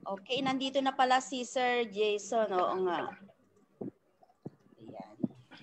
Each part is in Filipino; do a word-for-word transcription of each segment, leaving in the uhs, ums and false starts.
Okay, nandito na pala si Sir Jason. Oo nga. Ayan.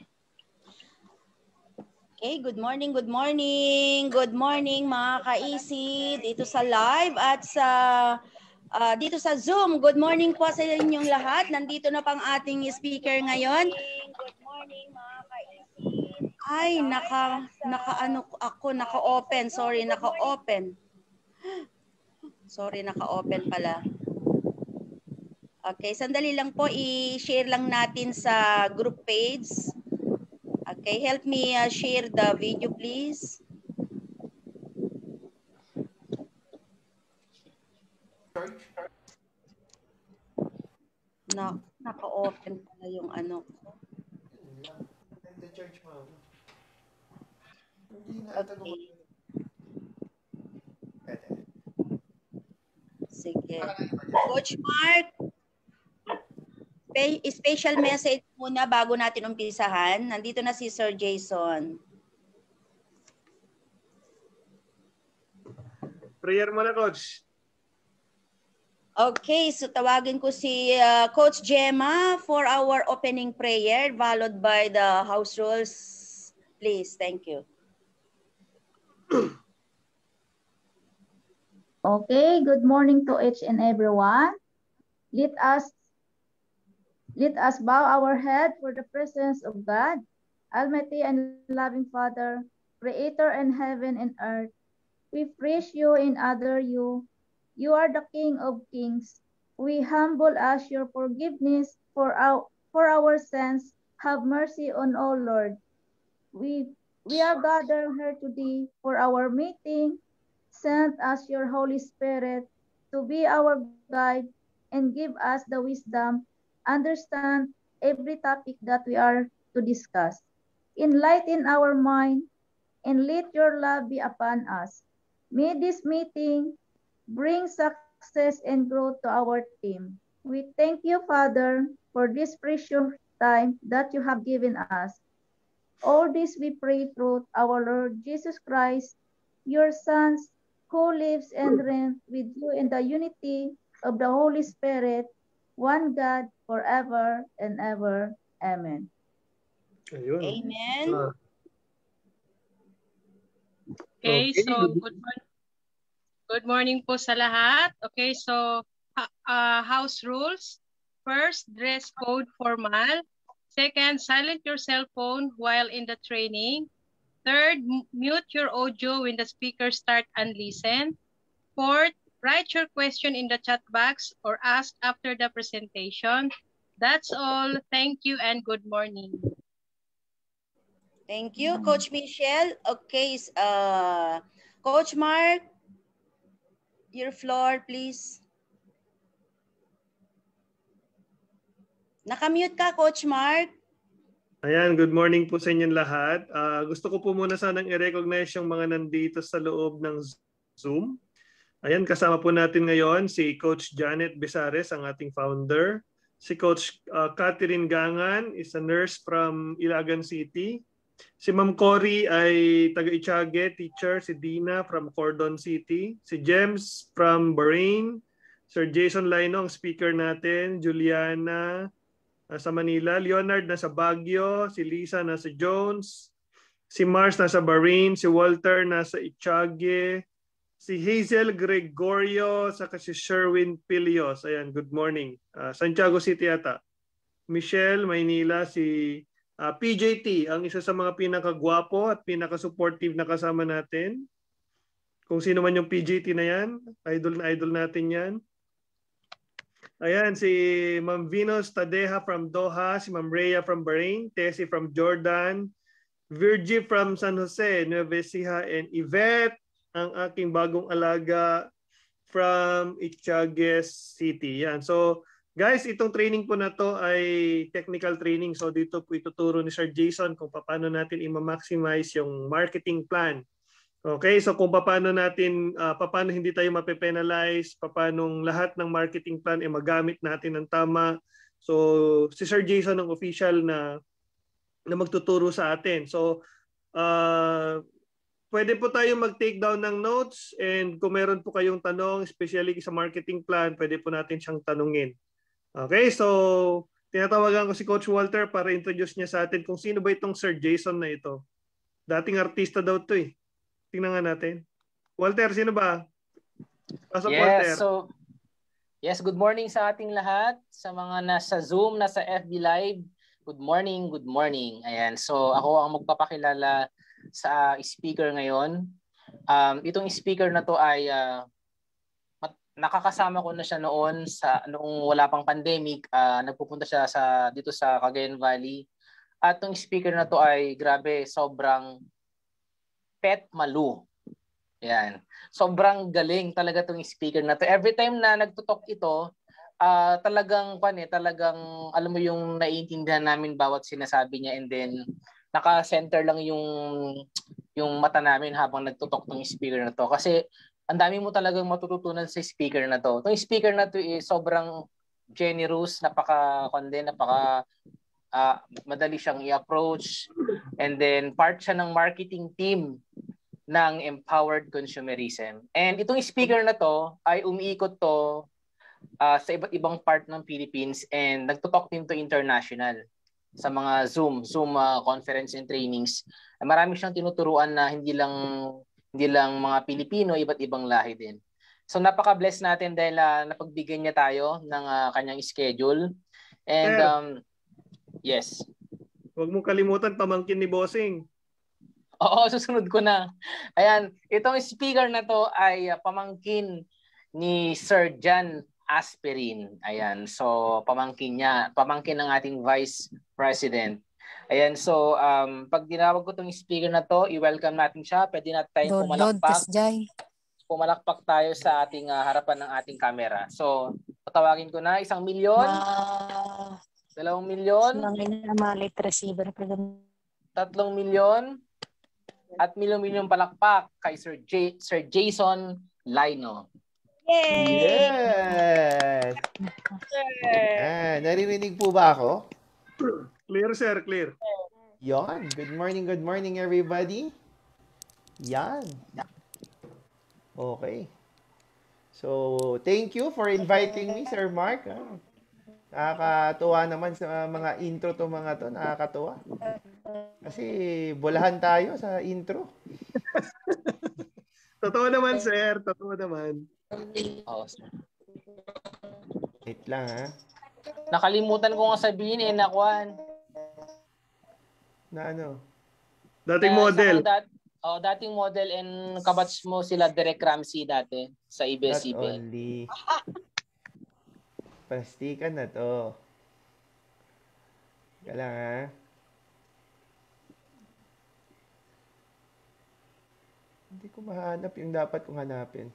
Okay, good morning, good morning. Good morning mga ka-easy dito sa live at sa uh, dito sa Zoom. Good morning po sa inyong lahat. Nandito na pang ating speaker ngayon. Good morning mga ka-easy. Ay, naka naka ano ako, naka-open. Sorry, naka-open. Sorry, naka-open pala. Okay, sandali lang po, i-share lang natin sa group page. Okay, help me uh, share the video please. Na, naka-open pala yung ano ko. Okay. Sige. Coach Mark, special message muna bago natin umpisahan. Nandito na si Sir Jason. Prayer mo na, Coach. Okay, so tawagin ko si uh, Coach Gemma for our opening prayer, followed by the house rules. Please, thank you. Okay, good morning to each and everyone. Let us let us bow our head for the presence of God, Almighty and loving Father, Creator in heaven and earth. We praise you and adore you. You are the King of kings. We humble ask your forgiveness for our for our sins. Have mercy on all, Lord. We we are gathered here today for our meeting. Send us your Holy Spirit to be our guide and give us the wisdom, understand every topic that we are to discuss. Enlighten our mind and let your love be upon us. May this meeting bring success and growth to our team. We thank you, Father, for this precious time that you have given us. All this we pray through our Lord Jesus Christ, your Son, who lives and reigns with you in the unity of the Holy Spirit, one God, forever and ever. Amen. Ayun. Amen. Uh, Okay, okay, so good morning. Good morning po sa lahat. Okay, so uh, house rules. First, dress code formal. Second, silent your cell phone while in the training. Third, mute your audio when the speakers start and listen. Fourth, write your question in the chat box or ask after the presentation. That's all. Thank you and good morning. Thank you, Coach Michelle. Okay, uh, Coach Mark, your floor, please. Nakamute ka, Coach Mark. Ayan, good morning po sa inyong lahat. Uh, gusto ko po muna sanang i-recognize yung mga nandito sa loob ng Zoom. Ayan, kasama po natin ngayon si Coach Janet Besares, ang ating founder. Si Coach uh, Catherine Gangan is a nurse from Ilagan City. Si Ma'am Cory ay taga-Itiague, teacher. Si Dina from Cordon City. Si James from Bahrain. Sir Jason Lyno, ang speaker natin. Juliana sa Manila, Leonard nasa Baguio, si Lisa nasa Jones, si Mars nasa Bahrain, si Walter nasa Itiague, si Hazel Gregorio, saka si Sherwin Pilios. Ayan, good morning. Uh, Santiago City ata. Michelle, Maynila, si uh, P J T, ang isa sa mga pinakagwapo at pinaka-supportive na kasama natin. Kung sino man yung P J T na yan, idol na idol natin yan. Ayan, si Ma'am Venus Tadeja from Doha, si Ma'am Rhea from Bahrain, Tessie from Jordan, Virgie from San Jose, Nueva Ecija, and Yvette, ang aking bagong alaga from Itiague City. Yan. So, guys, itong training po na to ay technical training. So, dito po ituturo ni Sir Jason kung paano natin i-maximize yung marketing plan. Okay, so kung paano natin, uh, paano hindi tayo mape-penalize, paano lahat ng marketing plan ay magamit natin ng tama. So, si Sir Jason ang official na, na magtuturo sa atin. So, uh, pwede po tayo mag-take down ng notes and kung meron po kayong tanong, especially sa marketing plan, pwede po natin siyang tanungin. Okay, so tinatawagan ko si Coach Walter para introduce niya sa atin kung sino ba itong Sir Jason na ito. Dating artista daw to eh. Tingnan nga natin. Walter, sino ba? Pasok, yes, Walter. So, yes, good morning sa ating lahat. Sa mga nasa Zoom, nasa F B Live. Good morning, good morning. Ayan, so ako ang magpapakilala sa speaker ngayon. Um, itong speaker na to ay uh, nakakasama ko na siya noon sa noong wala pang pandemic. Uh, nagpupunta siya sa dito sa Cagayan Valley. At itong speaker na to ay grabe, sobrang pet malu. Yan. Sobrang galing talaga itong speaker na to. Every time na nagtutok ito, uh, talagang pan eh, talagang alam mo yung naiintindihan namin bawat sinasabi niya, and then naka-center lang yung yung mata namin habang nagtutok ng speaker na to. Kasi ang dami mo talagang matututunan sa speaker na to. Itong speaker na to is sobrang generous, napaka-konde, napaka uh, madali siyang i-approach, and then part siya ng marketing team ng empowered consumerism. And itong speaker na to ay umiikot to uh, sa iba't ibang part ng Philippines, and nagtutok din to international sa mga Zoom, Zoom uh, conference and trainings. Marami siyang tinuturuan na hindi lang hindi lang mga Pilipino, iba't ibang lahi din. So napaka-bless natin dahil uh, napagbigyan niya tayo ng uh, kanyang schedule. And Sir, um, yes. Huwag mong kalimutan pamangkin ni Bossing. Oo, susunod ko na. Ayan, itong speaker na to ay uh, pamangkin ni Sir John Aspirin. Ayan, so pamangkin niya, pamangkin ng ating Vice President. Ayan, so um, pag dinawag ko itong speaker na to, i-welcome natin siya. Pwede natin tayong pumalakpak. Pumalakpak tayo sa ating uh, harapan ng ating camera. So, patawagin ko na isang milyon, Ma... dalawang milyon, tatlong milyon, at milyon-milyon palakpak kay Sir, J Sir Jason Lyno. Yay! Yes! Ah, naririnig po ba ako? Clear, sir, clear. Yon. Good morning, good morning everybody. Yan. Okay. So, thank you for inviting me, Sir Mark. Ah, nakakatuwa naman sa mga intro to mga to. Nakakatuwa. Kasi bulahan tayo sa intro. Totoo naman, sir. Totoo naman. Oh, sir. Wait lang, ha? Nakalimutan ko nga sabihin eh, Nakwan. Na ano? Dating Na, model. Dat, oh, dating model, and kabats mo sila Direk Ramsey dati sa A B S C B N. Not only. Plastikan na to. Teka lang, ha? Hindi ko mahanap yung dapat kong hanapin.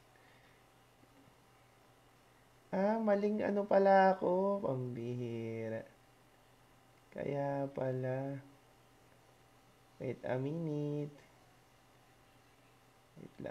Ah, maling ano pala ako. Pambihira. Kaya pala. Wait a minute. Wait lang.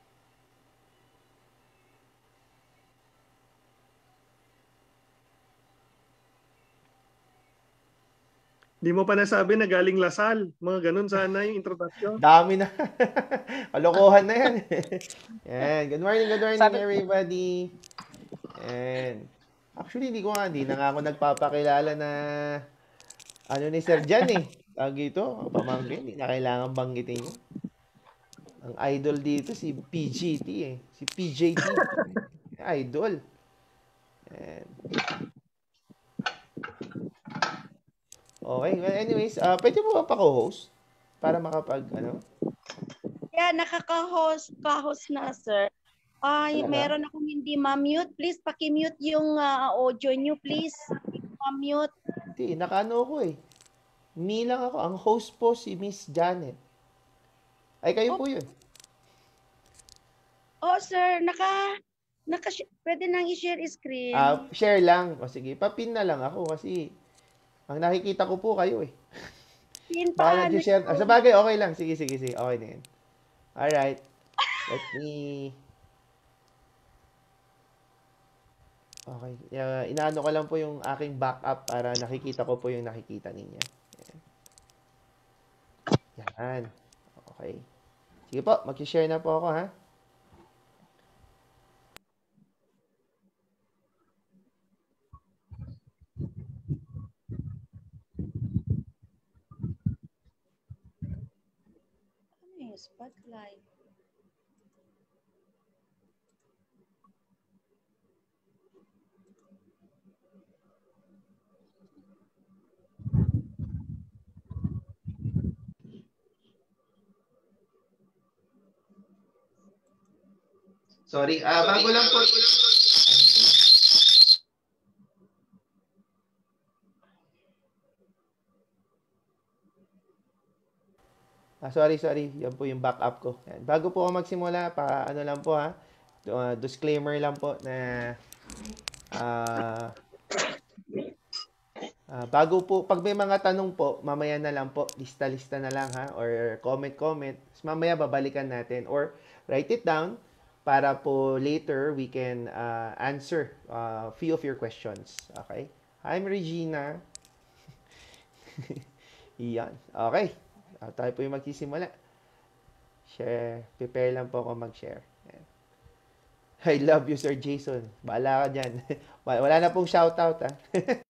Hindi mo pa nasabi na galing Lasal. Mga ganun sana yung introduction. Dami na. Kalokohan na yan. Yan. Good morning, good morning Sabi- everybody. And actually, hindi ko nga, hindi na nga ako nagpapakilala na ano ni Sir Jan eh. Tawag ito, pamangkin, hindi na kailangan banggitin yun. Ang idol dito, si P G T eh. Si P J T. Idol. And okay, well anyways, uh, pwede mo ba pa-co-host? Para makapag, ano? Yeah, nakaka-host, ka-host na, sir. Ay, Talaga? meron akong hindi ma-mute. Please, paki-mute yung uh, audio nyo, please. Ma-mute. Hindi, nakaano ko eh. Me lang ako. Ang host po si Miss Janet. Ay, kayo po yun. Oh, sir, naka, naka, pwede nang i-share screen. Ah, share lang. O sige, papin na lang ako kasi ang nakikita ko po kayo eh. Pin Baka paano nag-share. Ah, sa bagay, okay lang. Sige, sige, sige. Okay na yun. Alright. Let me... Okay. Uh, inaano ko lang po yung aking backup para nakikita ko po yung nakikita ninyo. Yan. Yan. Okay. Sige po, mag-share na po ako ha. Ano yung spotlight? Sorry, ah bago lang po. Ah, sorry, sorry. Yan po yung backup ko. Yan. Bago po ako magsimula, pa ano lang po ha. Uh, disclaimer lang po na ah ah, bago po, pag may mga tanong po, mamaya na lang po, lista-lista na lang ha, or comment-comment. Mamaya babalikan natin, or write it down para po later we can uh, answer a uh, few of your questions. Okay? I'm Regina. Iyan. Okay. Uh, tayo po yung magsisimula. Share. Prepare lang po ako mag-share. Ayan. I love you, Sir Jason. Bahala ka dyan. Wala na pong shoutout, ha.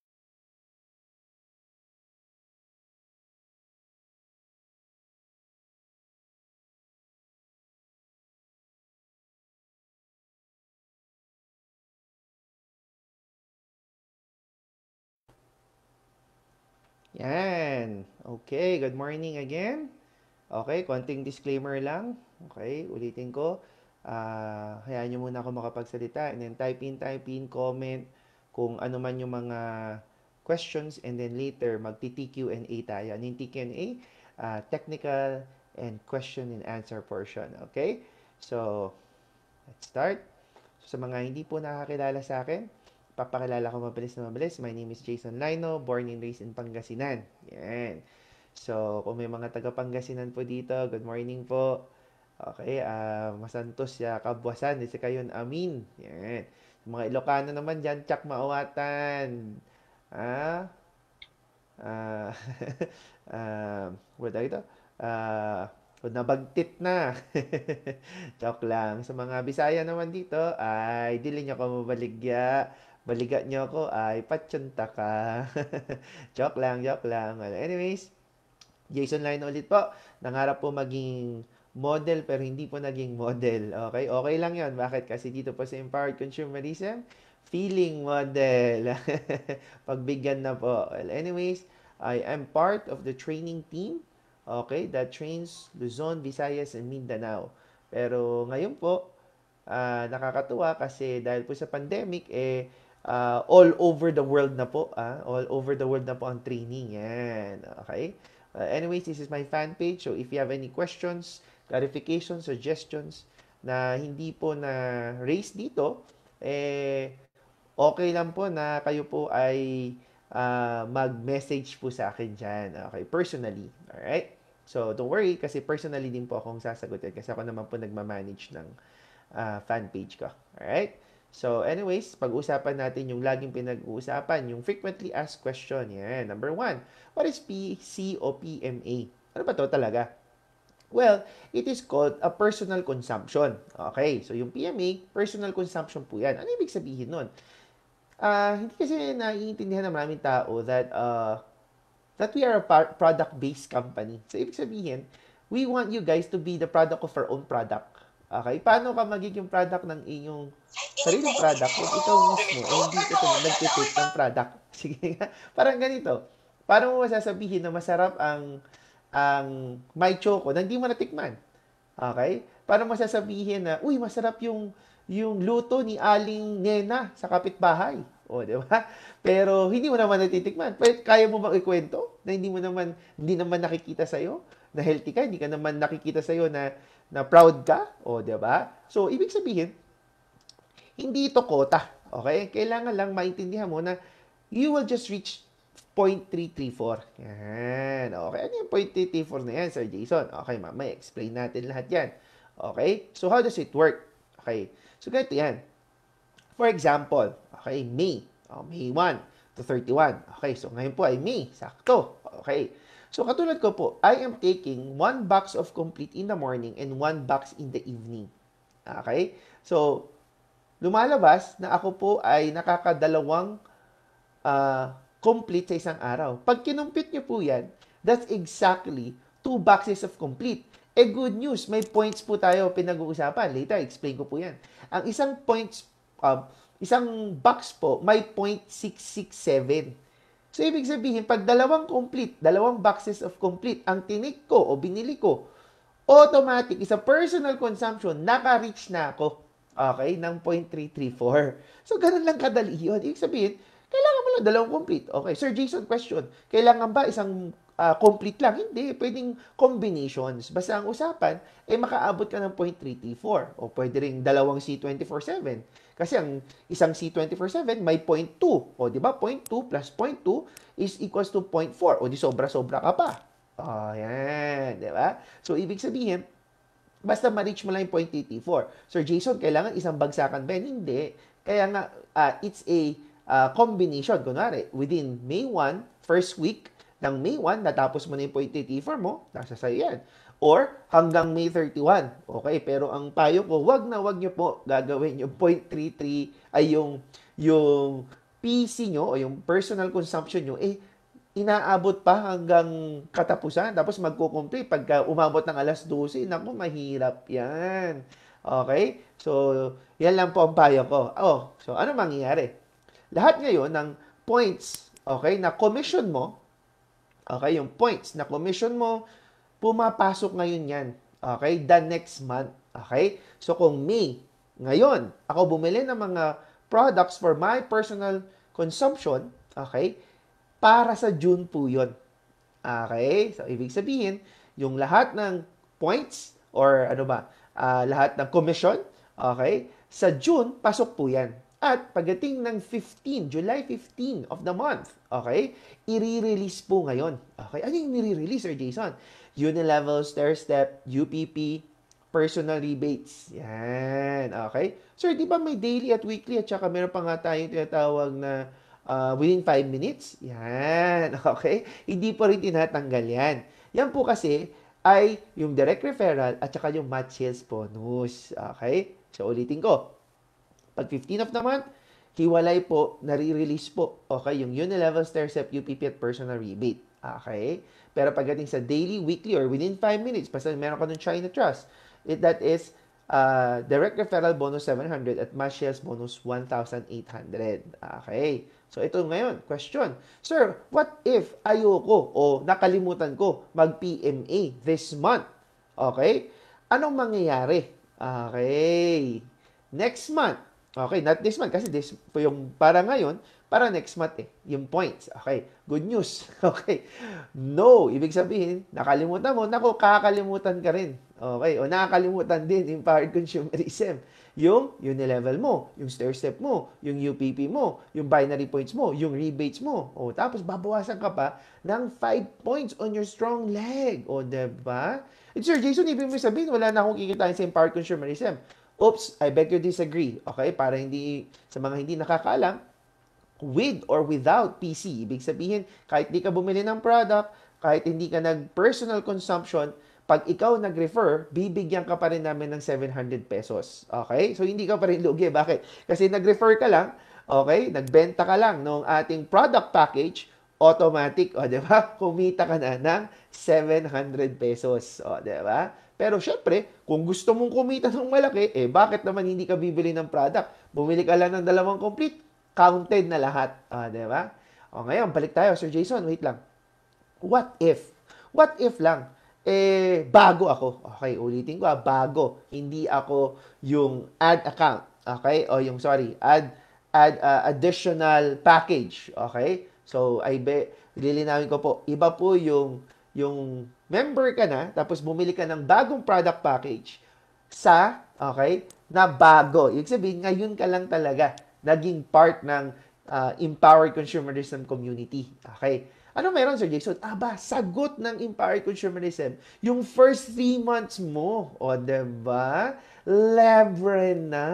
Yan. Okay, good morning again. Okay, konting disclaimer lang. Okay, ulitin ko. Uh, hayaan nyo muna ako makapagsalita, and then type in, type in, comment kung ano man yung mga questions, and then later magti-T Q and A tayo. Ano yung T Q and A? Uh, technical and question and answer portion. Okay? So, let's start. So, sa mga hindi po nakakilala sa akin, papakilala ko mabilis na mabilis. My name is Jason Lyno, born and raised in Pangasinan. Yan. So, kung may mga taga Pangasinan po dito, good morning po. Okay, uh, masantos ya kabwasan, di sa kayon amin. Yan. Mga Ilocano naman dyan, tsak maawatan. Ah, ah, uh, what are ito? Ah, uh, nabagtit na. Joke lang. Sa mga Bisaya naman dito, ay dili nyo ko mabaligya. Baligat nyo ako, ay patsyanta ka. Joke lang, joke lang. Well, anyways, Jason Line ulit po. Nangarap po maging model pero hindi po naging model. Okay? Okay lang yon. Bakit? Kasi dito po sa Empowered Consumerism, feeling model. Pagbigyan na po. Well, anyways, I am part of the training team, okay, that trains Luzon, Visayas, and Mindanao. Pero ngayon po, uh, nakakatuwa kasi dahil po sa pandemic, eh, uh, all over the world na po. Ah, all over the world na po ang training. Yan. Okay? Uh, anyways, this is my fan page. So if you have any questions, clarifications, suggestions na hindi po na raise dito, eh, okay lang po na kayo po ay uh, mag-message po sa akin dyan. Okay, personally. Alright? So, don't worry kasi personally din po akong sasagutin kasi ako naman po nagmamanage ng uh, fan page ko. Alright? So, anyways, pag-usapan natin yung laging pinag-uusapan, yung frequently asked question. Yan. Number one, what is P C o P M A? Ano ba to talaga? Well, it is called a personal consumption. Okay, so yung P M A, personal consumption po yan. Ano ibig sabihin nun? Uh, hindi kasi naiintindihan ng maraming tao that uh, that we are a product-based company. So, ibig sabihin, we want you guys to be the product of our own product. Okay? Paano ka magiging product ng inyong sariling product kung ikaw mismo ay hindi ka nag-take ng product? Sige nga. Parang ganito. Paano mo masasabihin na masarap ang ang may choco na hindi mo natikman? Okay? Paano mo masasabihin na, uy, masarap yung yung luto ni Aling Nena sa kapitbahay? O, di ba? Pero hindi mo naman natitikman. Kaya mo bang ikwento na hindi mo naman hindi naman nakikita sa iyo na healthy ka, hindi ka naman nakikita sa iyo na na proud ka? O, di ba? So, ibig sabihin, hindi ito kota. Okay? Kailangan lang maintindihan mo na you will just reach zero point three three four. Yan. Okay. Ano yung zero point three three four na yan, Sir Jason? Okay, mamaya explain natin lahat yan. Okay? So, how does it work? Okay. So, ganito yan. For example, okay, May. Oh, May one to thirty-one. Okay, so ngayon po ay May. Sakto. Okay. So katulad ko po, I am taking one box of complete in the morning and one box in the evening. Okay? So, lumalabas na ako po ay nakakadalawang uh, complete sa isang araw. Pag kinumpit nyo po yan, that's exactly two boxes of complete. Eh, good news, may points po tayo pinag-uusapan. Later, explain ko po yan. Ang isang points, uh, isang box po, may point six six seven. So, ibig sabihin, pag dalawang complete, dalawang boxes of complete, ang tinik ko o binili ko, automatic, isa personal consumption, naka-reach na ako, okay, ng point three three four. So, ganun lang kadali yun. Ibig sabihin, kailangan mo lang dalawang complete. Okay, Sir Jason, question. Kailangan ba isang uh, complete lang? Hindi, pwedeng combinations. Basta ang usapan, eh makaabot ka ng point three three four. O pwede rin dalawang C twenty-four seven. Kasi ang isang C twenty-four seven may point two. O di ba, point two plus point two is equals to point four. O di sobra-sobra ka pa. O yan, di ba? So, ibig sabihin, basta ma-reach mo lang yung point three three four. Sir Jason, kailangan isang bagsakan ba? Hindi. Kaya nga, uh, it's a uh, combination. Kunwari, within May first, first week ng May first, natapos mo na yung point three three four mo, nasa sa'yo yan. Or hanggang May thirty-one. Okay, pero ang payo ko, wag na wag nyo po gagawin yung point three three ay yung yung P C nyo o yung personal consumption nyo, eh, inaabot pa hanggang katapusan. Tapos magkukumplete pagka umabot ng alas dose, naku, mahirap yan. Okay? So, yan lang po ang payo ko. Oh, so ano mangyayari? Lahat ngayon ng points, okay, na commission mo, okay, yung points na commission mo, pumapasok ngayon yan. Okay? The next month. Okay? So, kung May, ngayon, ako bumili ng mga products for my personal consumption, okay, para sa June po yun. Okay? So, ibig sabihin, yung lahat ng points, or ano ba, uh, lahat ng commission, okay, sa June, pasok po yan. At pagdating ng fifteen, July fifteenth of the month, okay, i-release po ngayon. Okay? Ano yung nire-release, Sir Jason? Unilevel, stair-step, U P P, personal rebates. Yan. Okay? Sir, di ba may daily at weekly at saka meron pa nga tayong tinatawag na uh, within five minutes? Yan. Okay? Hindi po rin tinatanggal yan. Yan po kasi ay yung direct referral at saka yung match sales bonus. Okay? So, ulitin ko. Pag fifteenth of the month, hiwalay po, nare-release po. Okay? Yung Unilevel, stair-step, U P P at personal rebate. Okay? Pero pagdating sa daily, weekly, or within five minutes, basta meron ka ng China Trust, it, that is uh, direct referral bonus seven hundred at mass sales bonus one thousand eight hundred. Okay. So, ito ngayon, question. Sir, what if ayoko o nakalimutan ko mag-P M A this month? Okay. Anong mangyayari? Okay. Next month. Okay, not this month kasi this po yung para ngayon, para next month eh, yung points. Okay, good news. Okay, no, ibig sabihin, nakalimutan mo, naku, kakalimutan ka rin. Okay, o nakakalimutan din yung powered consumerism. Yung Unilevel mo, yung stair-step mo, yung U P P mo, yung binary points mo, yung rebates mo. O, tapos babawasan ka pa ng five points on your strong leg. O, diba? And Sir Jason, ibig mo sabihin, wala na akong kikitain sa powered consumerism. Oops, I beg to disagree. Okay, para hindi, sa mga hindi nakakaalam, with or without P C. Ibig sabihin, kahit di ka bumili ng product, kahit hindi ka nag-personal consumption, pag ikaw nag-refer, bibigyan ka pa rin namin ng seven hundred pesos. Okay? So, hindi ka pa rin lugi. Bakit? Kasi nag-refer ka lang, okay? Nagbenta ka lang ng ating product package, automatic, o, di ba? Kumita ka na ng seven hundred pesos. O, di ba? Pero syempre, kung gusto mong kumita ng malaki, eh bakit naman hindi ka bibili ng product? Bumili ka lang ng dalawang complete, counted na lahat. Ah, di ba? O ngayon, balik tayo. Sir Jason, wait lang. What if? What if lang? Eh, bago ako. Okay, ulitin ko ah, bago. Hindi ako yung ad account. Okay? O yung, sorry, add, add uh, additional package. Okay? So, I be, lilinawin ko po, iba po yung yung member ka na, tapos bumili ka ng bagong product package sa, okay, na bago. Ibig sabihin, ngayon ka lang talaga naging part ng uh, empowered consumerism community. Okay. Ano meron, Sir Jason? Aba, sagot ng empowered consumerism. Yung first three months mo. O, diba? Lebre na.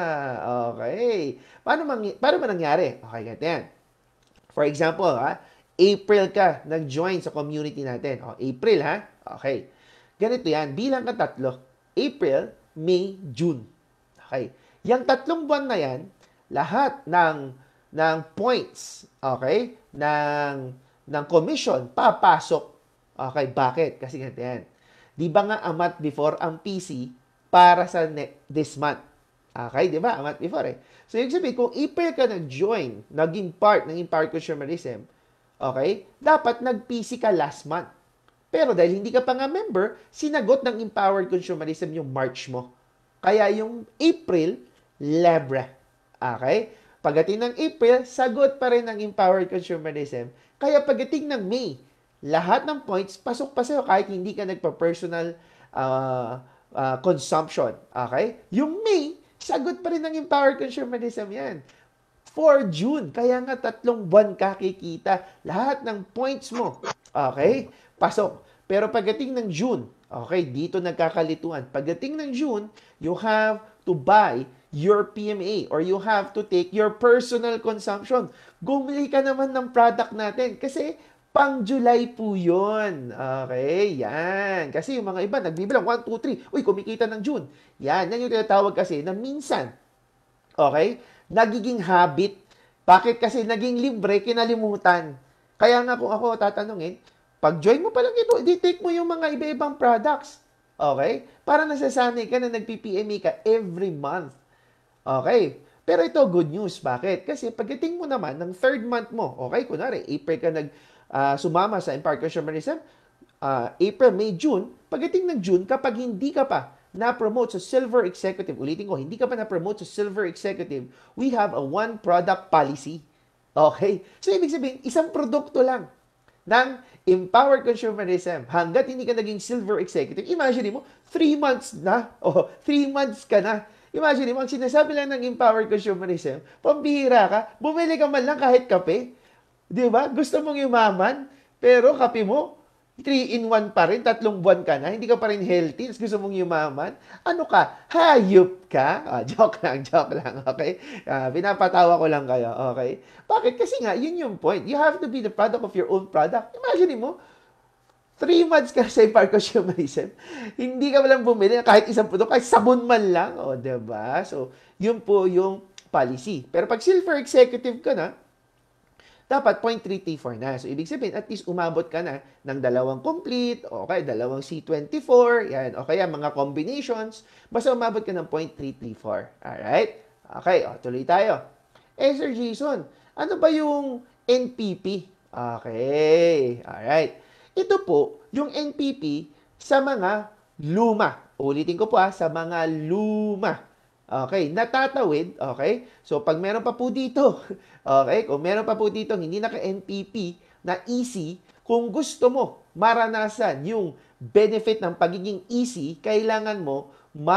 Okay. Paano, mangy- paano ba nangyari? Okay, ganyan. For example, ha, April ka nag-join sa community natin. O, April ha? Okay. Ganito yan. Bilang ka tatlo. April, May, June. Okay. Yang tatlong buwan na yan, lahat ng ng points, okay, ng ng commission papasok. Okay, bakit? Kasi ganito yan. Di ba nga a month before ang P C para sa ne- this month? Okay, di ba? A month before eh. So, yung sabihin, kung April ka nag-join, naging part ng Empowered Consumerism, okay, dapat nag-P C ka last month. Pero dahil hindi ka pa nga member, sinagot ng Empowered Consumerism yung March mo. Kaya yung April, Libra. Okay? Pagdating ng April, sagot pa rin ng Empowered Consumerism. Kaya pagdating ng May, lahat ng points, pasok pa sa'yo kahit hindi ka nagpa-personal uh, uh, consumption. Okay? Yung May, sagot pa rin ng Empowered Consumerism yan. For June, kaya nga tatlong buwan ka kikita. Lahat ng points mo, okay, pasok. Pero pagdating ng June, okay, dito nagkakalituan. Pagdating ng June, you have to buy your P M A or you have to take your personal consumption. Bumili ka naman ng product natin kasi pang July po yun. Okay, yan. Kasi yung mga iba, nagbibilang one, two, three. Uy, kumikita ng June. Yan, yan yung tinatawag kasi na minsan, okay, nagiging habit. Bakit? Kasi naging libre, kinalimutan. Kaya nga kung ako tatanungin, pag join mo pa lang ito, i-take mo yung mga iba-ibang products. Okay? Para nasasanay ka na nag-P P M A ka every month. Okay? Pero ito, good news. Bakit? Kasi pagdating mo naman ng third month mo, okay, kunwari, April ka nag, uh, sumama sa Empowered Consumerism, uh, April, May, June, pagdating ng June, kapag hindi ka pa na-promote sa Silver Executive, ulitin ko, hindi ka pa na-promote sa Silver Executive, we have a one-product policy. Okay? So, ibig sabihin, isang produkto lang ng Empowered Consumerism. Hanggat hindi ka naging Silver Executive, imagine mo, three months na, o three months ka na. Imagine mo, ang sinasabi lang ng Empowered Consumerism, pambihira ka, bumili ka man lang kahit kape. Di ba? Gusto mong yumaman, pero kape mo, three in one pa rin, tatlong buwan ka na, hindi ka pa rin healthy, gusto mong yumaman. Ano ka? Hayop ka? Ah, joke lang, joke lang, okay? Ah, pinapatawa ko lang kayo, okay? Bakit? Kasi nga, yun yung point. You have to be the product of your own product. Imagine mo, three months ka sa Empowered Consumerism, hindi ka walang bumili kahit isang produkto, kahit sabon man lang, o, diba? So, yun po yung policy. Pero pag Silver Executive ka na, dapat zero point three T four na. So, ibig sabihin, at least umabot ka na ng dalawang complete, o kaya dalawang C twenty-four, yan, o kaya mga combinations, basta umabot ka ng zero point three T four. Alright? Okay, o, tuloy tayo. Eh, Sir Jason, ano ba yung N P P? Okay, alright. Ito po, yung N P P sa mga luma. Ulitin ko po ha, sa mga luma. Okay, natatawid, okay? So, pag meron pa po dito, okay, kung meron pa po dito, hindi naka-N P P na easy, kung gusto mo maranasan yung benefit ng pagiging easy, kailangan mo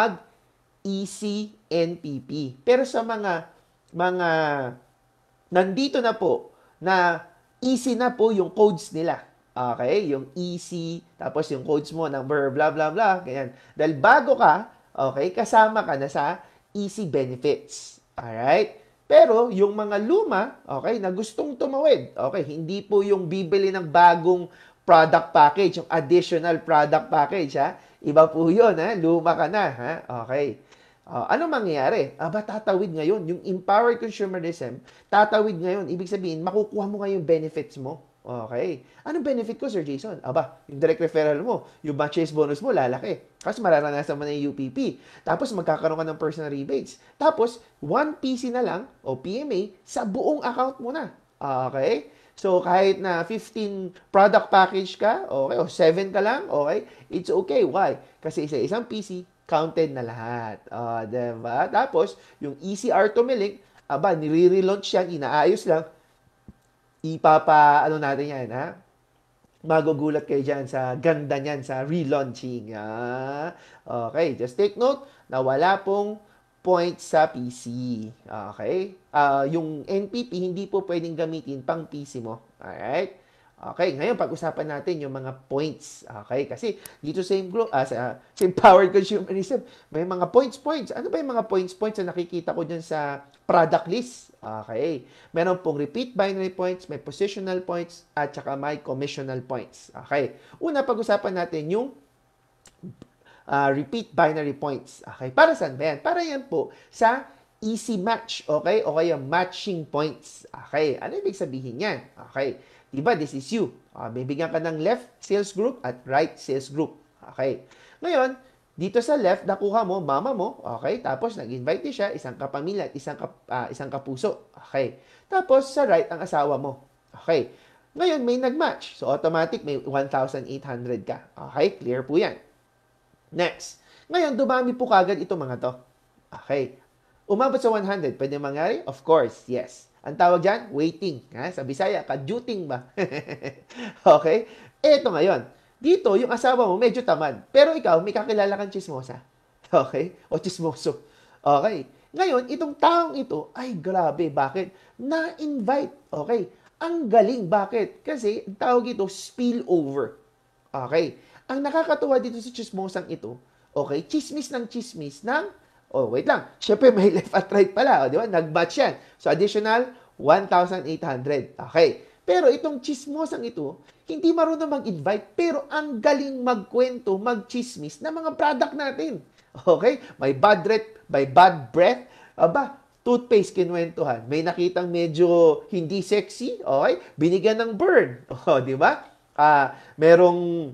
mag-easy N P P. Pero sa mga, mga, nandito na po, na easy na po yung codes nila. Okay, yung easy, tapos yung codes mo, number, blah, blah, blah, ganyan. Dahil bago ka, okay, kasama ka na sa easy benefits. Alright? Pero, yung mga luma, okay, na gustong tumawid, okay, hindi po yung bibili ng bagong product package, yung additional product package, ha? Iba po yun, ha? Luma ka na, ha? Okay. Uh, ano mangyayari? Aba, tatawid ngayon. Yung Empowered Consumerism, tatawid ngayon. Ibig sabihin, makukuha mo ngayon yung benefits mo. Okay. Anong benefit ko, Sir Jason? Aba, yung direct referral mo, yung purchase bonus mo, lalaki. Kasi mararanasan mo na yung U P P. Tapos, magkakaroon ka ng personal rebates. Tapos, one P C na lang, o P M A, sa buong account mo na. Okay? So, kahit na fifteen product package ka, okay, o seven ka lang, okay, it's okay. Why? Kasi isa isang P C, counted na lahat. Uh, diba? Tapos, yung E C R to Milik, aba, nire-relaunch yan, inaayos lang, ipapa, ano natin yan, ha? Magugulat kayo dyan sa ganda niyan, sa relaunching. Ha? Okay, just take note na wala pong points sa P C. Okay? Uh, yung N P P, hindi po pwedeng gamitin pang P C mo. Alright? Okay, ngayon pag-usapan natin yung mga points. Okay, kasi dito sa same group, ah, sa sa empowered consumerism, may mga points points. Ano ba yung mga points points na nakikita ko diyan sa product list? Okay. Meron pong repeat binary points, may positional points, at saka may commissional points. Okay. Una pag-usapan natin yung uh, repeat binary points. Okay, para saan ba yan? Para yan po sa easy match, okay? O kaya matching points. Okay, ano ibig sabihin yan? Okay, diba this is you. Uh, bibigyan ka ng left sales group at right sales group. Okay, ngayon, dito sa left, nakuha mo, mama mo, okay? Tapos nag-invite niya siya, isang kapamilya at isang, kap, uh, isang kapuso. Okay, tapos sa right, ang asawa mo. Okay, ngayon may nag-match. So automatic, may one thousand eight hundred ka. Okay, clear po yan. Next. Ngayon, dumami po kagad ito mga to. Okay. Umabot sa one hundred. Pwede mangyari? Of course, yes. Ang tawag dyan, waiting. Ha? Sa Bisaya, kaduting ba? Okay? Eto ngayon. Dito, yung asawa mo medyo tamad. Pero ikaw, may kakilala kang chismosa. Okay? O chismoso. Okay. Ngayon, itong taong ito, ay grabe. Bakit? Na-invite. Okay. Ang galing. Bakit? Kasi, ang tawag ito, spillover. Okay. Ang nakakatuwa dito sa chismosang ito, okay, chismis ng chismis ng, oh, wait lang, syempre may left at right pala, oh, di ba? Nag-batch yan. So, additional, one thousand eight hundred. Okay. Pero itong chismosang ito, hindi marunong mag-invite, pero ang galing magkwento, mag-chismis ng mga product natin. Okay? May bad breath, may bad breath. Aba, toothpaste kinwentuhan. May nakitang medyo hindi sexy, okay? Binigyan ng burn. Oh, di ba? Ah, merong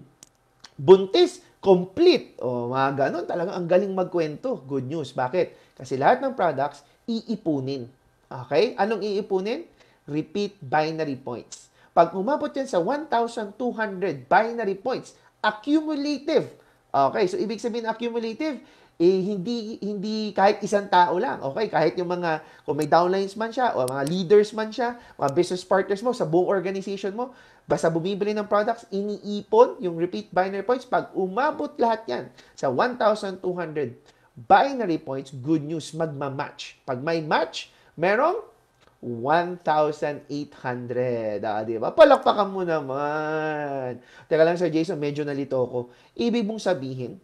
buntis, complete. O, mga ganon. Talagang ang galing magkwento. Good news. Bakit? Kasi lahat ng products, iipunin. Okay? Anong iipunin? Repeat binary points. Pag umabot yan sa one thousand two hundred binary points, accumulative. Okay? So, ibig sabihin accumulative, eh, hindi hindi kahit isang tao lang. Okay? Kahit yung mga, kung may downlines man siya, o mga leaders man siya, mga business partners mo, sa buong organization mo, basta bumibili ng products, iniipon yung repeat binary points. Pag umabot lahat yan sa one thousand two hundred binary points, good news, magmamatch. Pag may match, merong one thousand eight hundred. Ah, di ba? Palakpakan mo naman. Teka lang, Sir Jason, medyo nalito ako. Ibig mong sabihin,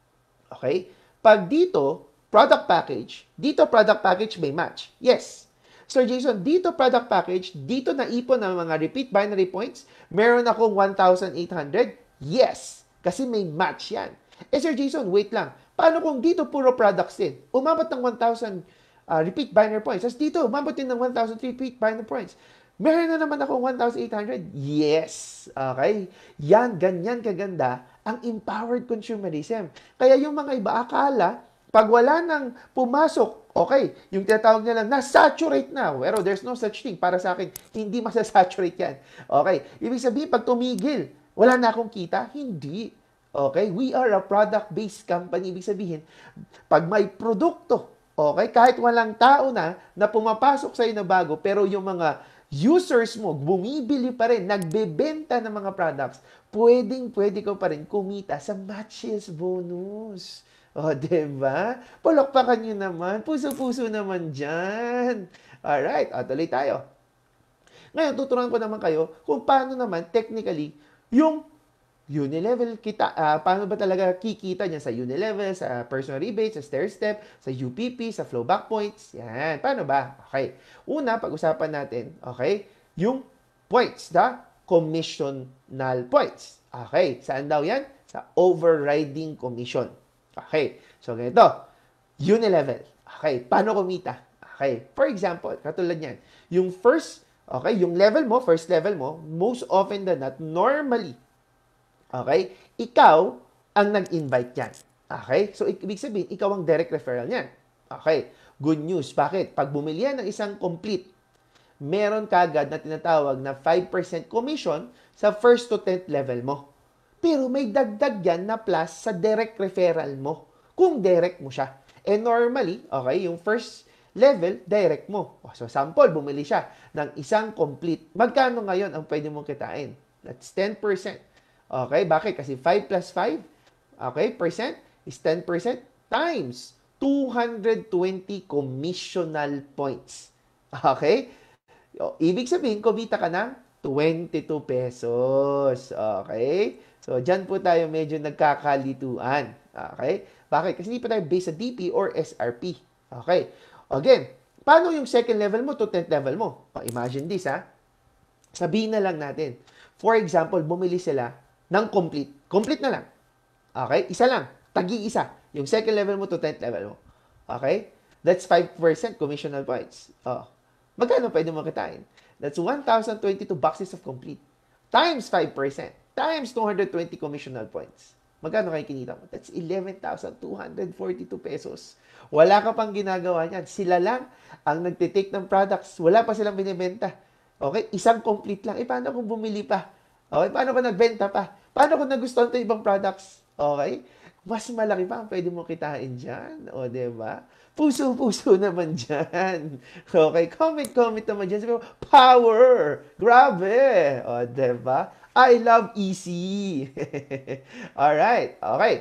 okay, pag dito, product package, dito product package may match. Yes. Sir Jason, dito product package, dito naipon ng mga repeat binary points, meron akong one thousand eight hundred? Yes. Kasi may match yan. Eh Sir Jason, wait lang. Paano kung dito puro products din? Umabot ng one thousand uh, repeat binary points. Tapos dito, umabot din ng one thousand repeat binary points. Meron na naman akong one thousand eight hundred? Yes. Okay? Yan, ganyan kaganda ang empowered consumerism. Kaya yung mga iba akala, pag wala nang pumasok, okay, yung tinatawag nila, na-saturate na. Pero there's no such thing. Para sa akin, hindi masasaturate yan. Okay, ibig sabihin, pag tumigil, wala na akong kita? Hindi. Okay, we are a product-based company. Ibig sabihin, pag may produkto, okay, kahit walang tao na, na pumapasok sa'yo na bago, pero yung mga users mo, bumibili pa rin, nagbebenta ng mga products, pwedeng, pwede ko pa rin kumita sa matches bonus. O, oh, diba? Palakpakan nyo naman. Puso-puso naman dyan. Alright, o, tuloy tayo. Ngayon, tuturuan ko naman kayo kung paano naman, technically, yung unilevel kita, uh, paano ba talaga kikita niya sa unilevel, sa personal rebate, sa stair step, sa U P P, sa flowback points. Yan. Paano ba? Okay. Una, pag-usapan natin, okay, yung points, the commissional points. Okay. Saan daw yan? Sa overriding commission. Okay. So, ganito. Unilevel. Okay. Paano kumita? Okay. For example, katulad yan. Yung first, okay, yung level mo, first level mo, most often than not, normally, okay, ikaw ang nag-invite yan. Okay? So, ibig sabihin, ikaw ang direct referral niyan. Okay. Good news. Bakit? Pag bumili yan ng isang complete, meron kagad na tinatawag na five percent commission sa first to tenth level mo. Pero may dagdag yan na plus sa direct referral mo. Kung direct mo siya. Eh normally, okay, yung first level, direct mo. So sample, bumili siya ng isang complete. Magkano ngayon ang pwede mong kitain? That's ten percent. Okay, bakit? Kasi five plus five, okay, percent is ten percent times two hundred twenty commissional points. Okay? O, ibig sabihin, kumita ka ng twenty-two pesos. Okay? So, dyan po tayo medyo nagkakalituan. Okay? Bakit? Kasi hindi pa tayo based sa D P or S R P. Okay? Again, paano yung second level mo to tenth level mo? Oh, imagine this, ha? Sabihin na lang natin. For example, bumili sila ng complete. Complete na lang. Okay? Isa lang. Tagi-isa. Yung second level mo to tenth level mo. Okay? That's five percent commissional points. Oh. Magkano pwede mo kitain? That's one thousand twenty-two boxes of complete. Times five percent. Times two hundred twenty commissional points. Magkano kayo kinita mo? That's eleven thousand two hundred forty-two pesos. Wala ka pang ginagawa niyan. Sila lang ang nagtitake ng products. Wala pa silang binibenta. Okay? Isang complete lang. Eh, paano kung bumili pa? Okay? Paano kung nagbenta pa? Paano kung nagustuhan ito ibang products? Okay? Mas malaki pa ang pwede mo kitain dyan. O, diba? Puso-puso naman dyan. Okay? Comment-comment naman dyan. Sabi mo, power! Grabe! O, diba? I love easy. Alright. Okay.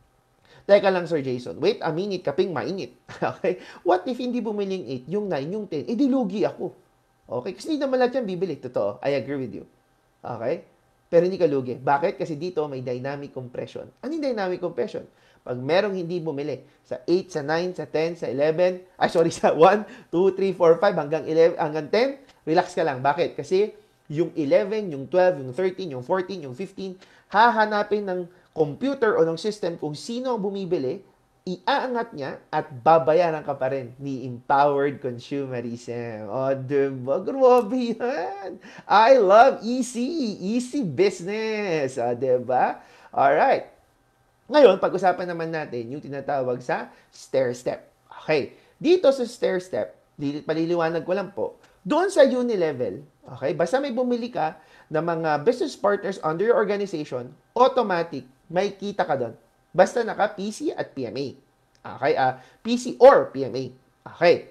Teka lang, Sir Jason. Wait a minute, kaping mainit. Okay? What if hindi bumili yung eight, yung nine, yung ten? Eh, di lugi ako. Okay? Kasi hindi naman lahat yan bibili. Totoo. I agree with you. Okay? Pero hindi ka lugi. Bakit? Kasi dito may dynamic compression. Ano yung dynamic compression? Pag merong hindi bumili sa eight, sa nine, sa ten, sa eleven, ay sorry, sa one, two, three, four, five, hanggang eleven, hanggang ten, relax ka lang. Bakit? Kasi yung eleven, yung twelve, yung thirteen, yung fourteen, yung fifteen, hahanapin ng computer o ng system kung sino ang bumibili, iaangat niya at babayaran ka pa rin ni empowered consumerism. O, diba? Grabe yan. I love easy. Easy business. O, diba? Alright. Ngayon, pag-usapan naman natin yung tinatawag sa stair-step. Okay. Dito sa stair-step, paliliwanag ko lang po, doon sa uni-level, okay, basta may bumili ka ng mga business partners under your organization, automatic, may kita ka doon. Basta naka P C at P M A. Okay? Uh, P C or P M A. Okay.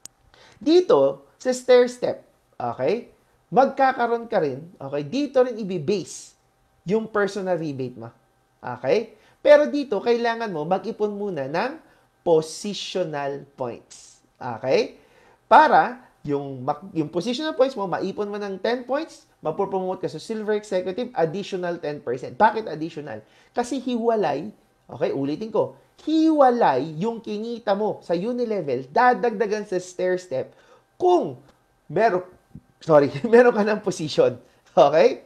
Dito, sa stair-step, okay, magkakaroon ka rin, okay, dito rin i-base yung personal rebate mo. Okay? Pero dito, kailangan mo mag-ipon muna ng positional points. Okay? Para yung, yung positional points mo, maipon mo ng ten points, mapopromote ka sa Silver Executive, additional ten percent. Bakit additional? Kasi hiwalay, okay, ulitin ko, hiwalay yung kinita mo sa uni-level, dadagdagan sa stair-step kung meron, sorry, meron ka ng position. Okay?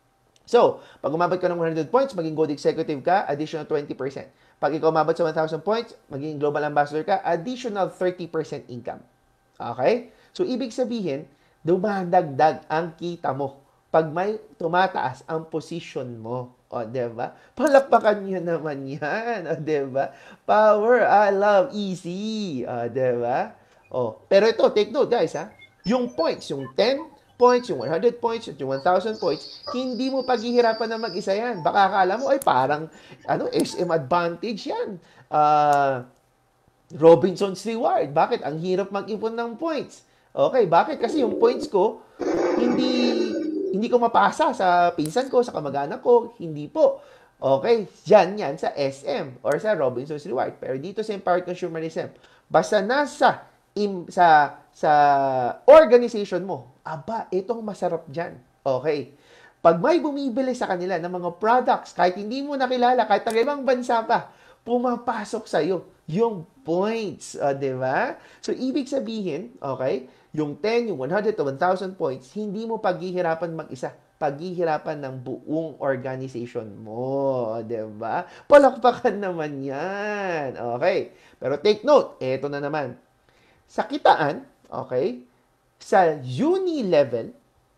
So, pag umabot ka ng one hundred points, maging Gold Executive ka, additional twenty percent. Pag ikaw umabot sa one thousand points, maging Global Ambassador ka, additional thirty percent income. Okay? So, ibig sabihin, dumadagdag ang kita mo pag may tumataas ang position mo. O, diba? Palakpakan nyo naman yan. O, diba? Power, I love easy. O, diba? O, pero ito, take note, guys, ha? Yung points, yung ten points, yung one hundred points, yung one thousand points, hindi mo paghihirapan na mag-isa yan. Baka akala mo, ay, parang, ano, S M advantage yan. Ah, uh, Robinson's Reward. Bakit? Ang hirap mag-ipon ng points. Okay, bakit? Kasi yung points ko, hindi hindi ko mapasa sa pinsan ko, sa kamag-anak ko. Hindi po. Okay, dyan yan sa S M or sa Robinson's Reward. Pero dito sa Empowered Consumerism, basta nasa im, sa, sa organization mo, aba, itong masarap dyan. Okay. Pag may bumibili sa kanila ng mga products, kahit hindi mo nakilala, kahit taga ibang bansa pa, pumapasok sa'yo yung points. Uh, diba? So, ibig sabihin, okay, yung ten, yung one hundred to one thousand points, hindi mo paghihirapan mag-isa. Paghihirapan ng buong organization mo. Diba? Palakpakan naman yan. Okay. Pero take note, eto na naman. Sa kitaan, okay, sa uni level,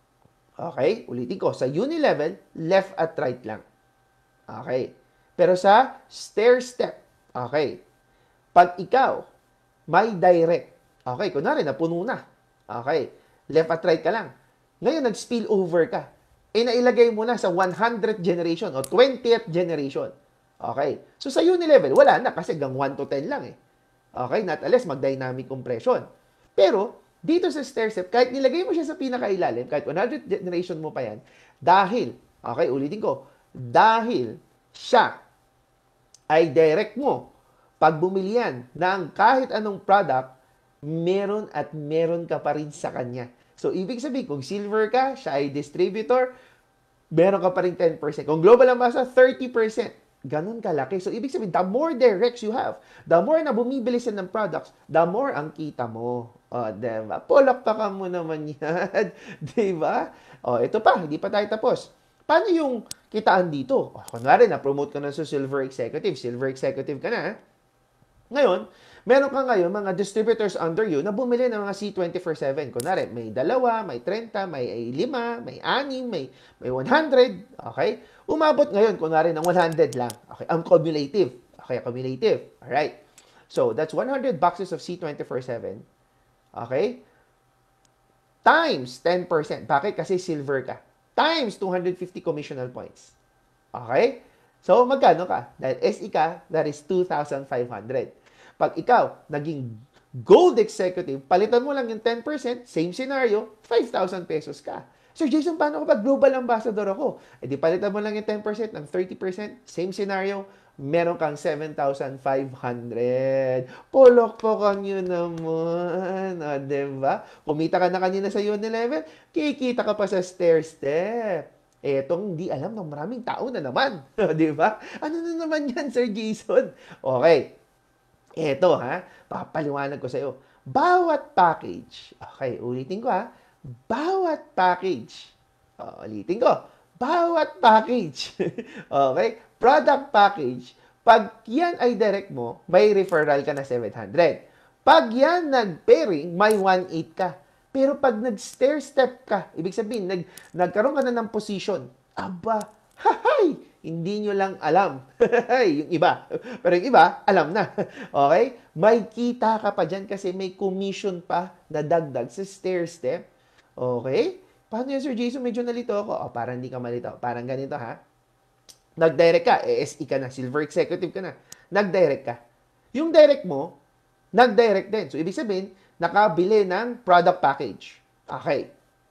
okay, ulitin ko, sa uni level, left at right lang. Okay. Pero sa stair step, okay, pag ikaw may direct, okay, kunwari napuno na, okay, left at right ka lang, ngayon nag-spill over ka, eh nailagay mo na sa one hundredth generation o twentieth generation. Okay, so sa uni level, wala na kasi hanggang one to ten lang eh. Okay, not unless mag-dynamic compression. Pero, dito sa stair step, kahit nilagay mo siya sa pinakailalim, kahit one hundredth generation mo pa yan, dahil, okay, ulitin ko, dahil siya ay direct mo, pag bumili yan ng kahit anong product, meron at meron ka pa rin sa kanya. So, ibig sabihin, kung silver ka, siya ay distributor, meron ka pa rin ten percent. Kung global ambassador, thirty percent. Ganun kalaki. So, ibig sabihin, the more directs you have, the more na bumibili sila ng products, the more ang kita mo. O, diba? Polakpakan mo naman yan. Diba? O, ito pa, hindi pa tayo tapos. Paano yung kitaan dito? O, kunwari, na-promote ka na sa silver executive. Silver executive ka na. Ngayon, meron ka ngayon mga distributors under you na bumili ng mga C twenty-four seven. Kunwari, may dalawa, may thirty, may lima, may anim, may, may one hundred. Okay? Umabot ngayon, kunwari, ng one hundred lang. Okay? Ang cumulative. Okay, cumulative. Alright. So, that's one hundred boxes of C twenty-four seven. Okay? Times ten percent. Bakit? Kasi silver ka. Times two hundred fifty commissional points. Okay? So, magkano ka? Dahil S E ka, that is two thousand five hundred. Pag ikaw, naging gold executive, palitan mo lang yung ten percent, same scenario, five thousand pesos ka. Sir Jason, paano kapag global ambassador ako? E di palitan mo lang yung ten percent ng thirty percent, same scenario, meron kang seven thousand five hundred. Polok-pokan yun naman. O, diba? Kumita ka na kanina sa Unilever, kikita ka pa sa stair-step. Etong hindi alam ng maraming tao na naman. Di ba? Ano na naman yan, Sir Jason? Okay. Eto, ha? Papaliwanag ko sa iyo. Bawat package, okay, ulitin ko ha. Bawat package, oh, ulitin ko. Bawat package, okay, product package, pag yan ay direct mo, may referral ka na seven hundred. Pag yan nag-pairing, may one eight ka. Pero pag nag-stair-step ka, ibig sabihin, nag, nagkaroon ka na ng position, aba, hahay, hindi nyo lang alam. Yung iba. Pero yung iba, alam na. Okay? May kita ka pa dyan kasi may commission pa na dagdag sa stair-step. Okay? Paano yun, Sir Jason? Medyo nalito ako. O, parang hindi ka malito. Parang ganito, ha? Nag-direct ka. E S E ka na. Silver executive ka na. Nag-direct ka. Yung direct mo, nag-direct din. So, ibig sabihin, nakabili ng product package. Okay.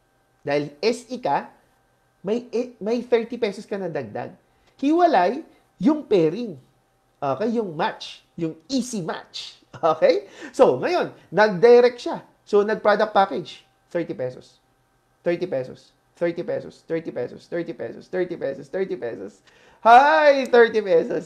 Dahil S E ka, may, may thirty pesos ka na dagdag. Hiwalay yung pairing. Okay? Yung match. Yung easy match. Okay? So, ngayon, nag-direct siya. So, nag-product package. thirty pesos. thirty pesos. thirty pesos. thirty pesos. thirty pesos. thirty pesos. thirty pesos. Hi! thirty pesos.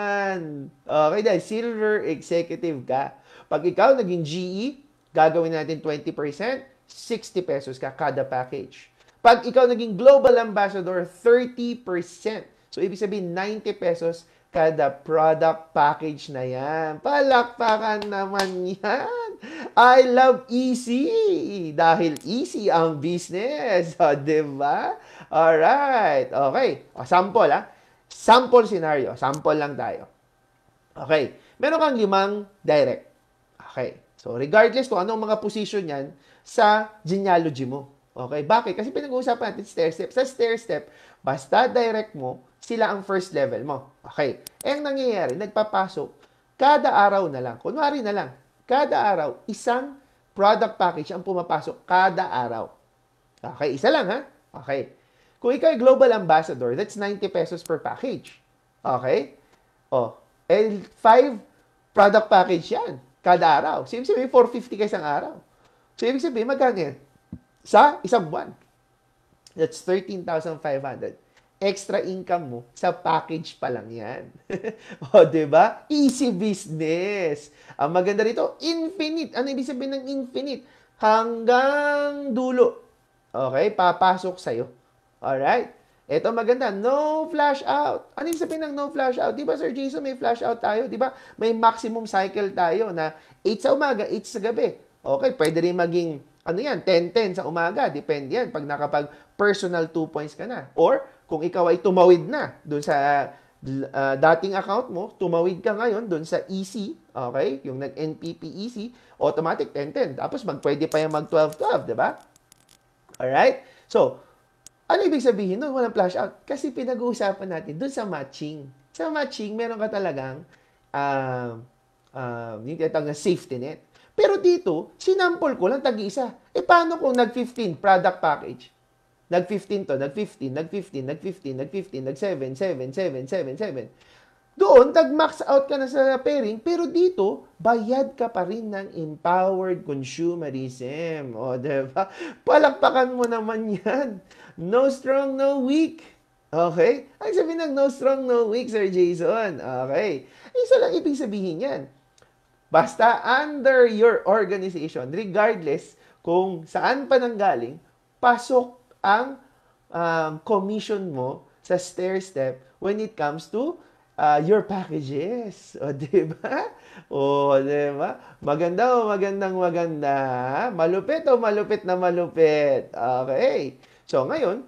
Yan. Okay, dahil silver executive ka. Pag ikaw naging G E, gagawin natin twenty percent, sixty pesos ka kada package. Pag ikaw naging global ambassador, thirty percent. So, ibig sabihin, ninety pesos kada product package na yan. Palakpakan naman yan. I love easy. Dahil easy ang business. O, diba? Alright. Okay. O, sample, ha? Sample scenario. Sample lang tayo. Okay. Meron kang limang direct. Okay. So, regardless kung anong mga position yan sa genealogy mo. Okay? Bakit? Kasi pinag-uusapan natin stair-step. Sa stair-step, basta direct mo, sila ang first level mo. Okay. Eh, ang nangyayari, nagpapasok, kada araw na lang, kunwari na lang, kada araw, isang product package ang pumapasok kada araw. Okay, isa lang ha? Okay. Kung ikaw ay global ambassador, that's ninety pesos per package. Okay? O, eh, five product package yan, kada araw. So, ibig sabihin, four fifty ka isang araw. So, ibig sabihin, magkano yan? Sa isang buwan. That's thirteen thousand five hundred. Extra income mo sa package pa lang yan. O, diba? Easy business. Ang maganda rito, infinite. Ano ibig sabihin ng infinite? Hanggang dulo. Okay? Papasok sa'yo. Alright? Ito maganda, no flash out. Ano ibig sabihin ng no flash out? Diba, Sir Jason, may flash out tayo? Diba? May maximum cycle tayo na eight sa umaga, eight sa gabi. Okay, pwede rin maging, ano yan, ten ten sa umaga. Depende yan pag nakapag personal two points ka na. Or, kung ikaw ay tumawid na doon sa uh, dating account mo, tumawid ka ngayon doon sa E C, okay? Yung nag-N P P E C, automatic ten ten. Tapos magpwede pa yung mag twelve twelve, di ba? Alright? So, ano ibig sabihin nun? Walang flash out. Kasi pinag-uusapan natin doon sa matching. Sa matching, meron ka talagang uh, uh, yung tinatawag na safety net. Pero dito, sinample ko lang tag-isa. E paano kung nag-fifteen product package? Nag-fifteen to, nag-fifteen, nag-fifteen, nag-fifteen, nag-fifteen, nag-seven, seven, seven, seven, seven. Doon, tag-max out ka na sa pairing, pero dito, bayad ka pa rin ng empowered consumerism. O, diba? Palakpakan mo naman yan. No strong, no weak. Okay? Ang sabihin ng no strong, no weak, Sir Jason. Okay. Isa lang ibig sabihin yan. Basta under your organization, regardless kung saan pa nanggaling, pasok ang um, commission mo sa stair-step when it comes to uh, your packages. O, diba? O, diba? Maganda o magandang maganda. Malupit o malupit na malupit. Okay. So, ngayon,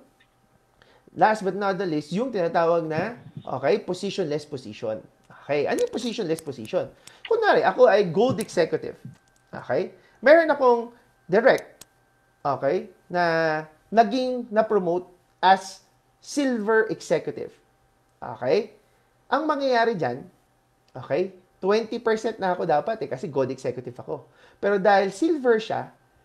last but not the least, yung tinatawag na, okay, positionless position. Okay. Ano yung positionless position? Kunwari, ako ay gold executive. Okay. Meron akong direct, okay, na naging na-promote as silver executive. Okay? Ang mangyayari dyan, okay, twenty percent na ako dapat eh, kasi gold executive ako. Pero dahil silver siya,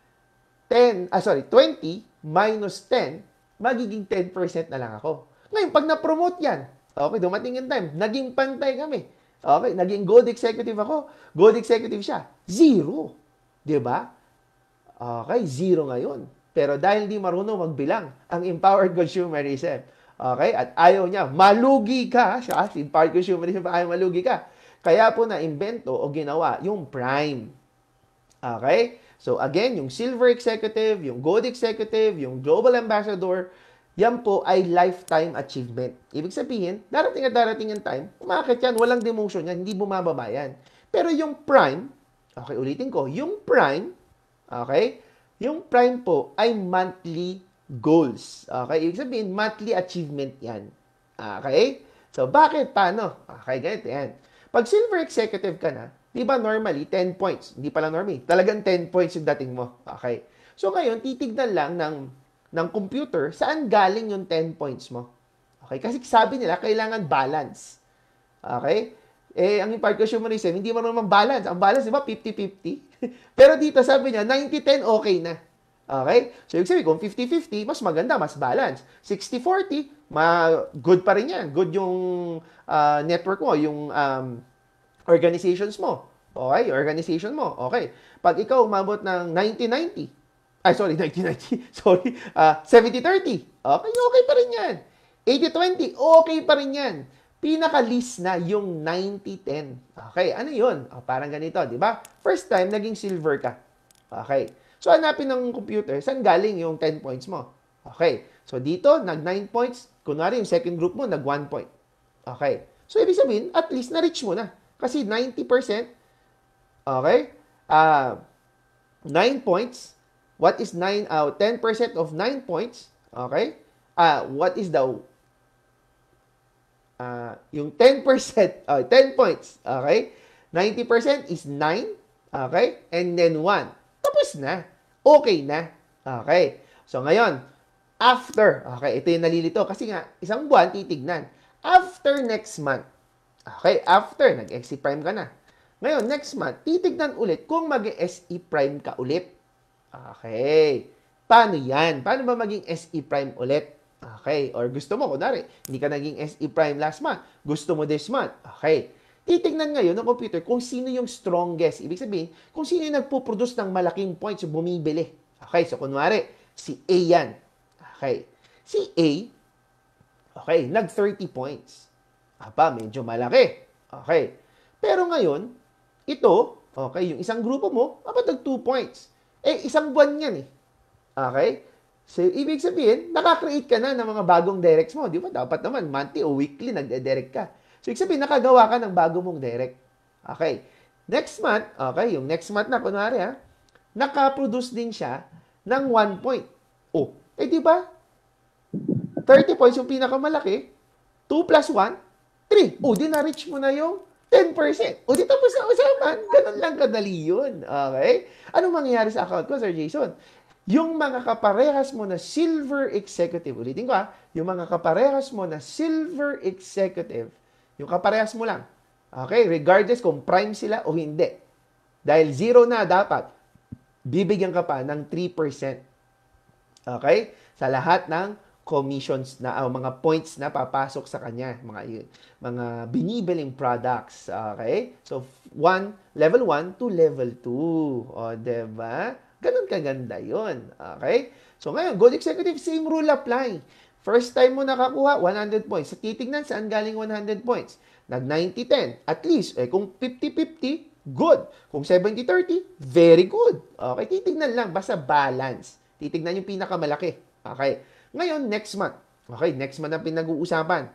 ten, ah sorry, twenty minus ten, magiging ten percent na lang ako. Ngayon, pag na-promote yan, okay, dumating yung time, naging pantay kami. Okay, naging gold executive ako, gold executive siya, zero. Diba? Okay, zero ngayon. Pero dahil hindi marunong magbilang ang empowered consumerism, okay, at ayaw niya, malugi ka, siya, empowered consumerism, ayaw malugi ka. Kaya po na-invento o ginawa yung prime. Okay? So again, yung silver executive, yung gold executive, yung global ambassador, yan po ay lifetime achievement. Ibig sabihin, darating at darating ang time, umakit yan, walang demotion yan, hindi bumababa yan. Pero yung prime, okay, ulitin ko, yung prime, okay, yung prime po ay monthly goals. Okay? Ibig sabihin, monthly achievement yan. Okay? So, bakit? Paano? Okay, ganito yan. Pag silver executive ka na, di ba normally, ten points. Hindi pala normally. Talagang ten points yung dating mo. Okay? So, ngayon, titignan lang ng, ng computer saan galing yung ten points mo. Okay? Kasi sabi nila, kailangan balance. Okay? Eh, ang empowered consumerism, hindi mo naman balance. Ang balance, di ba, fifty fifty? Pero dito, sabi niya, ninety ten, okay na. Okay? So, ibig sabihin, kung fifty fifty, mas maganda, mas balance. sixty forty, ma good pa rin yan. Good yung uh, network mo, yung um, organizations mo. Okay? Organization mo. Okay. Pag ikaw umabot ng ninety ninety, ay, sorry, ninety ninety, sorry, uh, seventy thirty, okay, okay pa rin yan. eighty twenty, okay pa rin yan. Pinaka-least na yung ninety ten. Okay, ano yun? O, parang ganito, di ba? First time, naging silver ka. Okay. So, hanapin ng computer, saan galing yung ten points mo? Okay. So, dito, nag nine points. Kunwari, yung second group mo, nag one point. Okay. So, ibig sabihin, at least, na-reach mo na. Kasi ninety percent, okay, uh, nine points. What is nine, uh, ten percent of nine points? Okay. Uh, what is the Uh, yung ten percent, uh, ten points, okay? ninety percent is nine, okay? And then one. Tapos na. Okay na. Okay. So, ngayon, after, okay, ito yung nalilito. Kasi nga, isang buwan, titignan. After next month, okay, after, nag-S E Prime ka na. Ngayon, next month, titignan ulit kung mag-S E Prime ka ulit. Okay. Paano yan? Paano ba maging S E Prime ulit? Okay. Or gusto mo, kunwari, hindi ka naging S E Prime last month. Gusto mo this month. Okay. Titignan ngayon ng computer kung sino yung strongest. Ibig sabihin, kung sino yung nagpo-produce ng malaking points, bumibili. Okay. So, kunwari, si A yan. Okay. Si A, okay, nag thirty points. Aba, medyo malaki. Okay. Pero ngayon, ito, okay, yung isang grupo mo, aba, nag two points. Eh, isang buwan yan eh. Okay. So, ibig sabihin, nakakreate ka na ng mga bagong directs mo. Di ba? Dapat naman, monthly o weekly, nagde-direct ka. So, ibig sabihin, nakagawa ka ng bago mong direct. Okay. Next month, okay, yung next month na, kunwari ha, nakaproduce din siya ng one point. Oh, eh di ba? thirty points yung pinakamalaki, two plus one, three. Oh, di na-reach mo na yung ten percent. O, di tapos na usapan. Ganun lang kadali yun. Okay? Anong mangyayari sa account ko, Sir Jason? Yung mga kaparehas mo na silver executive, ulitin ko ha, yung mga kaparehas mo na silver executive, yung kaparehas mo lang, okay, regardless kung prime sila o hindi, dahil zero na dapat, bibigyan ka pa ng three percent, okay, sa lahat ng commissions na, o mga points na papasok sa kanya, mga mga binibiling products. Okay? So, one, level one to level two. O, diba? Ganun kaganda yun. Okay? So, ngayon, Gold Executive, same rule apply. First time mo nakakuha, one hundred points. Sa titignan, saan galing one hundred points? Nag ninety ten. At least, eh, kung fifty fifty, good. Kung seventy thirty, very good. Okay? Titignan lang. Basta balance. Titignan yung pinakamalaki. Okay? Ngayon, next month. Okay, next month ang pinag-uusapan.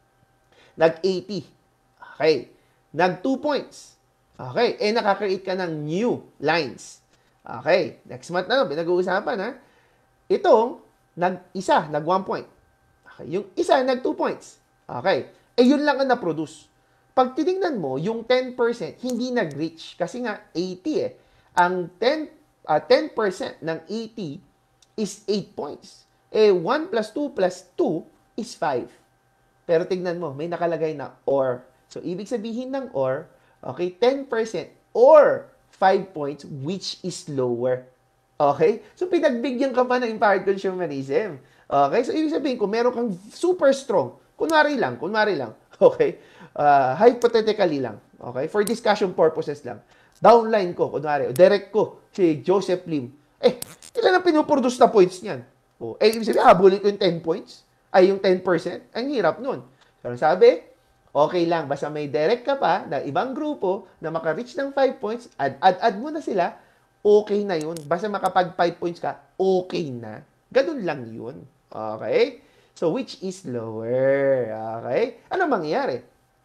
Nag eighty. Okay. Nag two points. Okay. Eh, nakakreate ka ng new lines. Okay. Next month na, pinag-uusapan ha. Itong, nag-isa, nag one point. Okay. Yung isa, nag two points. Okay. Eh, yun lang ang na-produce. Pag tinignan mo, yung ten percent, hindi nag-reach. Kasi nga, eighty eh. Ang ten, uh, ten percent ng eighty is eight points. Eh, one plus two plus two is five. Pero tignan mo, may nakalagay na or. So, ibig sabihin ng or, okay, ten percent or five points, which is lower. Okay? So, pinagbigyan ka pa ng empowered consumerism. Okay? So, ibig sabihin, kung meron kang super strong, kunwari lang, kunwari lang, okay? Uh, hypothetically lang, okay? For discussion purposes lang. Downline ko, kunwari, direct ko, si Joseph Lim. Eh, ilan ang pinuproduce na points niyan? Oh, eh, ibig sabihin, habulin ko yung ten points. Ay, yung ten percent. Ang hirap nun. So, sabi, okay lang. Basta may direct ka pa na ibang grupo na maka-reach ng five points, add, add, add mo na sila, okay na yun. Basta makapag five points ka, okay na. Ganun lang yun. Okay? So, which is lower. Okay? Ano mangyayari?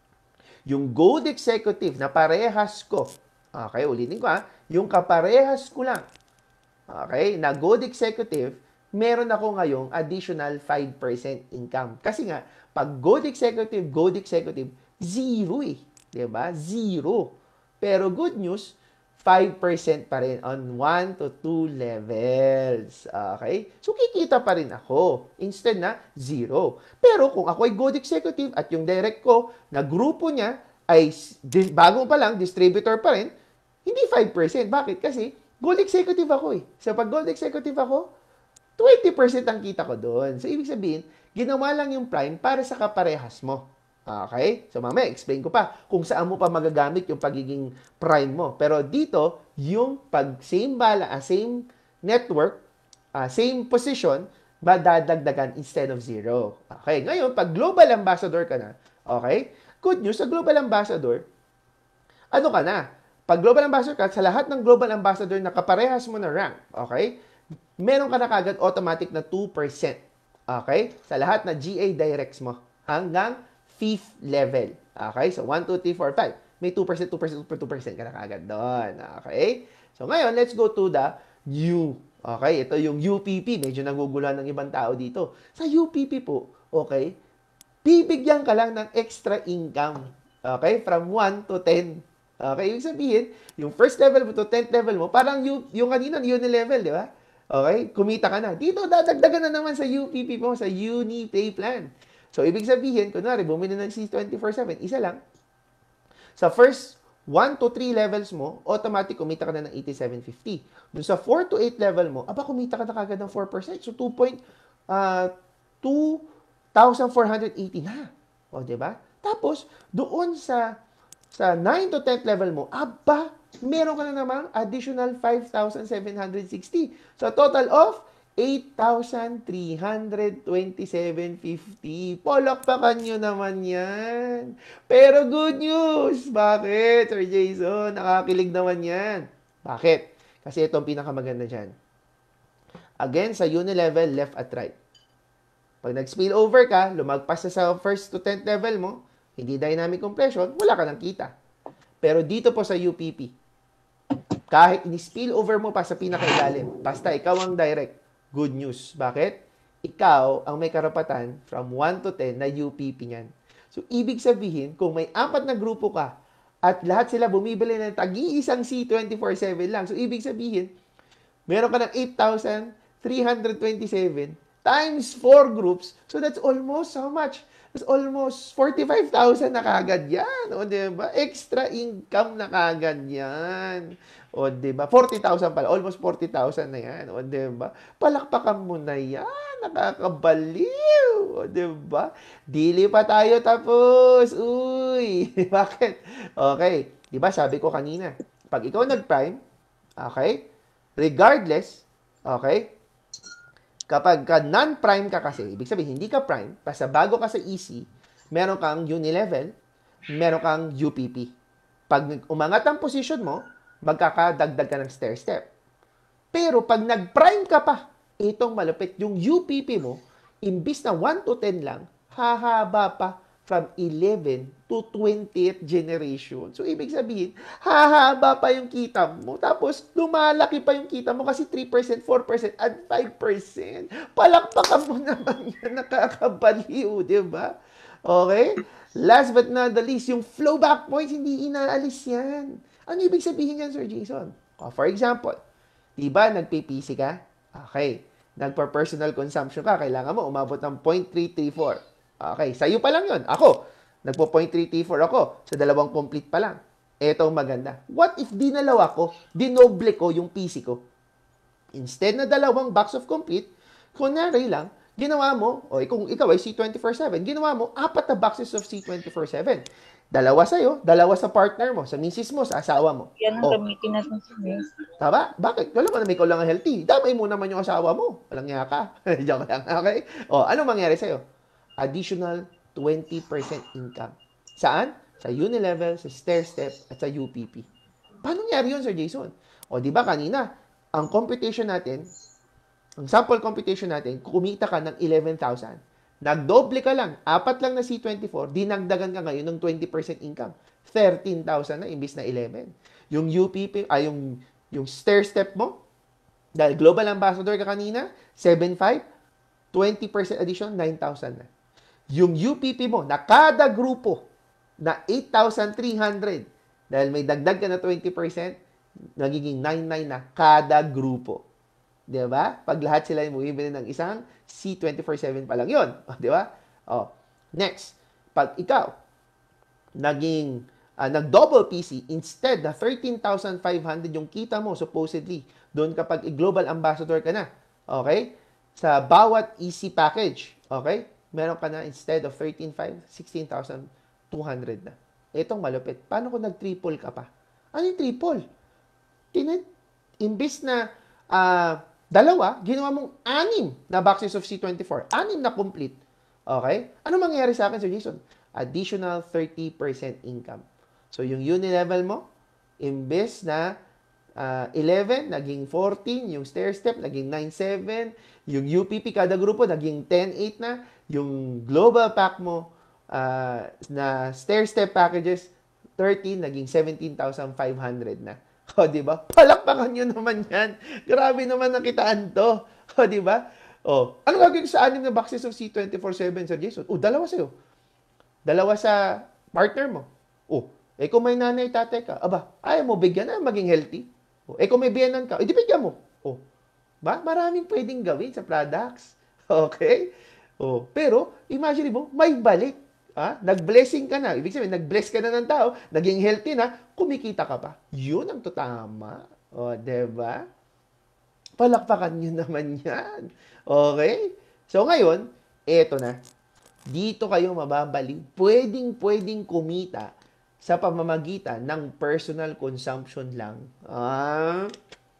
Yung Gold Executive na parehas ko, okay, ulitin ko ha, yung kaparehas ko lang, okay, na Gold Executive, meron ako ngayong additional five percent income. Kasi nga, pag Gold Executive, Gold Executive, zero eh. Diba? Zero. Pero good news, five percent pa rin on one to two levels. Okay? So, kikita pa rin ako. Instead na, zero. Pero kung ako ay Gold Executive at yung direct ko na grupo niya ay bago pa lang, distributor pa rin, hindi five percent. Bakit? Kasi Gold Executive ako eh. So, pag Gold Executive ako, twenty percent ang kita ko doon. So, ibig sabihin, ginawa lang yung prime para sa kaparehas mo. Okay? So, mamaya, explain ko pa kung saan mo pa magagamit yung pagiging prime mo. Pero dito, yung pag same bala, uh, same network, uh, same position, madadagdagan instead of zero. Okay? Ngayon, pag global ambassador ka na, okay? Good news, sa global ambassador, ano ka na? Pag global ambassador ka, sa lahat ng global ambassador na kaparehas mo na rank, okay? Meron ka na kagad automatic na two percent. Okay? Sa lahat na G A directs mo hanggang fifth level. Okay? So, one, two, three, four, five. May two percent, two percent, two percent ka na kagad doon. Okay? So, ngayon, let's go to the U. Okay? Ito yung U P P. Medyo naguguluhan ng ibang tao dito. Sa U P P po, okay? Bibigyan ka lang ng extra income. Okay? From one to ten. Okay? Ibig sabihin, yung first level mo to tenth level mo, parang yung, yung kanina, uni level, di ba? Okay? Kumita ka na. Dito, dadagdagan na naman sa U P P mo, sa Uni Pay Plan. So, ibig sabihin, kunwari, bumili ng C twenty-four seven, isa lang. Sa first one to three levels mo, automatic kumita ka na ng eighty-seven fifty. Doon sa four to eight level mo, aba, kumita ka na kagad ng four percent. So, two thousand four hundred eighty na. O, diba? Tapos, doon sa sa nine to tenth level mo, aba, meron ka na namang additional five thousand seven hundred sixty. So, total of eight thousand three hundred twenty-seven fifty. Palakpakan nyo naman yan. Pero good news! Bakit, Sir Jason? Nakakilig naman yan. Bakit? Kasi ito ang pinakamaganda dyan. Again, sa uni level, left at right. Pag nag-spill over ka, lumagpas na sa first to tenth level mo, hindi dynamic compression, wala ka nang kita. Pero dito po sa U P P, kahit ni-spill over mo pa sa pinakailalim, basta ikaw ang direct, good news. Bakit? Ikaw ang may karapatan from one to ten na U P P niyan. So, ibig sabihin, kung may apat na grupo ka at lahat sila bumibili ng tag-iisang C twenty-four seven lang, so ibig sabihin, meron ka ng eight thousand three hundred twenty-seven times four groups, so that's almost how much? That's almost forty-five thousand na kagad yan. O, diba? Extra income na kagad yan. O, diba? forty thousand pala. Almost forty thousand na yan. O, diba? Palakpakan mo na yan. Nakakabaliw. O, diba? Dili pa tayo tapos. Uy. Bakit? Okay. Diba sabi ko kanina, pag ikaw nag-prime, okay, regardless, okay, kapag ka non-prime ka kasi, ibig sabihin, hindi ka prime, basta bago ka sa E C, meron kang uni-level, meron kang U P P. Pag umangat ang position mo, magkakadagdag ka ng stair step. Pero pag nag-prime ka pa, itong malupit, yung U P P mo, imbis na one to ten lang, hahaba pa from eleven to twentieth generation. So, ibig sabihin, hahaba pa yung kita mo. Tapos, lumalaki pa yung kita mo kasi three percent, four percent, at five percent. Palakpakan mo naman yan. Nakakabaliw, di ba? Okay? Last but not the least, yung flow back points, hindi inaalis yan. Ano ibig sabihin yan, Sir Jason? For example, di ba, nagpi-P C ka? Okay. Nagpa-personal consumption ka, kailangan mo umabot ng zero point three three four. Okay, sa'yo pa lang yun. Ako, nagpo zero point three three four ako, sa dalawang complete pa lang. Eto ang maganda. What if dinalawa ko, dinoble ko yung P C ko? Instead na dalawang box of complete, kunwari lang, ginawa mo, o kung ikaw ay C twenty-four seven, ginawa mo, apat na boxes of C twenty-four seven. Dalawa sa'yo, dalawa sa partner mo, sa misis mo, sa asawa mo. Yan ang oh, gamitin natin sa miss. Tama? Bakit? Wala mo na may ikaw lang ang healthy. Damay mo naman yung asawa mo. Walang niya ka. Joke lang. Okay? O, anong mangyari sa'yo? Additional twenty percent income. Saan? Sa uni-level, sa stair-step, at sa U P P. Paano nangyari yun, Sir Jason? O, di ba kanina, ang computation natin, ang sample computation natin, kumita ka ng eleven thousand. Nagdoble ka lang, apat lang na C twenty-four, dinagdagan ka ngayon ng twenty percent income. thirteen thousand na imbis na eleven. Yung U P P, ay yung, yung stair-step mo, dahil global ambassador ka kanina, seven five, twenty percent addition, nine thousand na. Yung U P P mo, na kada grupo, na eight thousand three hundred, dahil may dagdag ka na twenty percent, nagiging nine nine na kada grupo. Di ba? Pag lahat sila yung bumibili ng isang C twenty-four seven pa lang yun. Di ba? Oh. Next, pag ikaw, naging, uh, nag-double P C, instead na thirteen thousand five hundred yung kita mo, supposedly, doon kapag global ambassador ka na. Okay? Sa bawat E C package, okay? Meron ka na, instead of thirteen thousand five hundred, sixteen thousand two hundred na. Itong malupit. Paano kung nag-triple ka pa? Ano yung triple? Tinid, imbis na, ah, uh, dalawa, ginawa mong anim na boxes of C twenty-four. Anim na complete. Okay? Ano mangyayari sa akin, Sir Jason? Additional thirty percent income. So, yung uni-level mo, imbes na uh, eleven, naging fourteen. Yung stair-step, naging nine seven. Yung U P P, kada grupo, naging ten eight na. Yung global pack mo, uh, na stair-step packages, thirteen, naging seventeen thousand five hundred na. O, di ba? Palakpakan nyo naman yan. Grabe naman nakitaan to. O, di ba? O, ano gagawin sa anim na boxes of C twenty-four seven, Sir Jason? O, dalawa sa'yo. Dalawa sa partner mo. O, eh kung may nanay, tatay ka, aba, ayaw mo bigyan na maging healthy. O, eh kung may biyanan ka, edi bigyan mo. O, ba? Maraming pwedeng gawin sa products. Okay? O, pero, imagine mo, may balik. Ah, nag-blessing ka na. Ibig sabihin, nag-bless ka na ng tao, naging healthy na, kumikita ka pa. Yun ang tutama. O, diba? Palakpakan nyo naman yan. Okay? So, ngayon, eto na. Dito kayo mababalik. Pwedeng, pwedeng kumita sa pamamagitan ng personal consumption lang. Ah,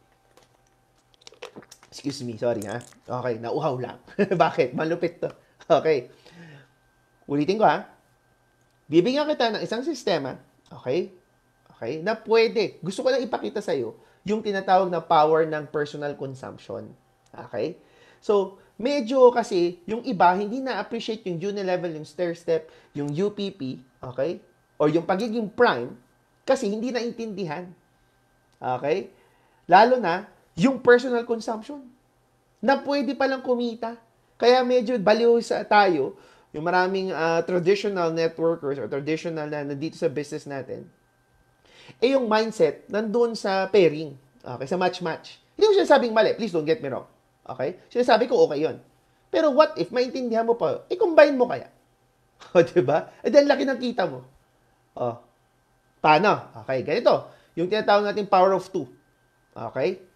excuse me, sorry ha. Okay, nauhaw lang. Bakit? Malupit to. Okay. Ulitin ko ha. Bibigyan kita ng isang sistema, okay? Okay? Na pwede. Gusto ko lang ipakita sa iyo yung tinatawag na power ng personal consumption. Okay? So, medyo kasi yung iba hindi na-appreciate yung uni-level, yung stair-step, yung U P P, okay? Or yung pagiging prime kasi hindi naintindihan. Okay? Lalo na yung personal consumption na pwede palang kumita. Kaya medyo baliw sa tayo yung maraming uh, traditional networkers or traditional na nandito sa business natin, eh yung mindset nandun sa pairing. Okay? Sa match-match. Hindi ko sinasabing mali. Please don't get me wrong. Okay? Sinasabi ko okay yun. Pero what if maintindihan mo pa, eh combine mo kaya? O, diba? Eh dahil laki ng kita mo. O, paano? Okay, ganito. Yung tinatawag natin power of two. Okay?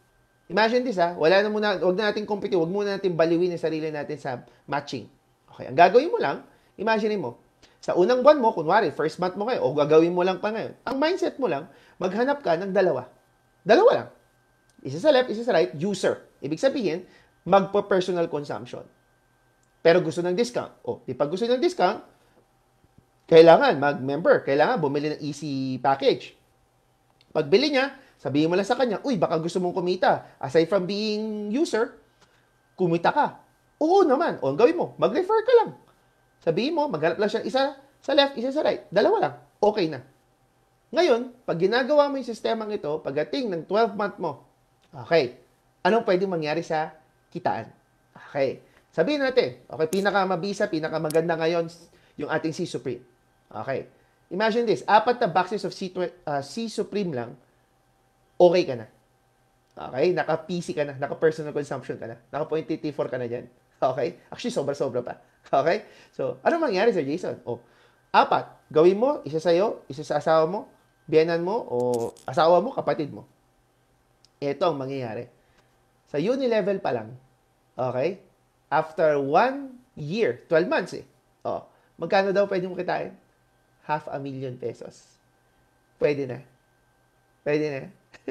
Imagine this ha, wala na muna, wag na natin compete, wag muna natin baliwin ang sarili natin sa matching. Okay, ang gagawin mo lang, imagine mo, sa unang buwan mo, kunwari, first month mo kayo, o gagawin mo lang pa ngayon, ang mindset mo lang, maghanap ka ng dalawa. Dalawa lang. Isa sa left, isa sa right, user. Ibig sabihin, magpa-personal consumption. Pero gusto ng discount. O, di pag gusto ng discount, kailangan mag-member. Kailangan bumili ng easy package. Pagbili niya, sabihin mo lang sa kanya, uy, baka gusto mong kumita. Aside from being user, kumita ka. Oo naman. O, ang gawin mo, mag-refer ka lang. Sabihin mo, maghanap lang siya isa sa left, isa sa right. Dalawa lang. Okay na. Ngayon, pag ginagawa mo yung sistemang ito, pagdating ng twelve month mo, okay, anong pwedeng mangyari sa kitaan? Okay. Sabihin natin, okay, pinakamabisa, pinakamaganda ngayon, yung ating C Supreme. Okay. Imagine this, apat na boxes of C, uh, C Supreme lang, okay ka na. Okay? Naka-P C ka na, naka-personal consumption ka na, naka-point T T four ka na dyan. Okay? Actually, sobra-sobra pa. Okay? So, ano mangyari, Sir Jason? Oh, apat, gawin mo, isa sa'yo, isa sa asawa mo, biyenan mo, o asawa mo, kapatid mo. Ito ang mangyayari. Sa uni-level pa lang, okay? After one year, twelve months eh. Oh, magkano daw pwede mo kitain? Half a million pesos. Pwede na. Pwede na.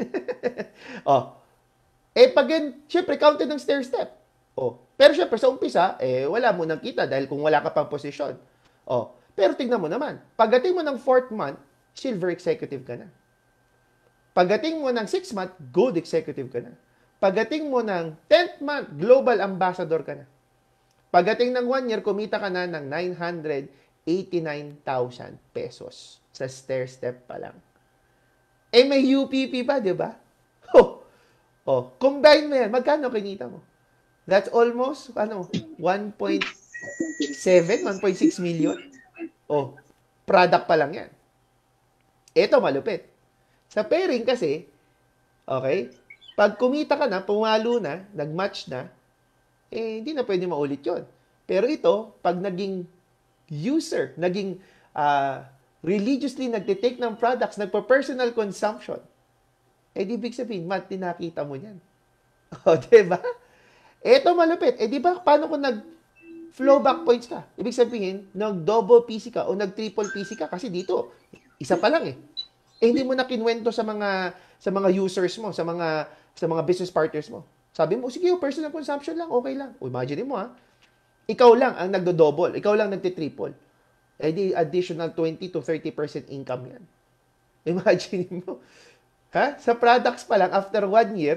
Oh. Eh, pag yan, syempre, counted ng stair step. Oh. Pero syempre, sa umpisa, eh, wala mo nang kita dahil kung wala ka pang posisyon. Oh. Pero tignan mo naman, pagdating mo ng fourth month, silver executive ka na. Pagdating mo ng sixth month, gold executive ka na. Pagdating mo ng tenth month, global ambassador ka na. Pagdating ng one year, kumita ka na ng nine hundred eighty-nine thousand pesos sa stair step pa lang. Eh, may U P P pa, di ba? Oh, oh, combine mo yan. Magkano kinita mo? That's almost, ano, one point seven, one point six million. Oh, product pa lang yan. Ito, malupit. Sa pairing kasi, okay, pag kumita ka na, pumalo na, nag-match na, eh, hindi na pwede maulit yun. Pero ito, pag naging user, naging uh, religiously nagtitake ng products, nagpa-personal consumption, eh, di big sabihin, mat, tinakita mo yan. O, diba? Ito malupit. Eh, di ba, paano kung nag-flow back points ka? Ibig sabihin, nag-double P C ka o nag-triple P C ka kasi dito, isa pa lang eh. Eh, hindi mo na kinwento sa mga sa mga users mo, sa mga sa mga business partners mo. Sabi mo, sige, personal consumption lang, okay lang. O, imagine mo ha, ikaw lang ang nagdo-double, ikaw lang nagti-triple. Eh, di additional twenty to thirty percent income yan. Imagine mo. Ha? Sa products pa lang, after one year,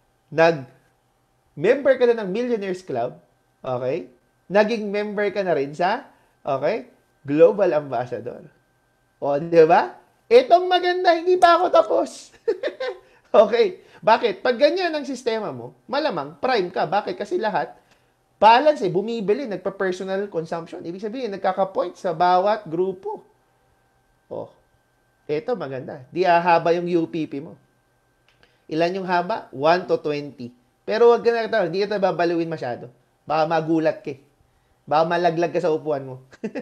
nag-member ka na ng Millionaires Club, okay? Naging member ka na rin sa, okay, Global Ambassador. O, di ba? Itong maganda, hindi pa ako tapos. Okay. Bakit? Pag ganyan ang sistema mo, malamang, prime ka. Bakit? Kasi lahat, balance eh, bumibili, nagpa-personal consumption. Ibig sabihin, nagkaka-point sa bawat grupo. Oh, ito maganda. Di haba yung U P P mo. Ilan yung haba? one to twenty. Pero wag ka na, hindi ka babaluin masyado. Baka magulat ka. Baka malaglag ka sa upuan mo.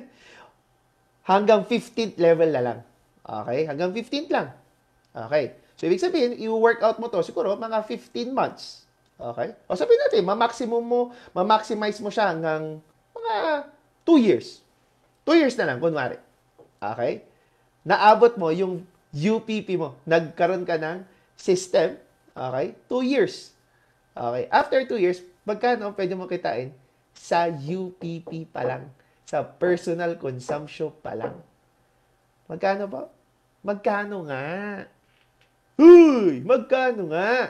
Hanggang fifteenth level na lang. Okay? Hanggang fifteenth lang. Okay. So, ibig sabihin, i-work out mo to siguro mga fifteen months. Okay? O sabihin natin, ma-maximum mo, ma-maximize mo siya hanggang mga two years. two years na lang, kunwari. Okay? Naabot mo yung U P P mo. Nagkaroon ka ng system. Okay? two years. Okay? After two years, magkano pwede mo kitain? Sa U P P pa lang. Sa personal consumption pa lang. Magkano ba? Magkano nga? Huy! Magkano nga?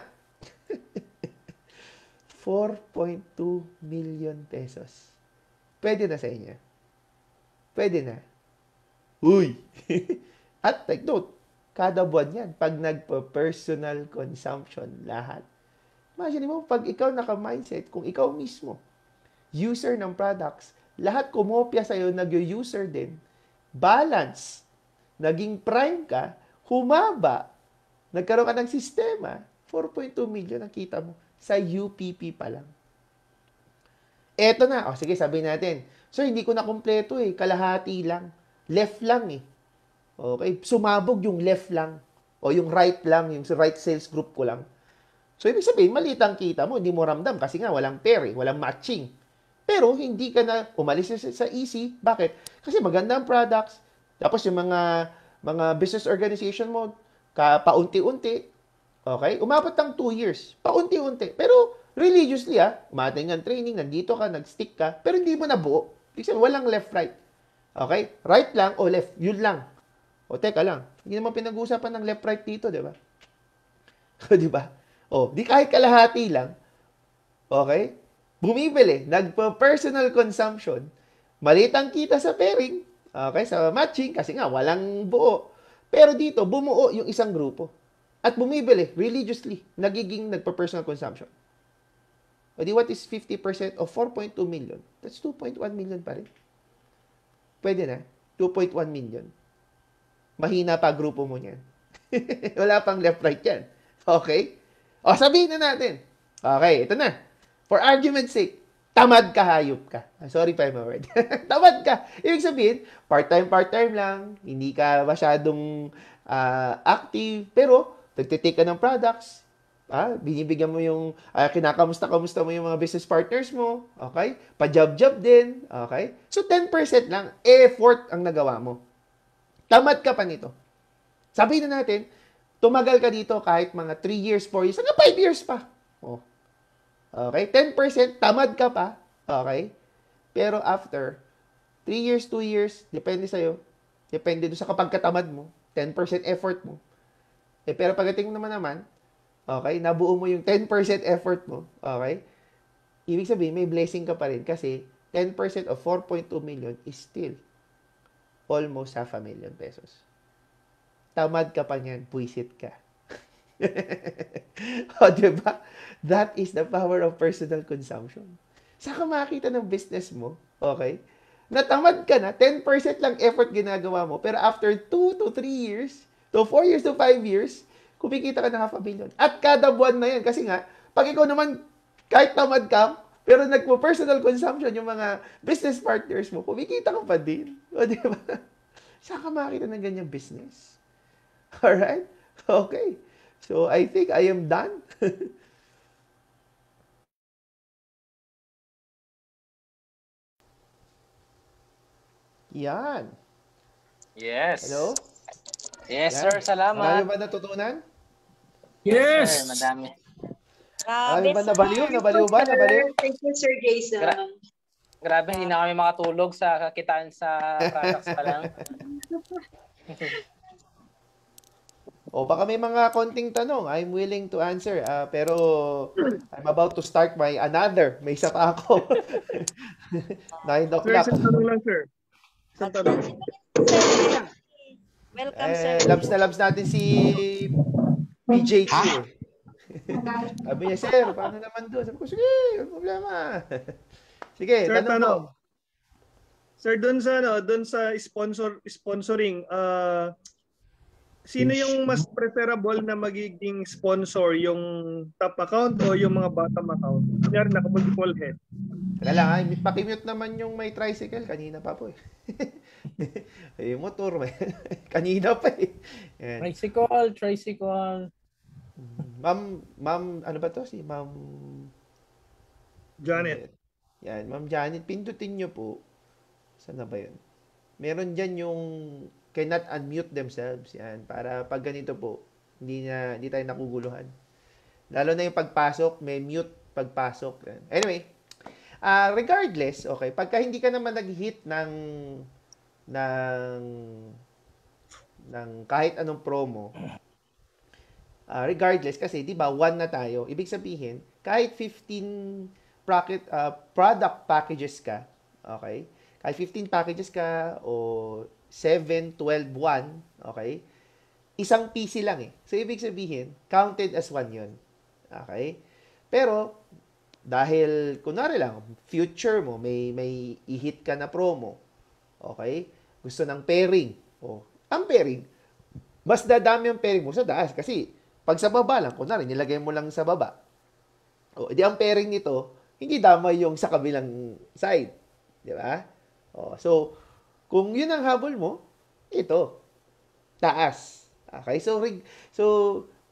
four point two million pesos. Pwede na sa inyo. Pwede na. Uy! At take note, kada buwan yan, pag nagpa-personal consumption lahat. Imagine mo, pag ikaw naka-mindset, kung ikaw mismo, user ng products, lahat kumopya sa'yo, nag-user din, balance, naging prime ka, humaba, nagkaroon ka ng sistema, four point two million ang kita mo sa U P P pa lang. Eto na. O, sige, sabihin natin. Sir, hindi ko na kumpleto eh. Kalahati lang. Left lang eh. Okay? Sumabog yung left lang. O yung right lang. Yung right sales group ko lang. So, ibig sabihin, maliit ang kita mo, hindi mo ramdam kasi nga walang pair, eh, walang matching. Pero, hindi ka na umalis sa, sa easy. Bakit? Kasi maganda ang products. Tapos, yung mga mga business organization mo, ka, paunti-unti, okay? Umabot ng two years. Paunti-unti. Pero, religiously, ah, umating ang training, nandito ka, nag-stick ka, pero hindi mo nabuo. Ibig sabihin, walang left-right. Okay? Right lang o left, yun lang. O, teka lang. Hindi naman pinag-uusapan ng left-right dito, di ba? Di ba? O, di kahit kalahati lang, okay? Bumibili, nagpa-personal consumption, maliit ang kita sa pairing, okay, sa matching, kasi nga, walang buo. Pero dito, bumuo yung isang grupo. At bumibili, religiously, nagiging nagpa-personal consumption. O di, what is fifty percent of four point two million? That's two point one million pa rin. Pwede na, two point one million. Mahina pa grupo mo niyan. Wala pang left-right yan. Okay? O, sabihin na natin. Okay, ito na. For argument's sake, tamad ka, hayop ka. Sorry pa yung word. Tamad ka. Ibig sabihin, part-time, part-time lang. Hindi ka masyadong uh, active. Pero, nagtitake ka ng products. Ah, binibigyan mo yung, uh, kinakamusta-kamusta mo yung mga business partners mo. Okay? Pa-job-job din. Okay? So, ten percent lang, effort ang nagawa mo. Tamad ka pa nito. Sabihin na natin, tumagal ka dito kahit mga three years, four years, hanggang five years pa. Oh. Okay? ten percent, tamad ka pa. Okay? Pero after three years, two years, depende sa'yo. Depende doon sa kapag katamad mo. ten percent effort mo. Eh, pero pagdating naman naman, okay, nabuo mo yung ten percent effort mo. Okay? Ibig sabihin, may blessing ka pa rin kasi ten percent of four point two million is still almost half a million pesos. Tamad ka pa niyan, puwisit ka. O, diba? That is the power of personal consumption. Saan ka makakita ng business mo, okay, natamad ka na, ten percent lang effort ginagawa mo, pero after two to three years, to four years to five years, kumikita ka ng half a billion. At kada buwan na yan, kasi nga, pag ikaw naman, kahit tamad ka, pero nagpo-personal consumption yung mga business partners mo, kumikita ka pa din. O, diba? Saan ka makakita ng ganyang business? Alright? Okay. So, I think I am done. Yan. Yes. Hello? Yes, Yan. sir. Salamat. Marami ba natutunan? Yes. Sir, madami. Marami ba nabaliw? Nabaliw ba? Nabaliw? Thank you, Sir Jason. Gra- Grabe, hindi na kami makatulog sa kakitaan sa products pa lang. O baka may mga konting tanong, I'm willing to answer. Uh, pero I'm about to start my another. May isa pa ako. nine Sir, o'clock. isang tanong lang, sir. Isang tanong. Welcome, Eh, sir. labs na labs natin si P J Q. eh. Sabi niya, sir, paano naman doon? Sabi ko, sige, walang problema. Sige, Sir, tanong mo. tanong. Sir, doon sa ano, doon sa sponsor sponsoring, uh, sino yung mas preferable na magiging sponsor, yung top account o yung mga bottom account? Kunyari, naka-multiple head. Teka lang, ha? Pakimute naman yung may tricycle. Kanina pa po eh. Yung motor, may. Kanina pa eh. Yan. Tricycle, tricycle. Ma'am, ma'am, ano ba to? Si ma'am... Janet. Yan, ma'am Janet, pindutin nyo po. Saan na ba yun? Meron dyan yung cannot unmute themselves. Yan, para pag ganito po, hindi, na, hindi tayo nakuguluhan. Lalo na yung pagpasok, may mute pagpasok. Yan. Anyway, uh, regardless, okay, pagka hindi ka naman nag-hit ng ng ng kahit anong promo, uh, regardless, kasi di ba one na tayo, ibig sabihin, kahit fifteen product, uh, product packages ka, okay, kahit fifteen packages ka o seven, twelve, one, okay, isang P C lang eh. So, ibig sabihin, counted as one yun. Okay? Pero, dahil, kunwari lang, future mo, may, may i-hit ka na promo, okay, gusto ng pairing, o, ang pairing, mas dadami ang pairing mo sa taas kasi pag sa baba lang, kunwari, nilagay mo lang sa baba. O, di ang pairing nito, hindi damay yung sa kabilang side. Di ba? O, so, kung yun ang habol mo, ito, taas. Okay? So, rig, so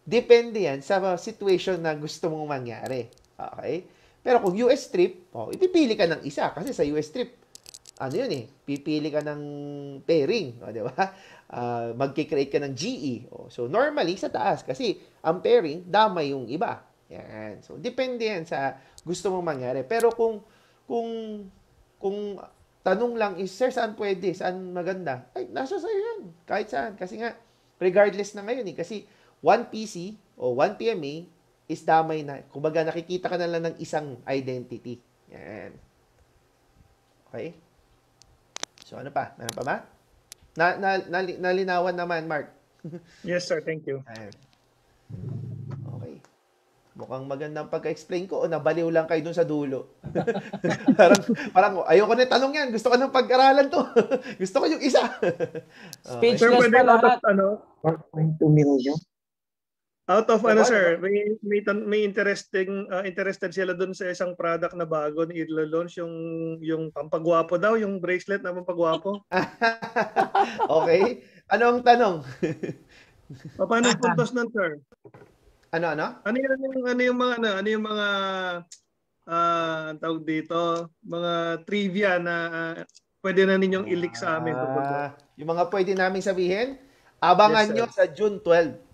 depende yan sa situation na gusto mong mangyari. Okay? Pero kung U S trip, oh, ipipili ka ng isa kasi sa U S trip, ano yun eh, pipili ka ng pairing, o, di ba? Uh, magkikreate ka ng G E. O, so, normally, sa taas, kasi ang pairing, damay yung iba. Yan. So, depende yan sa gusto mong mangyari. Pero kung, kung, kung tanong lang is, sir, saan pwede? Saan maganda? Ay, nasa sa'yo yan. Kahit saan. Kasi nga, regardless na ngayon eh. Kasi, one P C o one P M A is damay na. Kumbaga, nakikita ka na lang ng isang identity. Yan. Okay? So, ano pa? Meron pa ba? Na, na, na, nalinawan naman, Mark. Yes, sir. Thank you. Ayan. Okay. Mukhang magandang pagka-explain ko o nabaliw lang kayo dun sa dulo. parang, parang, ayoko na tanong yan. Gusto ko ng pag-aralan to. Gusto ko yung isa. Okay. Sir, Speechless pwede pa out of, lahat. ano, one point two million. out of So, ano ano sir, may, may, tan- may interesting, uh, interested sila dun sa isang product na bago ni ilo-launch, yung, yung pampagwapo daw, yung bracelet na pampagwapo. Okay. Ano ang tanong? Pa- Paano ang puntos nun, sir? Ano, ano? Ano yung, ano yung mga, ano, ano yung mga, ah, ang tawag dito, mga trivia na ah, pwede na ninyong ilik sa amin tungkol doon? Ah, yung mga pwede namin sabihin, abangan Yes, sir. nyo sa June twelfth.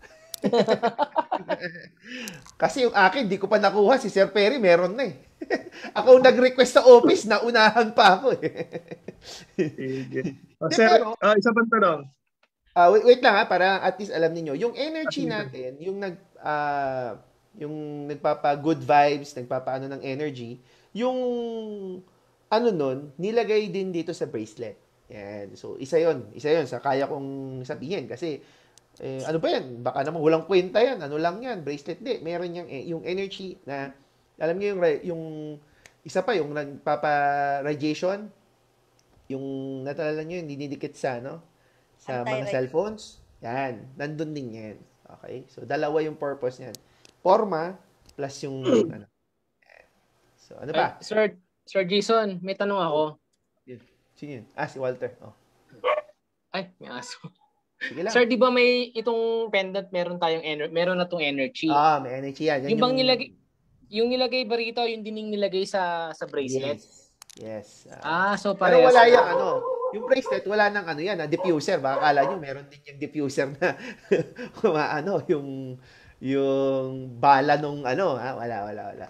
Kasi yung akin, di ko pa nakuha. Si Sir Perry, meron na eh. Ako ang nag-request sa office, naunahan pa ako eh. Sige. Oh, Di, sir, pero, ah, isa pang tanong. ah, wait, wait lang ha, para at least alam niyo yung energy natin, yung nag ah, yung nagpapa-good vibes, nagpapaano ng energy, yung ano nun, nilagay din dito sa bracelet. Yan. So, isa yon isa yon sa kaya kong sabihin kasi eh, ano ba yan? Baka naman walang kwenta yan. Ano lang yan? Bracelet. Di. Meron yung, eh, yung energy na, alam niyo yung, re- yung isa pa, yung nagpapa-radiation, yung natalala niyo, yung dinidikit sa, no? Sa mga Anti-radiation. cellphones. Yan. Nandun din yan. Okay? So, dalawa yung purpose niyan. Forma plus yung, ano. So, ano Ay, pa? Sir, Sir Jason, may tanong ako. Yun. Sino yun? Ah, si Walter. Oh. Ay, may aso. Sige lang. Sir, di ba may itong pendant, meron tayong ener- meron na tong energy. Ah, may energy yan. Yan yung bang nilagay, yung nilagay ba rito, yung dining nilagay sa sa bracelet? Yes. Yes. Ah, Ah, so pero parehas. wala yung ano, yung bracelet, wala nang ano yan, na diffuser. Baka akala nyo, meron din yung diffuser na, ano, yung, yung bala nung ano, ha? Wala, wala, wala.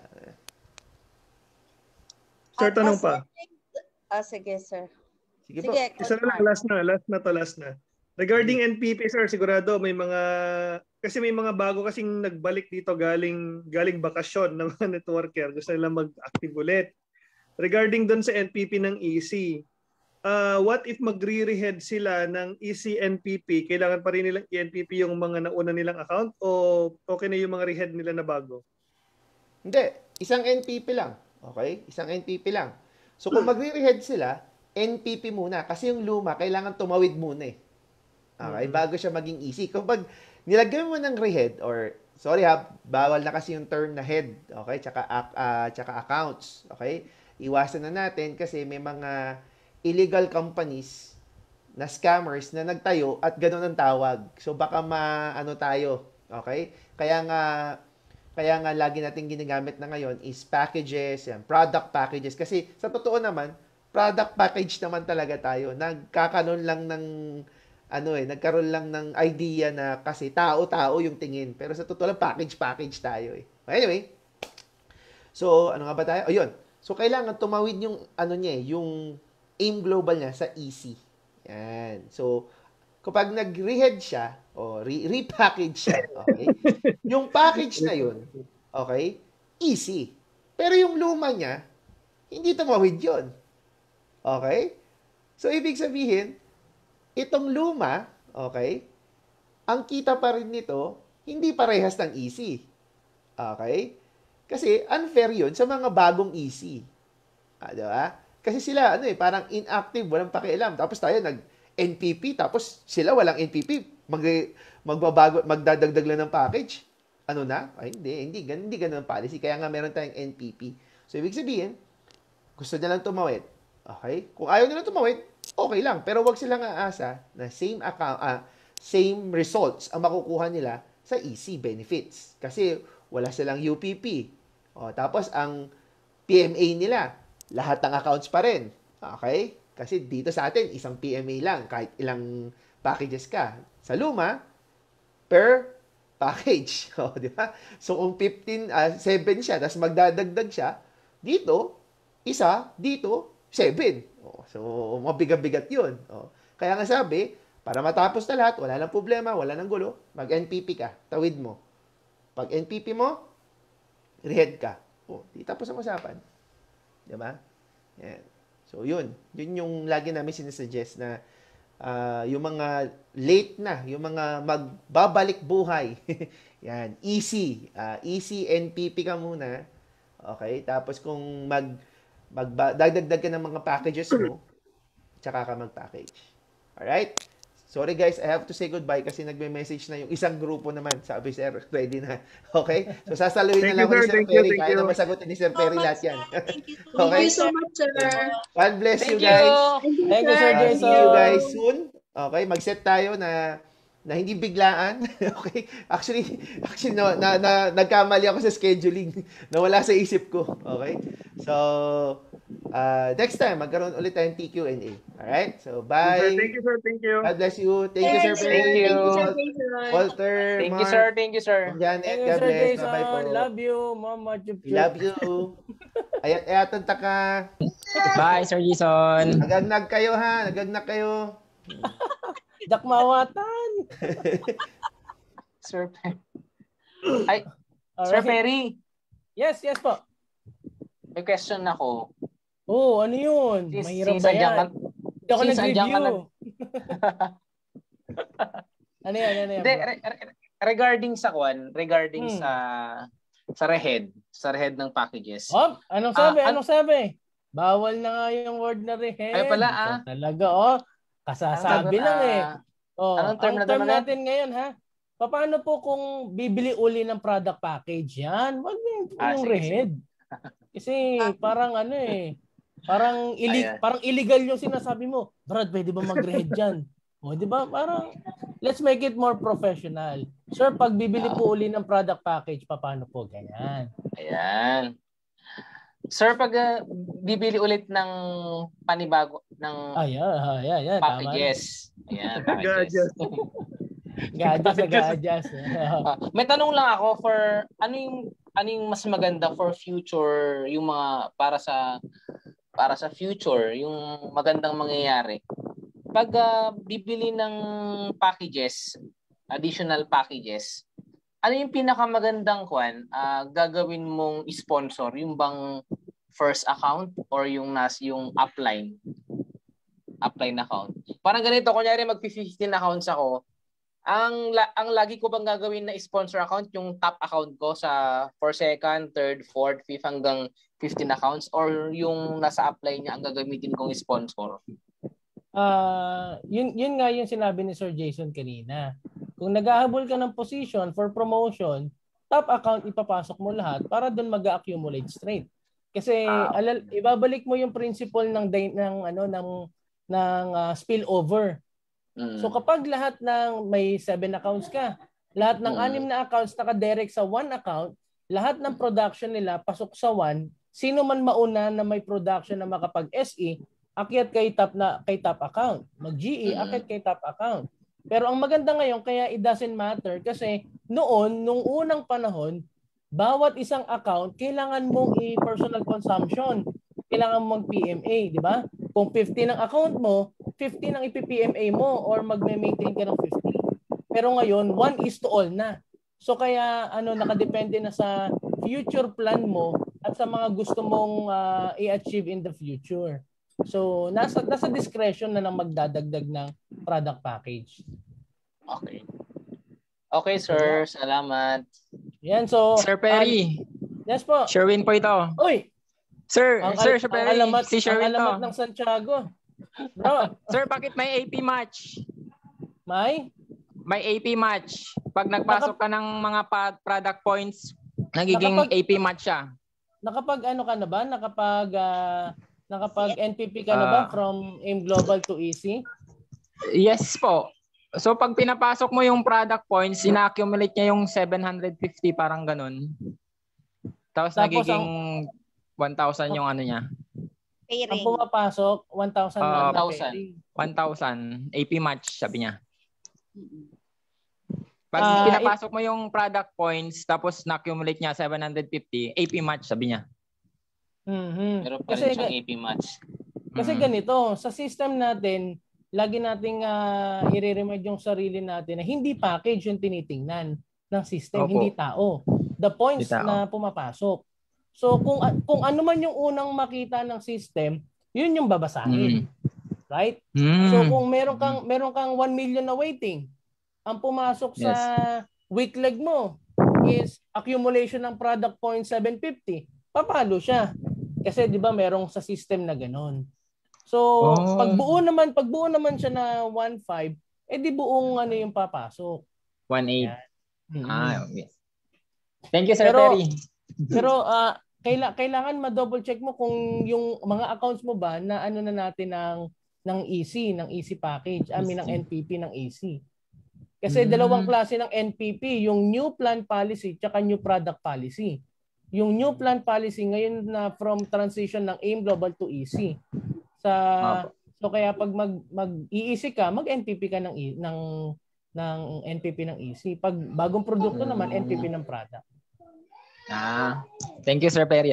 Sir, At tanong as pa. Ah, sige, sir. Sige po. Sige, Isa Coach na lang, Mark. last na, last na to, last na. Regarding N P P, sir, sigurado may mga, kasi may mga bago kasing nagbalik dito galing galing bakasyon ng mga networker. Gusto nila mag-active ulit. Regarding doon sa N P P ng E C, uh, what if magre-rehead sila ng E C N P P? Kailangan pa rin nilang N P P yung mga nauna nilang account o okay na yung mga rehead nila na bago? Hindi. Isang N P P lang. Okay? Isang N P P lang. So, kung magre-rehead sila, N P P muna. Kasi yung luma, kailangan tumawid muna eh. Okay? Bago siya maging easy. Kung pag nilagay mo ng rehead, or, sorry ha, bawal na kasi yung term na head. Okay? Tsaka, uh, tsaka accounts. Okay? Iwasan na natin kasi may mga illegal companies na scammers na nagtayo at ganun ang tawag. So, baka ma-ano tayo. Okay? Kaya nga, kaya nga lagi natin ginagamit na ngayon is packages, yan, product packages. Kasi sa totoo naman, product package naman talaga tayo. Nagkakaroon lang ng ano eh, nagkaroon lang ng idea na kasi tao-tao yung tingin. Pero sa totoo lang, package-package tayo eh. Anyway, so ano nga ba tayo? Ayun. So kailangan tumawid yung ano niya eh, yung aim global niya sa E C. Yan. So kapag nag-rehead siya o re- repackage siya, okay? Yung package na yun, okay? Easy. Pero yung luma niya, hindi tumawid yun. Okay? So ibig sabihin, itong luma, okay, ang kita pa rin nito, hindi parehas ng E C. Okay? Kasi unfair yun sa mga bagong E C. Ah, diba? Kasi sila, ano eh, parang inactive, walang pakialam. Tapos tayo nag-N P P, tapos sila walang N P P, mag magbabago, magdadagdag lang ng package. Ano na? Ay, hindi, hindi, ganun, hindi ganun ang policy. Kaya nga meron tayong N P P. So, ibig sabihin, gusto nilang tumawid. Okay? Kung ayaw nilang tumawid, okay lang. Pero wag silang aasa na same account, ah, same results ang makukuha nila sa E C benefits. Kasi wala silang U P P. O, tapos ang P M A nila, lahat ng accounts pa rin. Okay? Kasi dito sa atin, isang P M A lang, kahit ilang packages ka. Sa luma, per package. O, di ba? So, kung fifteen, uh, seven siya, tapos magdadagdag siya, dito, isa, dito, seven. O, so, mabigat-bigat yun. O, kaya nga sabi, para matapos na lahat, wala nang problema, wala nang gulo, mag-N P P ka, tawid mo. Pag N P P mo, rehead ka. O, di tapos ang usapan. Di ba? Yan. So, yun. Yun yung lagi namin sinasuggest na uh, yung mga late na, yung mga magbabalik buhay. Yan. Easy. Uh, easy N P P ka muna. Okay? Tapos kung mag, mag dagdagdag ka ng mga packages mo, tsaka ka mag-package. Alright? Sorry guys, I have to say goodbye kasi nagme-message na yung isang grupo naman. Sabi, sir, ready na. Okay? So, sasaluhin na lang ni Sir Perry. Kaya na masagutin ni Sir Perry lahat yan. Thank you so Okay? much, sir. God bless Thank you guys. you. Thank you, Sir Uh, Jason. see you guys soon. Okay? Mag-set tayo na na hindi biglaan. Okay? Actually, actually no, na, na, nagkamali ako sa scheduling. Nawala sa isip ko. Okay? So, uh, next time, magkaroon ulit tayong T Q and A. Alright? So, bye. Thank you, sir. Thank you. God bless you. Thank you, Sir Perry. Thank you. Walter, Thank you, Mark, sir. Thank you, sir. Janet, Thank you, God Sir bless. Jason. Bye-bye po. Love you, Mama Chup Chup. Love you. Ayat, ayatan ta ka. Bye, Sir Jason. Nagagnag kayo ha. Nagagnag kayo. Dakmawatan. Sir Perry. Ay, Sir Perry. Yes, yes po. May question ako. Oh, ano yun? Since, Mahirap since ba andyan yan? ka- Hindi ako since andyan ka nag-review. nag- Ano yan? Ano yan? Hindi, bro? re- re- regarding sa kwan, regarding Hmm. sa sa rehead, sa rehead ng packages. Oh, anong sabi? Ah, an- anong sabi? Bawal na nga yung word na rehead. Ay pala, ah. Ito talaga, oh. Kasasabi Anong- lang eh. ah, Oh, anong term ang na term naman natin ngayon, ha? Paano po kung bibili uli ng product package? Yan. Wag yung, Ah, yung sige, rehead. Kasi parang ano eh. Parang, ili- Ayan. parang illegal yung sinasabi mo. Brad, pwede ba mag-rehead dyan? O, di ba? Parang, let's make it more professional. Sir, pag bibili po uli ng product package, paano po? Ganyan. Ayan. Sir, pag uh, bibili ulit ng panibago ng Ayan, ayan, ayan. packages. Ayan, packages. Gadgets na gadgets. Ah, may tanong lang ako for ano yung ano yung mas maganda for future, yung mga para sa para sa future, yung magandang mangyayari. Pag uh, bibili ng packages, additional packages, ano yung pinakamagandang kwan uh, gagawin mong sponsor? Yung bang first account or yung nas yung upline? Upline account. Parang ganito, kunyari mag-fifteen accounts ako, ang la- ang lagi ko bang gagawin na sponsor account yung top account ko sa for second, third, fourth, fifth hanggang fifteen accounts or yung nasa upline niya ang gagamitin kong sponsor? Ah, uh, yun yun nga yung sinabi ni Sir Jason kanina. Kung naghahabol ka ng position for promotion, top account ipapasok mo lahat para doon mag-accumulate straight. Kasi Ah. alal, ibabalik mo yung principle ng ng ano ng ng uh, spillover. Mm. So kapag lahat ng may seven accounts ka, lahat ng Mm. anim na accounts naka-direct sa one account, lahat ng production nila pasok sa one, sino man mauna na may production na makapag-S E, akyat kay top na kay top account. Mag-G E, Mm. akyat kay top account. Pero ang maganda ngayon kaya it doesn't matter kasi noon nung unang panahon, bawat isang account kailangan mong i-personal consumption. Kailangan mong P M A, di ba? Kung fifteen ang account mo, fifteen ang ipi-P M A mo or magme-maintain ka ng fifty. Pero ngayon, one is to all na. So kaya ano nakadepende na sa future plan mo at sa mga gusto mong uh, i-achieve in the future. So nasa nasa discretion na lang magdadagdag ng product package. Okay. Okay, sir. Salamat. Yan so Sir Perry, yes po. Sherwin po ito. Uy, Sir, ang, Sir, al- Sir ang Perry, alamat, si ang Sherwin alamat to. ng Santiago. Bro, Sir, bakit may A P match? may May A P match. Pag nagpasok ka ng mga pa- product points, nagiging Nakapag- A P match siya. nakapag ano ka na ba? Nakapag ah, nakapag N P P ka na ba Ah. from AIM Global to E C? Yes po. So pag pinapasok mo yung product points, ina-accumulate niya yung seven hundred fifty, parang ganun. Tapos, Tapos nagiging ang, one thousand yung ano niya. Pairing. Ang pumapasok, one thousand. Uh, one thousand. A P match, sabi niya. Pag uh, pinapasok mo yung product points, tapos na-accumulate niya seven hundred fifty, A P match, sabi niya. Mm-hmm. Pero pa rin siyang A P match. Kasi mm-hmm. ganito, sa system natin, lagi nating uh, i-remind yung sarili natin na hindi package yung tinitingnan ng system, Opo. Hindi tao. The points tao. Na pumapasok. So kung kung ano man yung unang makita ng system, yun yung babasahin. Mm. Right? Mm. So kung meron kang meron kang one million na waiting, ang pumasok yes. sa weak leg mo is accumulation ng product points seven fifty. Papalo siya. Kasi 'di ba merong sa system na ganoon. So, oh. pag buo naman, pag buo naman siya na one five, eh di buong ano yung papasok. one eight. Mm-hmm. Ah, okay. Thank you, Sir pero, Perry. pero uh, kaila, kailangan ma-double check mo kung yung mga accounts mo ba na ano na natin ng ng E C, ng E C package, I mean ng N P P ng E C. Kasi mm-hmm. dalawang klase ng N P P, yung new plan policy at new product policy. Yung new plan policy ngayon na from transition ng AIM Global to E C. Sa so kaya pag mag mag-E E C ka, mag-N P P ka ng ng ng N P P ng E C. Pag bagong produkto naman N P P ng product. Ah, thank you Sir Perry.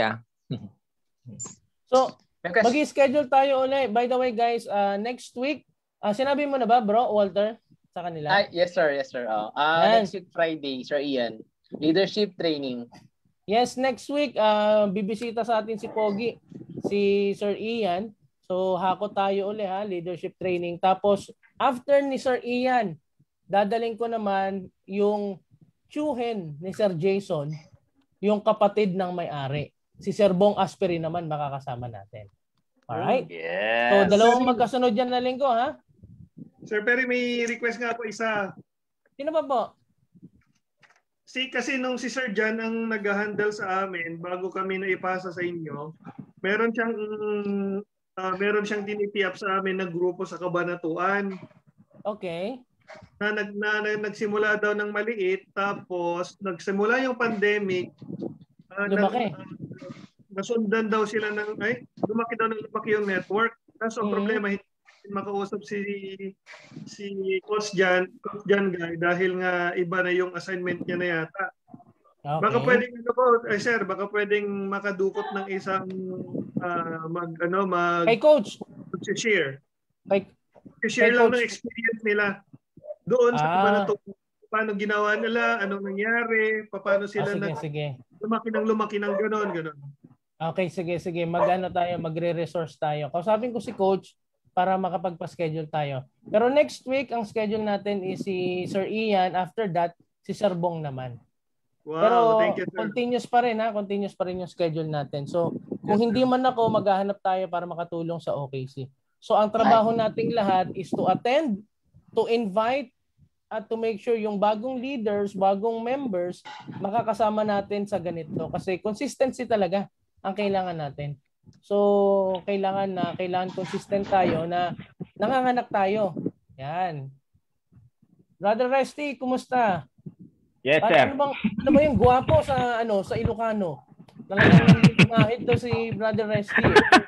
So, mag-schedule tayo ulit. By the way guys, uh, next week, uh, sinabi mo na ba bro, Walter, sa kanila? Ah, yes sir, yes sir. Uh, uh, next week Friday, Sir Ian, leadership training. Yes, next week uh, bibisita sa atin si Pogi, si Sir Ian. So, hako tayo uli ha, leadership training. Tapos, after ni Sir Ian, dadaling ko naman yung tsuhin ni Sir Jason, yung kapatid ng may-ari. Si Sir Bong Aspirin naman makakasama natin. Alright? Yes. So, dalawang magkasunod yan na linggo ha. Sir Perry, may request nga po isa. Sino ba po? Si, kasi nung si Sir Jan ang nag-handle sa amin, bago kami naipasa sa inyo, meron siyang Uh, meron siyang tinitiap sa amin na grupo sa Kabanatuan. Okay. Na, nag, na, na nagsimula daw ng maliit, tapos nagsimula yung pandemic. Uh, lumaki. Nag, uh, nasundan daw sila ng, ay, lumaki daw ng lumaki yung network. Kaso ang mm-hmm. problema, hindi makausap si si Coach Jan, Coach Jan Guy, dahil nga iba na yung assignment niya na yata. Okay. Baka pwedeng ano po, eh, sir, baka pwedeng makadukot ng isang uh, mag ano mag kay coach share. Kay share lang ng experience nila doon ah. sa Kabanatuan. Paano ginawa nila, anong nangyari, paano sila ah, sige, nag sige. lumaki ng lumaki ng gano'n, gano'n. Okay, sige, sige. Mag-ano tayo, magre-resource tayo. Kausapin ko si coach para makapagpa-schedule tayo. Pero next week, ang schedule natin is si Sir Ian. After that, si Sir Bong naman. Wow, pero thank you, sir. Continuous pa rin ha, continuous pa rin yung schedule natin. So, kung yes, hindi man ako, maghahanap tayo para makatulong sa O K C. So, ang trabaho nating lahat is to attend, to invite, at to make sure yung bagong leaders, bagong members, makakasama natin sa ganito. Kasi consistency talaga ang kailangan natin. So, kailangan na, kailangan consistent tayo na nanganganak tayo. Yan. Brother Resty, kumusta? Yes, At sir. Ano bang, ano ba yung guwapo sa ano sa Ilocano? Talagang mahit daw si Brother Resty.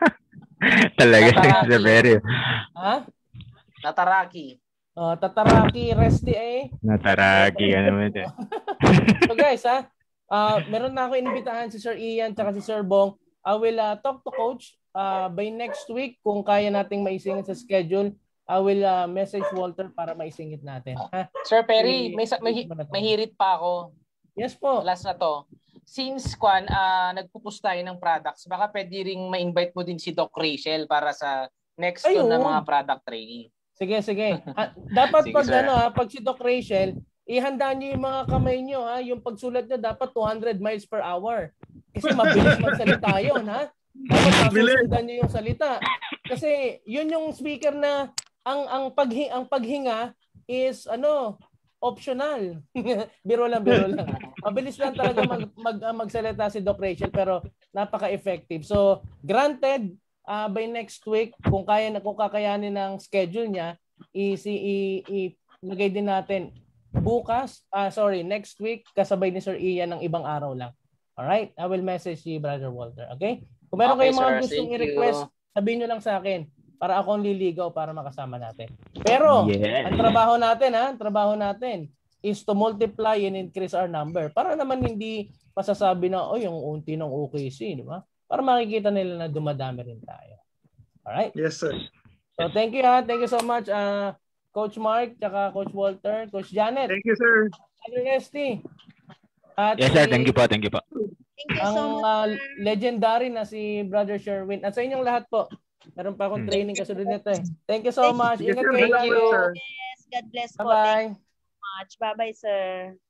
Talaga si Very. Ha? Tataraki. Oh, Tataraki Resty eh. Nataraki ano mo ito. So guys, ha. Uh, meron na ako inimbitahan si Sir Ian at si Sir Bong. I will uh, talk to coach uh, by next week kung kaya nating maisingit sa schedule. I will uh, message Walter para maisingit natin. Ha? Sir Perry, may, may, may hirit pa ako. Yes po. Last na to. Since Kwan, uh, nagpupus tayo ng products, baka pwede ring ma-invite mo din si Doc Rachel para sa next to na mga product training. Sige, sige. Uh, dapat sige, pag, ano, ha, pag si Doc Rachel, ihanda niyo yung mga kamay niyo. Ha? Yung pagsulat niyo dapat two hundred miles per hour. Kasi mabilis magsalita yun. Ha? Dapat masusundan niyo yung salita. Kasi yun yung speaker na ang ang paghi ang paghinga is ano optional. biro lang, biro lang. Mabilis lang talaga mag, mag uh, magsalita si Doc Rachel pero napaka-effective. So, granted uh, by next week kung kaya na kung kakayanin ng schedule niya, i i, i lagay din natin bukas, ah sorry, next week kasabay ni Sir Ian ng ibang araw lang. Alright? I will message si Brother Walter. Okay? Kung meron Okay, kayong mga sir. gustong Thank i-request, you. sabihin nyo lang sa akin para ako ang liligaw para makasama natin. Pero, Yes. ang trabaho natin ha, ang trabaho natin is to multiply and increase our number. Para naman hindi pasasabi na, oh, yung unti ng O K C, di ba? Para makikita nila na dumadami rin tayo. Alright? Yes, sir. So, thank you ha. Thank you so much, uh, Coach Mark, tsaka Coach Walter, Coach Janet. Thank you, sir. S T. At Yes, sir. si- Thank you po. Thank you po. Thank you ang so much. uh, sir. legendary na si Brother Sherwin. At sa inyong lahat po, meron pa akong Hmm. training kasunod nito eh. Thank you so much. Yes, Ingat sir. kayo Thank lagi. you. Yes, God bless po. Thank Bye-bye. you so much. Bye-bye, sir.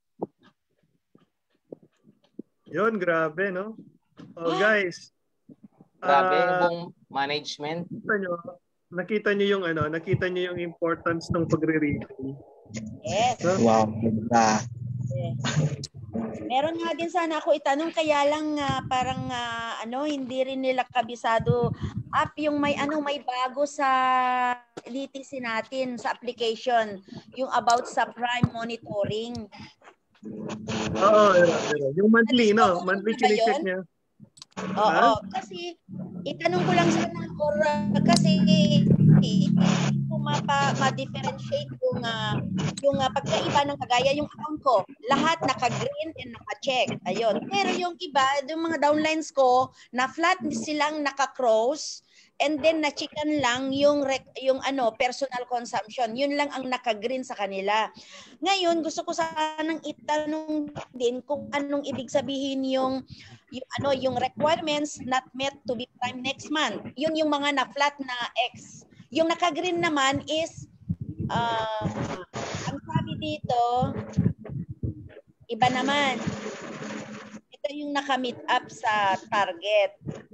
Yun, grabe, no? Oh, guys. Grabe, ah, yung buong management. nakita nyo, nakita nyo yung ano, nakita nyo yung importance ng pagre-review. Yes. No? Wow, ganda. Yes. Meron nga din sana ako itanong, kaya lang ah, parang ah, ano, hindi rin nila kabisado up yung may ano, may bago sa L T C natin sa application, yung about sa prime monitoring. Oo, meron, meron. Yung monthly, no? Monthly Ano ba chinecheck yun? niya. Oo, kasi itanong ko lang sana or uh, kasi kung mapa ma-differentiate yung uh, yung uh, pagkaiba ng kagaya yung account ko, lahat naka-green and naka-check. Ayun. Pero yung iba, yung mga downlines ko, na flat silang naka-cross and then na-checkan lang yung rec- yung ano, personal consumption. Yun lang ang naka-green sa kanila. Ngayon, gusto ko sanang itanong din kung anong ibig sabihin yung yung ano yung requirements not met to be prime next month. Yun yung mga na-flat na X. Yung naka-green naman is uh, ang sabi dito iba naman. Ito yung naka-meet up sa target.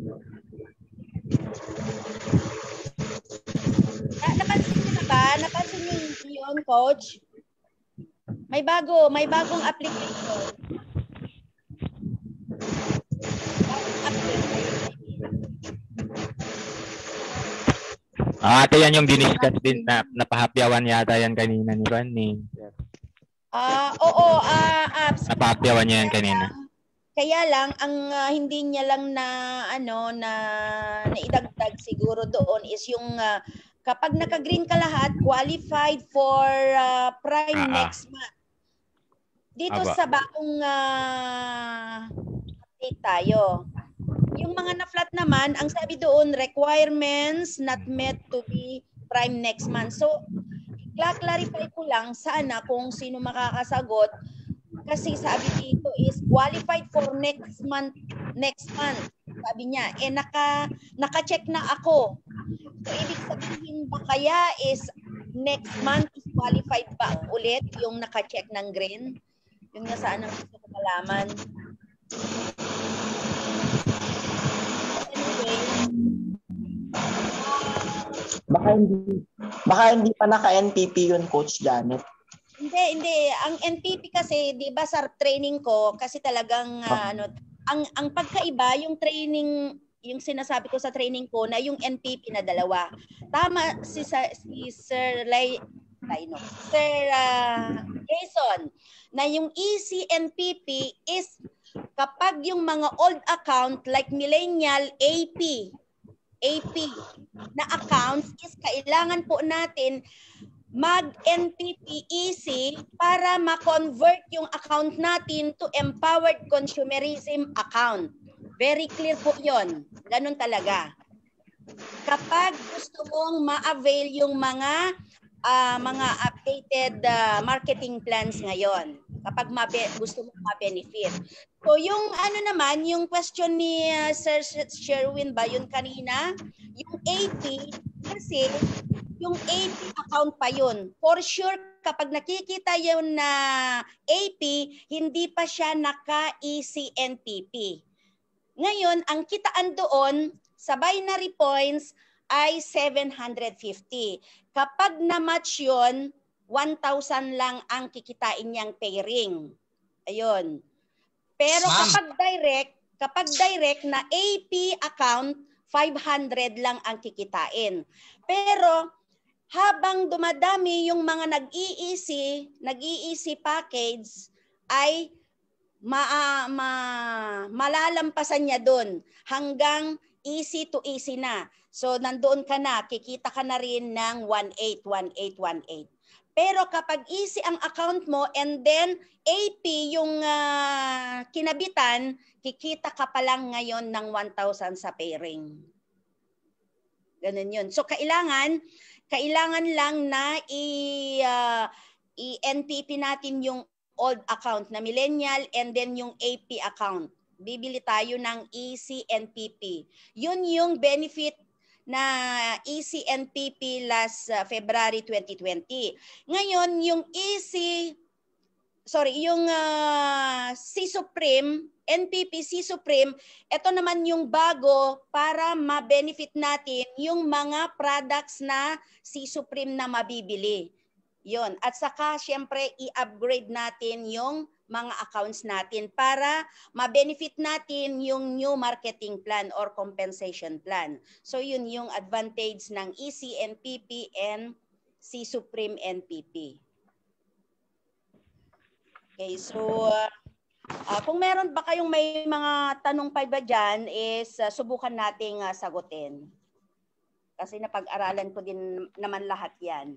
Na, napansin niyo na ba? Napansin niyo yun, coach? May bago, may bagong application. Ah, ate yan yung diniscuss din na napahapyawan yata yan kanina ni Juan ni. Ah, oo, ah, apps. Napahapyawan niya yan kanina. Kaya lang ang ah, hindi niya lang na ano na naidagdag siguro doon is yung ah, kapag naka-green ka lahat, qualified for ah, prime Ah, ah. next month. Dito Aba. sa bagong ah, update tayo. Yung mga na-flat naman, ang sabi doon, requirements not met to be prime next month. So, clarify ko lang sana kung sino makakasagot kasi sabi dito is qualified for next month next month sabi niya eh naka naka-check na ako. So ibig sabihin ba kaya is next month is qualified ba ulit yung naka-check ng green? Yun nga sana gusto ko malaman. Anyway, Baka hindi, baka hindi pa naka-N P P yun, Coach Janet. Hindi, hindi. Ang N P P kasi, di ba sa training ko, kasi talagang, uh, ano, ang, ang pagkaiba, yung training, yung sinasabi ko sa training ko, na yung N P P na dalawa. Tama si, si Sir Lay, Layno, Sir uh, Jason, na yung E C N P P is kapag yung mga old account, like millennial, A P, A P na accounts is kailangan po natin mag-N P P E C para ma-convert yung account natin to empowered consumerism account. Very clear po yun. Ganun talaga. Kapag gusto mong ma-avail yung mga uh, mga updated uh, marketing plans ngayon, kapag mabe- gusto mong ma-benefit. So yung ano naman, yung question ni uh, Sir Sherwin ba yun kanina, yung A P, kasi yung A P account pa yun. For sure, kapag nakikita yun na A P, hindi pa siya naka-E C N P P. Ngayon, ang kitaan doon sa binary points ay seven hundred fifty. Kapag na-match yun, one thousand lang ang kikitain niyang pairing. Ayun. Pero kapag direct, kapag direct na A P account, five hundred lang ang kikitain. Pero hab habang dumadami yung mga nag-i-easy, nag-i-easy package, ay ma, uh, ma, malalampasan niya doon hanggang easy to easy na. So nandoon ka na, kikita ka na rin ng one eight, one eight, one eight. Pero kapag easy ang account mo and then A P yung uh, kinabitan, kikita ka pa lang ngayon ng one thousand sa pairing. Ganun yun. So kailangan, kailangan lang na i, uh, i-N P P natin yung old account na millennial and then yung A P account. Bibili tayo ng easy N P P. Yun yung benefit na easy N P P last uh, February twenty twenty. Ngayon, yung easy, sorry, yung uh, C Supreme, N P P C Supreme, ito naman yung bago para ma-benefit natin yung mga products na C Supreme na mabibili. Yun. At saka, syempre, i-upgrade natin yung mga accounts natin para ma-benefit natin yung new marketing plan or compensation plan. So yun yung advantage ng easy N P P and C Supreme N P P. Okay, so uh, uh, kung meron ba kayong may mga tanong pa ba dyan is uh, subukan nating uh, sagutin. Kasi napag-aralan ko din naman lahat yan.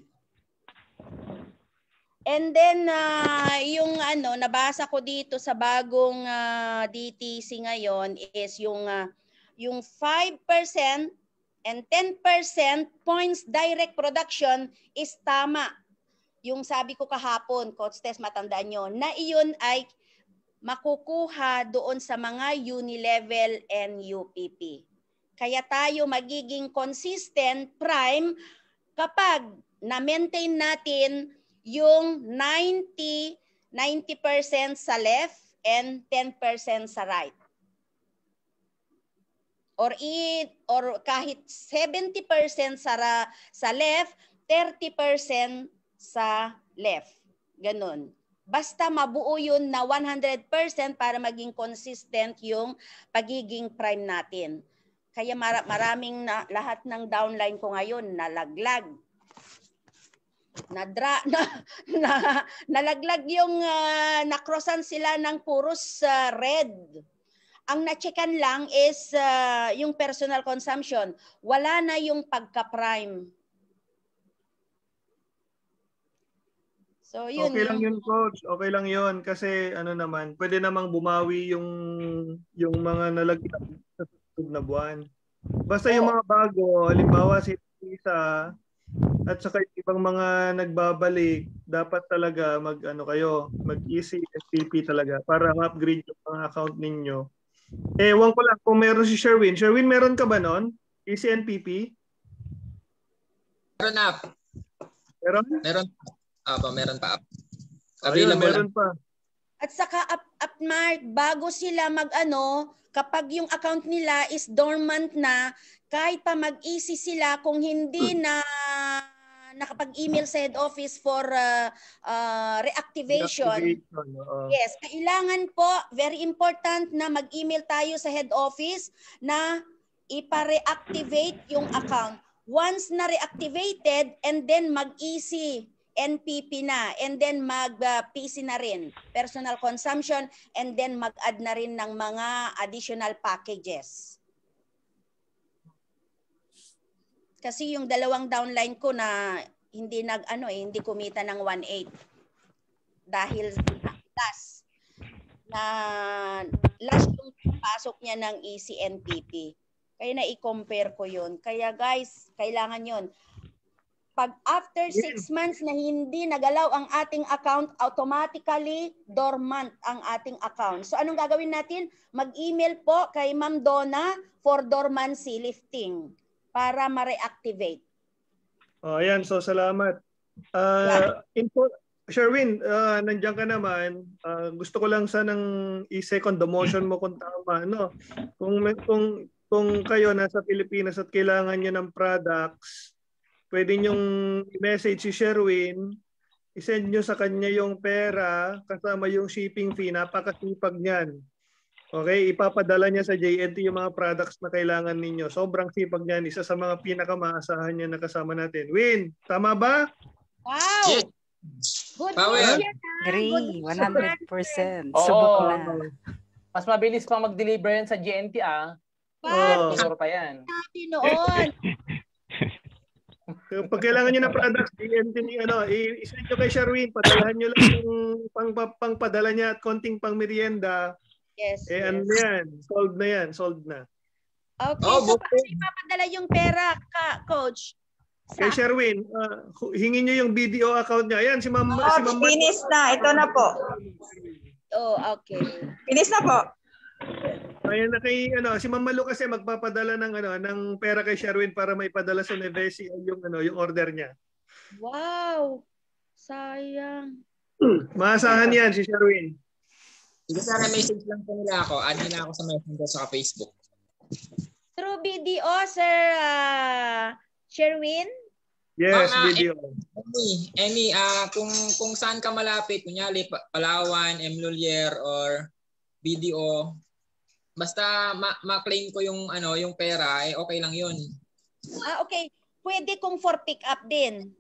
And then, uh, yung ano, nabasa ko dito sa bagong uh, D T C ngayon is yung, uh, yung five percent and ten percent points direct production is tama. Yung sabi ko kahapon, Coach Tess, matandaan nyo, na iyon ay makukuha doon sa mga uni-level and U P P. Kaya tayo magiging consistent prime kapag na-maintain natin yung ninety, ninety percent sa left and ten percent sa right. Or it or kahit seventy percent sa sa left, thirty percent sa left. Ganun. Basta mabuo yun na one hundred percent para maging consistent yung pagiging prime natin. Kaya mar maraming na, lahat ng downline ko ngayon nalaglag. Nadra, na, na, nalaglag yung uh, nakrosan sila ng puros uh, red. Ang na-checkan lang is uh, yung personal consumption. Wala na yung pagka-prime. So, yun, okay lang yung... yun, Coach. Okay lang yun. Kasi ano naman, pwede namang bumawi yung, yung mga nalaglag sa susunod na buwan. Basta oh. Yung mga bago, halimbawa si Isa, at saka yung ibang mga nagbabalik, dapat talaga mag ano kayo, mag-easy N P P talaga para ma-upgrade yung mga account ninyo. Ewan ko lang kung meron si Sherwin. Sherwin, meron ka ba nun? Easy N P P? Meron na. Meron? Meron. Apa, meron pa. Ayun, meron pa. At saka up, up mark, bago sila mag-ano, kapag yung account nila is dormant na, kahit pa mag-easy sila kung hindi na nakapag-email sa head office for uh, uh, reactivation. reactivation uh, yes, kailangan po, very important na mag-email tayo sa head office na ipa-reactivate yung account. Once na reactivated and then mag-easy N P P na and then mag-P C na rin, personal consumption, and then mag-add na rin ng mga additional packages. Kasi yung dalawang downline ko na hindi nag ano eh, hindi kumita ng one eight dahil last na last yung pasok niya ng easy N P P. Kaya na i-compare ko yun. Kaya guys, kailangan yun. Pag after six months na hindi nagalaw ang ating account, automatically dormant ang ating account. So anong gagawin natin? Mag-email po kay Ma'am Donna for dormancy lifting para ma-reactivate. Oh, ayan. So salamat. Uh, yeah. info, Sherwin, uh, nandiyan ka naman. Uh, gusto ko lang sanang i-second the motion mo kung tama. No? Kung, kung, kung kayo nasa Pilipinas at kailangan nyo ng products, pwede nyong i-message si Sherwin, i-send nyo sa kanya yung pera kasama yung shipping fee. Napakasipag niyan. Okay, ipapadala niya sa J N T yung mga products na kailangan ninyo. Sobrang sipag niyan. Isa sa mga pinakamaasahan niya na kasama natin. Win, tama ba? Wow! Yes. Good Power. news yan, ha? Agree, Good one hundred percent. Oo. Subok na. Mas mabilis pang mag-deliver yan sa G N T ah. Oh. Tutor pa yan. Dati noon. Pag kailangan niyo ng products, J N T ni ano, i-send niyo kay Sherwin, padalahan niyo lang yung pang, pang padala niya at konting pang merienda. Yes, Eh yes. ano na yan, sold na yan, sold na. Okay, Oh, so okay. paano ipapadala yung pera, ka, Coach? Kay Sherwin, uh, hingin niyo yung B D O account niya. Ayan, si Ma'am. Oh, si Ma'am finish na. Ito na po. Oh, okay. Finish na po. Ayan na kay ano, si Ma'am Malu kasi magpapadala ng ano ng pera kay Sherwin para maipadala sa Nevesi yung ano, yung order niya. Wow. Sayang. Maasahan yan si Sherwin. Sige, sana message lang po nila ako. Add nila ako sa Messenger sa Facebook. Through B D O, Sir uh, Sherwin? Yes, Ma'am, video. Any, any ah kung kung saan ka malapit, kunyari Palawan, Emlulier or B D O, basta ma- ma-claim ko yung ano, yung pera, eh okay lang 'yun. Ah, okay. Pwede kung for pick up din.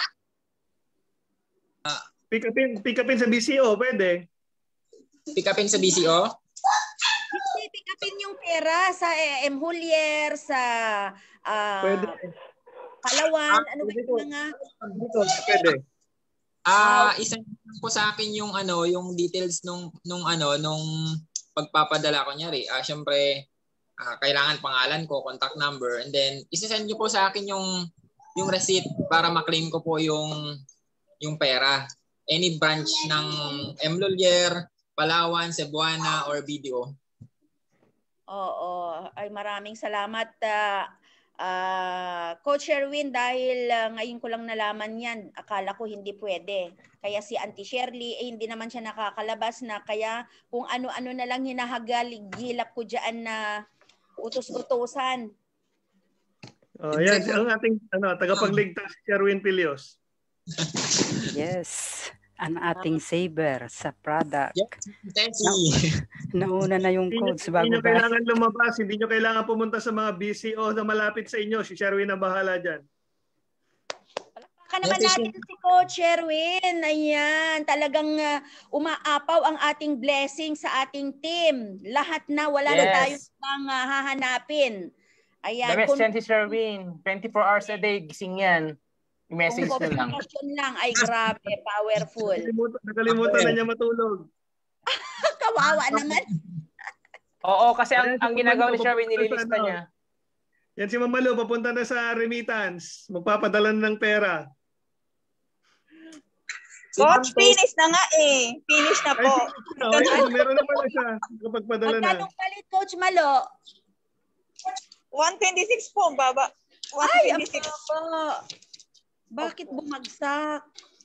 Ah, Pick upin, pick upin sa B C O, pwede. Pick upin sa B C O? Hindi, pick upin yung pera sa eh, M. Julier, sa uh, Pwede. Palawan, ano ba yung mga? Dito, pwede. Ah, isang po sa akin yung ano, yung details nung nung ano, nung pagpapadala ko nyari. Ah, syempre ah, kailangan pangalan ko, contact number, and then i-send niyo po sa akin yung yung receipt para ma-claim ko po yung yung pera. Any branch ng M. Lulier, Palawan, Cebuana, or B D O. Oo, ay maraming salamat uh, uh, Coach Sherwin dahil uh, ngayon ko lang nalaman yan. Akala ko hindi pwede. Kaya si Auntie Shirley, eh, hindi naman siya nakakalabas na kaya kung ano-ano na lang hinahagilap ko dyan na utos-utosan. Oh, yan, ang ating ano, tagapagligtas si Sherwin Pilios. Yes. Ang ating saver sa product. Thank you. Na, nauna na yung codes bago Hindi nyo ba? kailangan lumabas, hindi nyo kailangan pumunta sa mga B C O na malapit sa inyo. Si Sherwin na bahala dyan. Baka naman natin si Coach Sherwin. Ayan, talagang uh, umaapaw ang ating blessing sa ating team. Lahat na, wala Yes. na tayong pang uh, hahanapin. Ayan. The best Kung, yan si Sherwin. twenty-four hours a day, gising yan. I-message kung nyo lang. communication lang ay grabe, powerful. Nakalimutan, nakalimutan na niya matulog. Kawawa naman. Oo, kasi ang, Ayan, si ang ginagawa ni Mamalu, Sherwin, papunta nililista sa ano. niya. Yan si Mamalu, papunta na sa remittance. Magpapadala na ng pera. Coach, finish na nga eh. Finish na po. Ay, ay, meron na pala siya kapag padala na. Magkano palit, Coach Malo? one twenty-six po, baba. Ay, one twenty-six. baba. Bakit bumagsak?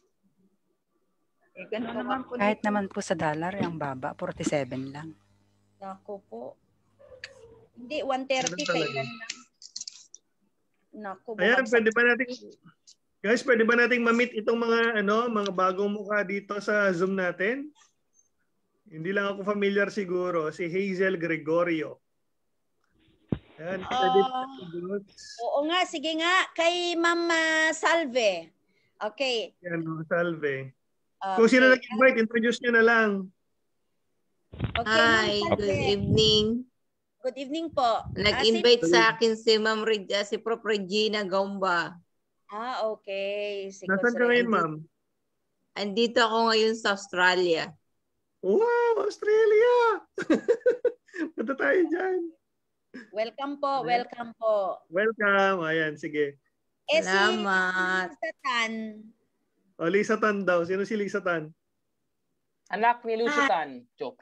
Eh, ganun naman po. Kahit naman po sa dollar, ang baba, forty-seven lang. Nako po. Hindi, one thirty kailan lang. Nako, Ayan, bumagsak. pwede ba nating guys, pwede ba nating ma-meet itong mga ano, mga bagong mukha dito sa Zoom natin? Hindi lang ako familiar siguro, si Hazel Gregorio. Ayan, pwede Ah, oo nga, sige nga. Kay Mama Salve. Okay. Yan, oh, salve. Okay. Kung sino nag-invite, introduce nyo na lang. Okay, Hi, Ma'am good Salve. evening. Good evening po. Nag-invite Ah, sa akin si Ma'am Regina, si Prof Regina Gomba. Ah, okay. Si Nasaan Coach ka ngayon, Ray. ma'am? Andito ako ngayon sa Australia. Wow, Australia! Punta tayo dyan. Welcome po, welcome po. Welcome. Ayan, sige. Eh, Salamat. si Lisa Tan. O, Lisa Tan daw. Sino si Lisa Tan? Anak ni Lusutan. Joke.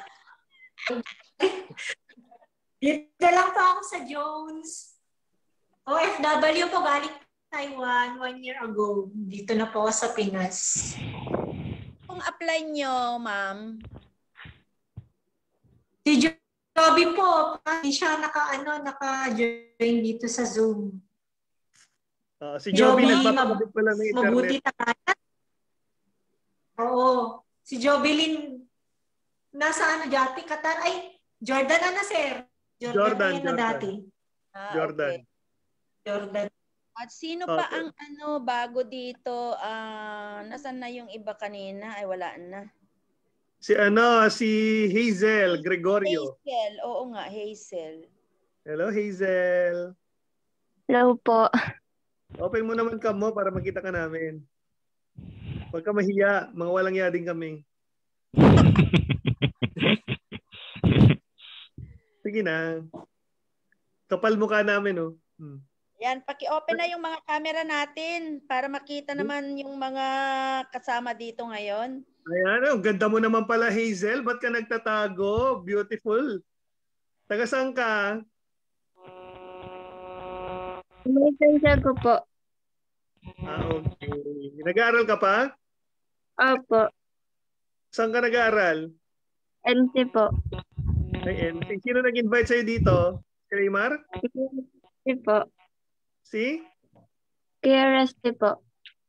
Dito lang po ako sa Jones. O F W po, galing Taiwan one year ago. Dito na po ako sa Pinas. Kung apply nyo, ma'am. Si Joby po, hindi siya naka, ano, naka-join dito sa Zoom. Uh, si Joby, Joby, nagpapakabit pala ng Mabuti internet. na. Oo. Si Jobelin, nasa ano dati, Qatar. Ay, Jordan ano, sir? Jordan, Jordan, yan na Jordan. dati. Ah, Jordan. okay. Jordan. At sino pa Okay. ang ano bago dito? Ah, nasaan na yung iba kanina? Ay wala na. Si ano, si Hazel Gregorio. Hazel, oo nga, Hazel. Hello, Hazel. Hello po. Open mo naman ka mo para makita ka namin. Huwag ka mahiya. Mga walang hiya din kami. Sige na. Kapal mukha namin, oh. Hmm. Yan, paki-open na yung mga camera natin para makita naman yung mga kasama dito ngayon. Ayan, ang ganda mo naman pala, Hazel. Ba't ka nagtatago? Beautiful. Taga saan ka? May Santiago po. Ah, okay. Nag-aaral ka pa? Opo. Saan ka nag-aaral? M C po. Ay, N C. Sino nag-invite sa'yo dito? Si Raymar? Si po. Si? Kaya Rusty po.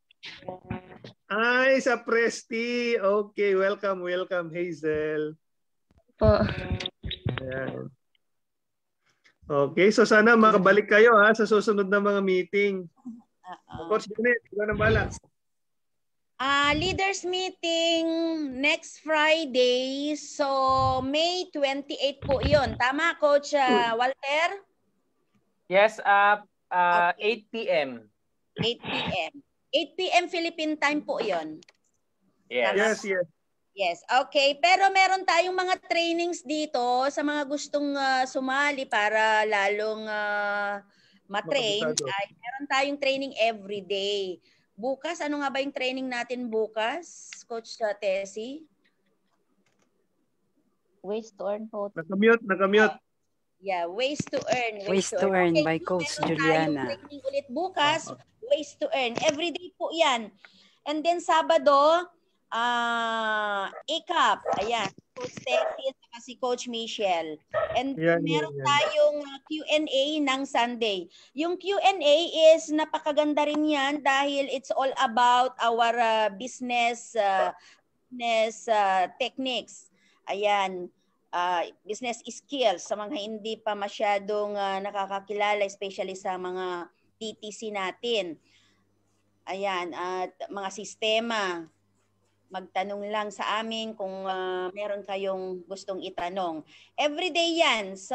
Ay, sa Presti. Okay, welcome, welcome, Hazel. Po. Ayan. Okay, so sana makabalik kayo ha sa susunod na mga meeting. Uh-oh. Coach Janet, ikaw na bala. Ah, leaders meeting next Friday. So May twenty-eighth po 'yon. Tama, Coach uh, Walter? Yes, uh, uh, eight p m eight p m eight p m Philippine time po 'yon. Yes. Yes, yes. Yes, okay. Pero meron tayong mga trainings dito sa mga gustong uh, sumali para lalong uh, matrain. Makabusado. Ay, meron tayong training every day. Bukas, ano nga ba yung training natin bukas, Coach uh, Tessie? Ways to earn po. Nakamute, nakamute. Yeah, ways to earn. Ways to earn Okay, by so Coach meron Juliana. tayong training ulit bukas, ways to earn. Every day po yan. And then Sabado, ah, uh, ikap. Ayan, Coach Tessie at si Coach Michelle. And Yan, meron yan, yan. tayong uh, Q and A ng Sunday. Yung Q and A is napakaganda rin yan dahil it's all about our uh, business uh, business uh, techniques. Ayan. Uh, business skills sa mga hindi pa masyadong uh, nakakakilala, especially sa mga T T C natin. Ayan, at mga sistema. Magtanong lang sa amin kung uh, meron kayong gustong itanong. Everyday yan. So,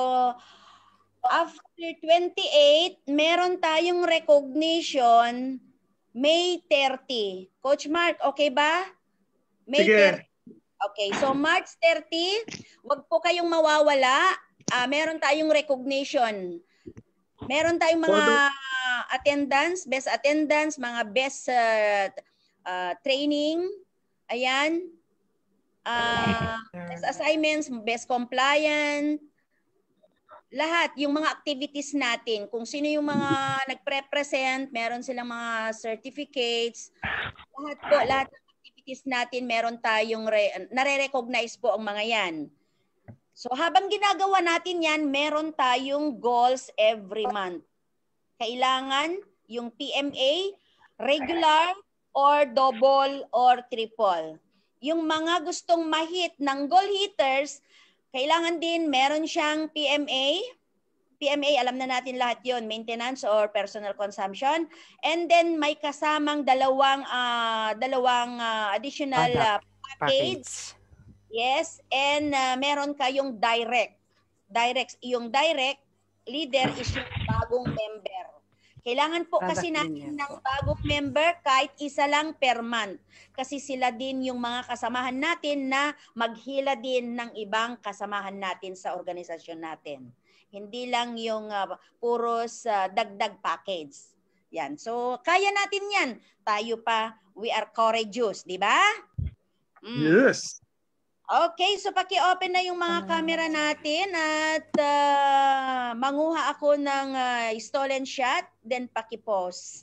after twenty-eight, meron tayong recognition May thirty. Coach Mark, okay ba? May Sige. thirty. Okay, so March thirty, wag po kayong mawawala. Uh, meron tayong recognition. Meron tayong mga attendance, best attendance, mga best uh, uh, training. Ayan. Uh, best assignments, best compliant. Lahat, yung mga activities natin. Kung sino yung mga nagpre-present, meron silang mga certificates. Lahat po, lahat activities natin, meron tayong re- nare-recognize po ang mga yan. So habang ginagawa natin yan, meron tayong goals every month. Kailangan yung P M A, regular, or double, or triple. Yung mga gustong ma-hit ng goal hitters, kailangan din meron siyang P M A. P M A, alam na natin lahat yon, maintenance or personal consumption. And then may kasamang dalawang uh, dalawang uh, additional uh, package. package. Yes, and uh, meron kayong direct. Direct, yung direct leader is yung bagong member. Kailangan po Product kasi natin din yan ng po. bagong member kahit isa lang per month. Kasi sila din yung mga kasamahan natin na maghila din ng ibang kasamahan natin sa organisasyon natin. Hindi lang yung uh, puros uh, dagdag package. Yan. So, kaya natin yan. Tayo pa, we are courageous, di ba? Mm. Yes. Okay, so paki-open na yung mga camera natin at uh, manguha ako ng uh, stolen shot, then paki-pause.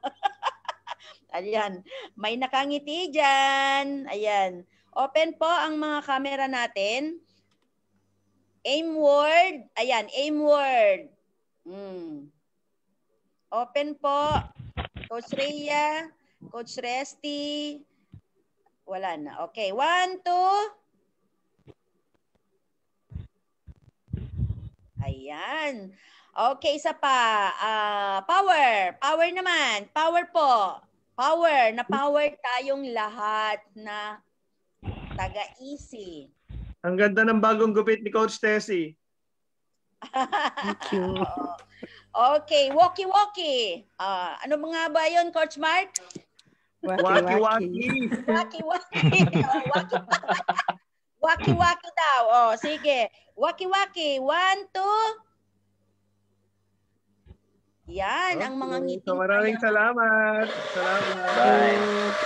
Ayan, may nakangiti dyan. Ayan, open po ang mga camera natin. Aim word. Ayan, aim word. Hmm. Open po. Coach Rhea, Coach Resty. Wala na. Okay, one, two. Ayan. Okay, isa pa. Uh, power. Power naman. Power po. Power. Na power tayong lahat na taga-easy. Ang ganda ng bagong gupit ni Coach Tessie. Thank you. Okay, walkie-walkie. Uh, ano mga ba yun, Coach Mark? Waki-waki. Waki-waki. Waki-waki daw. Oh, sige. Waki-waki. One, two. Yan, okay. Ang mga ngiti. So, maraming salamat. Salamat. Bye.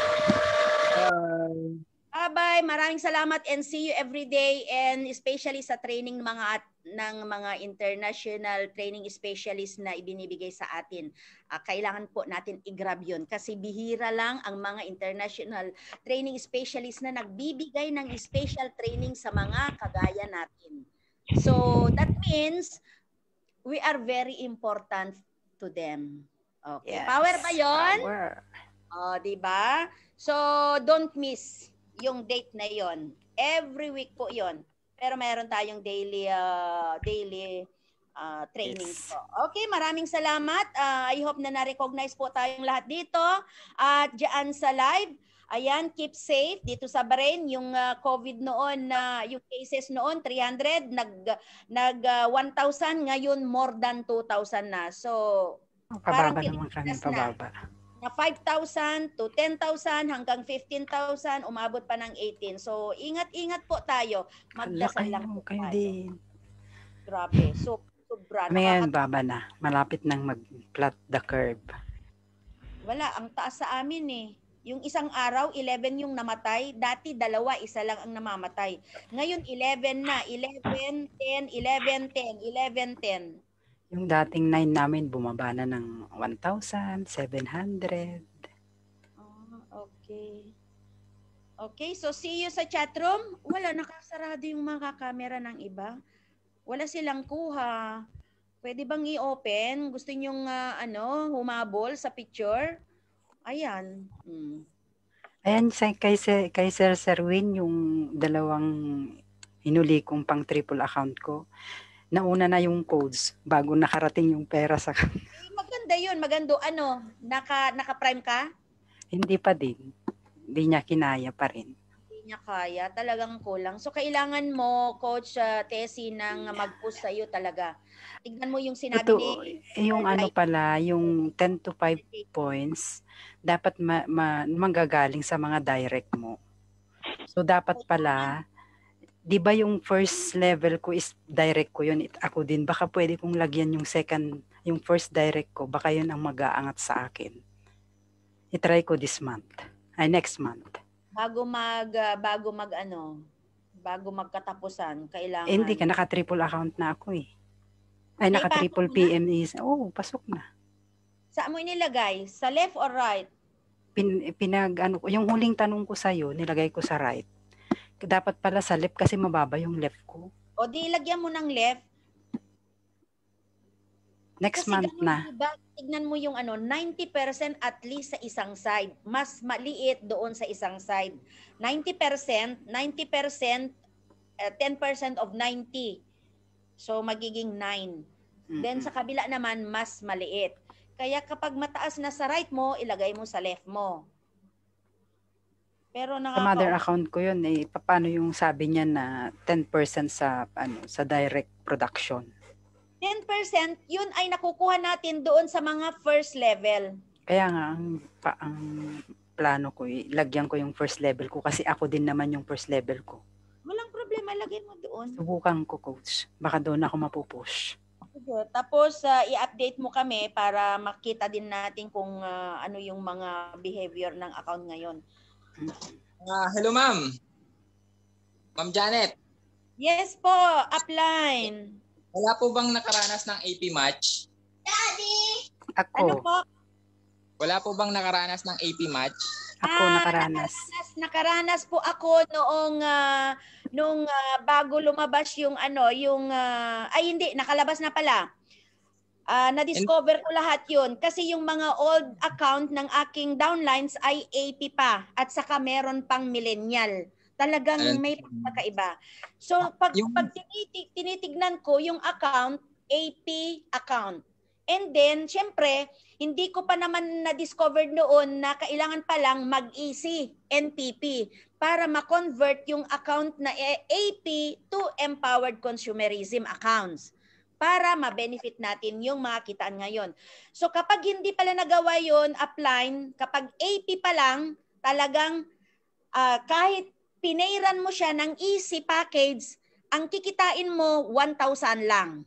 Bye. Bye-bye. Maraming salamat and see you every day, and especially sa training mga at, ng mga international training specialist na ibinibigay sa atin. Uh, kailangan po natin i-grab yun kasi bihira lang ang mga international training specialist na nagbibigay ng special training sa mga kagaya natin. So that means we are very important to them. Okay. Yes. Power ba yun? Power. Oh, di ba? So don't miss yung date na yon. Every week po yon. Pero meron tayong daily uh, daily uh, trainings yes. po. Okay, maraming salamat. Uh, I hope na na-recognize po tayong lahat dito. At uh, diyan sa live, ayan, keep safe dito sa Bahrain. Yung uh, COVID noon, na uh, yung cases noon three hundred, nag nag uh, one thousand, ngayon more than two thousand na. So oh, pababa naman kami, pababa. Na five thousand to ten thousand hanggang fifteen thousand, umabot pa ng eighteen. So, ingat-ingat po tayo. Magdasal lang po kayo tayo. Din. Grabe. So, sobra. Ngayon, baba na. Malapit nang mag-plot the curve. Wala. Ang taas sa amin eh. Yung isang araw, eleven yung namatay. Dati, dalawa, isa lang ang namamatay. Ngayon, eleven na. eleven, ten, eleven, ten, eleven, ten. Yung dating nine namin, bumaba na ng one thousand seven hundred. Oh, okay. Okay, so see you sa chatroom. Wala, nakasarado yung mga kamera ng iba. Wala silang kuha. Pwede bang i-open? Gusto nyong uh, ano, humabol sa picture? Ayan. Hmm. Ayan, kay, kay Sir Serwin, yung dalawang hinuli kong pang triple account ko. Nauna na yung codes bago nakarating yung pera sa kanya. Maganda yun, maganda. Ano, naka, naka-prime ka? Hindi pa din. Hindi niya kinaya pa rin. Hindi niya kaya, talagang kulang. So kailangan mo, Coach uh, Tessie, nang mag-push sa'yo talaga. Tignan mo yung sinabi Ito, ni... Yung ano pala, yung ten to five points, dapat ma, ma, manggagaling sa mga direct mo. So dapat pala... Di ba yung first level ko is direct ko yun, it, ako din, baka pwede kong lagyan yung second, yung first direct ko, baka yun ang mag-aangat sa akin. I-try ko this month, ay next month. Bago mag, uh, bago mag ano, bago magkatapusan, kailangan. Eh, hindi ka, naka-triple account na ako eh. Ay, ay naka-triple P M is, oo, oh, pasok na. Saan mo inilagay? Sa left or right? Pin, pinag, ano, yung huling tanong ko sa'yo, nilagay ko sa right. Dapat pala sa left kasi mababa yung left ko. O di ilagyan mo ng left. Next kasi month ganun, na. Diba, tignan mo yung ano, ninety percent at least sa isang side. Mas maliit doon sa isang side. ninety percent, ninety percent, uh, ten percent of ninety. So magiging nine. Mm-hmm. Then sa kabila naman, mas maliit. Kaya kapag mataas na sa right mo, ilagay mo sa left mo. Pero nakaka- sa mother account ko yun eh, paano yung sabi niya na ten percent sa ano sa direct production? ten percent yun ay nakukuha natin doon sa mga first level. Kaya nga ang, pa, ang plano ko, ilagyan ko yung first level ko kasi ako din naman yung first level ko. Walang problema, lagay mo doon. Subukan ko, coach. Baka doon ako mapupush. Sige. Tapos uh, i-update mo kami para makita din natin kung uh, ano yung mga behavior ng account ngayon. Uh, hello, ma'am. Ma'am Janet. Yes po, upline. Wala po bang nakaranas ng A P match? Daddy! Ako. Ano po? Wala po bang nakaranas ng A P match? Ako ah, nakaranas. nakaranas. Nakaranas po ako noong uh, nung uh, bago lumabas yung ano, yung uh, ay hindi, nakalabas na pala. Uh, na-discover ko lahat yun kasi yung mga old account ng aking downlines ay A P pa at saka meron pang millennial. Talagang may pagkakaiba. So pag, pag tinitig, tinitignan ko yung account, A P account. And then, syempre, hindi ko pa naman na-discover noon na kailangan pa lang mag-easy N P P para ma-convert yung account na A P to empowered consumerism accounts para ma-benefit natin yung mga kitaan ngayon. So kapag hindi pala nagawa yun, upline, kapag A P pa lang, talagang uh, kahit pinayran mo siya ng easy package, ang kikitain mo one thousand lang.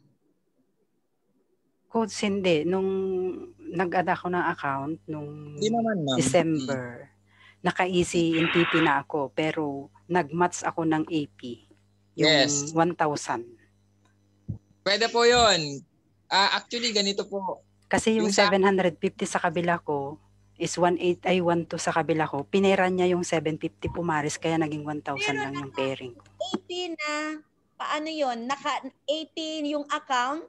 Coach, hindi. Nung nag-add ako ng account, nung naman, December, naka-easy N P P na ako, pero nag-match ako ng A P. Yung yes. one thousand. Pwede po yun. Uh, actually, ganito po. Kasi yung, yung seven hundred fifty sa kabila ko is one eight ay one two sa kabila ko. Pinera niya yung seven fifty pumaris, kaya naging one thousand lang yung pairing ko. A P na, paano yun? Naka-A P yung account?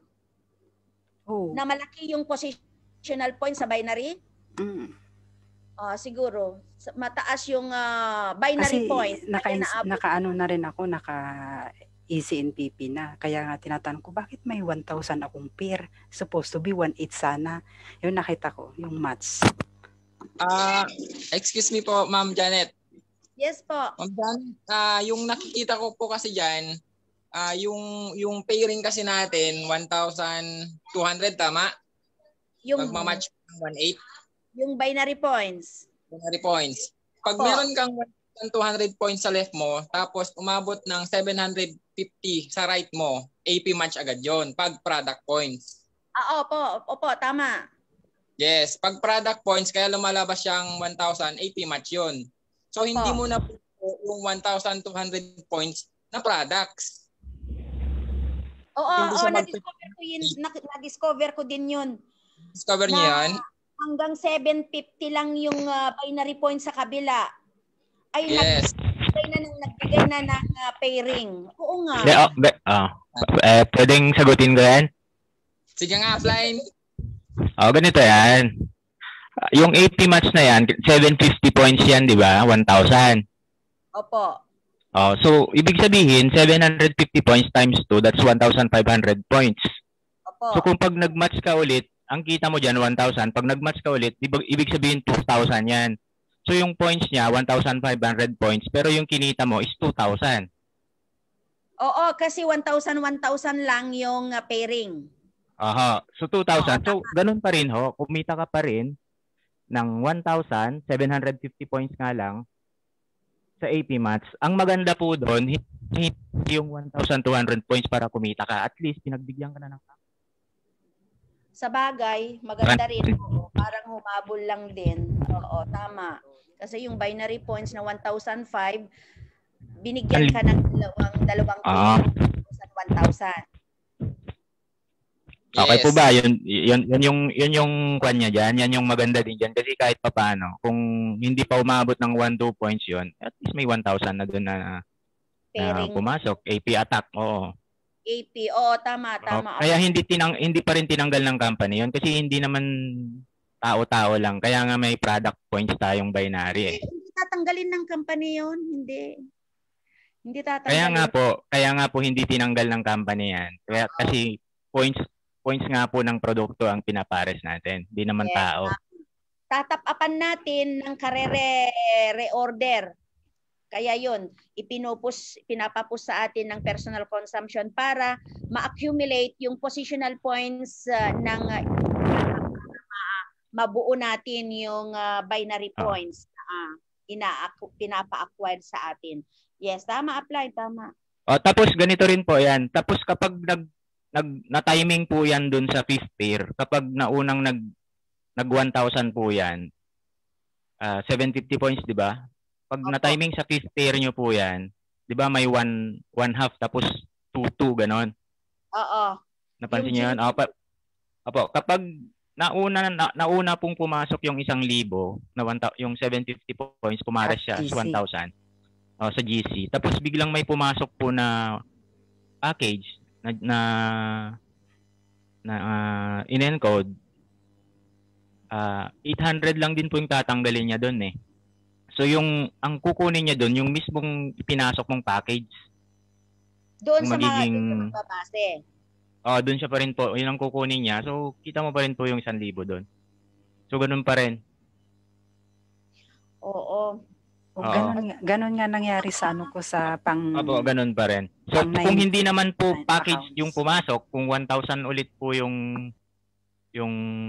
Oh. Na malaki yung positional point sa binary? Mm. Uh, siguro, mataas yung uh, binary kasi point. Naka, naka ano na rin ako, naka easy N P P na. Kaya nga tinatanong ko, bakit may one thousand akong pair? Supposed to be one eight sana. Yung nakita ko, yung match. Ah, uh, excuse me po, Ma'am Janet. Yes po. Ma'am Janet, uh, yung nakikita ko po kasi diyan, uh, yung yung pairing kasi natin one thousand two hundred tama? Yung magma-match ng one eight. Yung binary points. Binary points. Pag oh. meron kang one thousand two hundred points sa left mo, tapos umabot ng seven hundred fifty sa right mo, A P match agad yon pag product points. Ah, opo, opo, tama. Yes, pag product points, kaya lumalabas siyang one thousand, A P match yon. So, hindi oh. mo na po yung one thousand two hundred points na products. Oo, oo, na-discover ko yun, na-discover ko din yun. Discover niyo yan? Hanggang seven fifty lang yung uh, binary points sa kabila. Ay, yes. nagbigay na, nagbigay na ng uh, pairing. Oo nga. De, oh, de, oh. Eh, pwedeng sagutin ko yan? Sige nga, offline. Oh, ganito yan. Yung A P match na yan, seven fifty points yan, di ba? one thousand. Opo. Oh, so, ibig sabihin, seven hundred fifty points times two, that's one thousand five hundred points. Opo. So, kung pag nag-match ka ulit, ang kita mo dyan, one thousand. Pag nag-match ka ulit, ibig sabihin, two thousand yan. So, yung points niya, one thousand five hundred points, pero yung kinita mo is two thousand. Oo, kasi one thousand, one thousand lang yung uh, pairing. Aha. So, two thousand. Oo, so, ganun pa rin ho. Kumita ka pa rin ng one thousand seven hundred fifty points nga lang sa A P match. Ang maganda po doon, hindi yung one thousand two hundred points para kumita ka. At least, pinagbigyan ka na ng sa bagay, maganda rin po. Parang humabol lang din. Oo, tama. Kasi yung binary points na one thousand five, binigyan ka ng dalawang, dalawang ah. one thousand. Okay yes. po ba? Yun, yun, yun yung, yun yung kwan niya dyan. Yan yung maganda din dyan. Kasi kahit pa paano, kung hindi pa umabot ng one two points yun, at least may one thousand na doon na, na pumasok. A P attack, oo. A P, oo, tama, tama. Oh, kaya hindi tinang hindi pa rin tinanggal ng company 'yon kasi hindi naman tao-tao lang. Kaya nga may product points tayong binary eh. Hindi tatanggalin ng company 'yon, hindi. Hindi tatanggalin. Kaya nga po, kaya nga po hindi tinanggal ng company 'yan. Kaya oh. kasi points points nga po ng produkto ang pinapares natin, hindi naman yes. tao. Tatap-apan natin ng karere reorder. Kaya yun, ipinupus, pinapapus sa atin ng personal consumption para ma-accumulate yung positional points uh, ng uh, mabuo natin yung uh, binary points na uh, ina pinapa-acquire sa atin. Yes, tama, apply, tama. Oh, tapos ganito rin po yan. Tapos kapag nag, nag na-timing po yan dun sa fifth pair, kapag naunang nag, nag one thousand po yan, uh, seven hundred fifty points, di ba? Pag Opo. na-timing sa fifth pair nyo po yan, di ba may one, one half tapos two, two, ganon? Oo. Napansin nyo yan? Opo. Opo. Kapag nauna, na, nauna pong pumasok yung isang libo, na one, yung seven hundred fifty points, pumaras siya sa one thousand oh, sa G C. Tapos biglang may pumasok po na package na, na, na uh, in-encode. Uh, eight hundred lang din po yung tatanggalin niya doon eh. So yung ang kukunin niya doon yung mismong pinasok mong package. Doon sa magiging... mga magbabase. Oh, doon siya pa rin po. Yun ang kukunin niya. So, kita mo pa rin po yung isang libo doon. So, ganun pa rin. Oo. O, ganun, nga- ganun nga nangyari sa ano ko sa pang... Opo, ganun pa rin. So, Pang kung nine- hindi naman po nine package accounts. yung pumasok, kung one thousand ulit po yung yung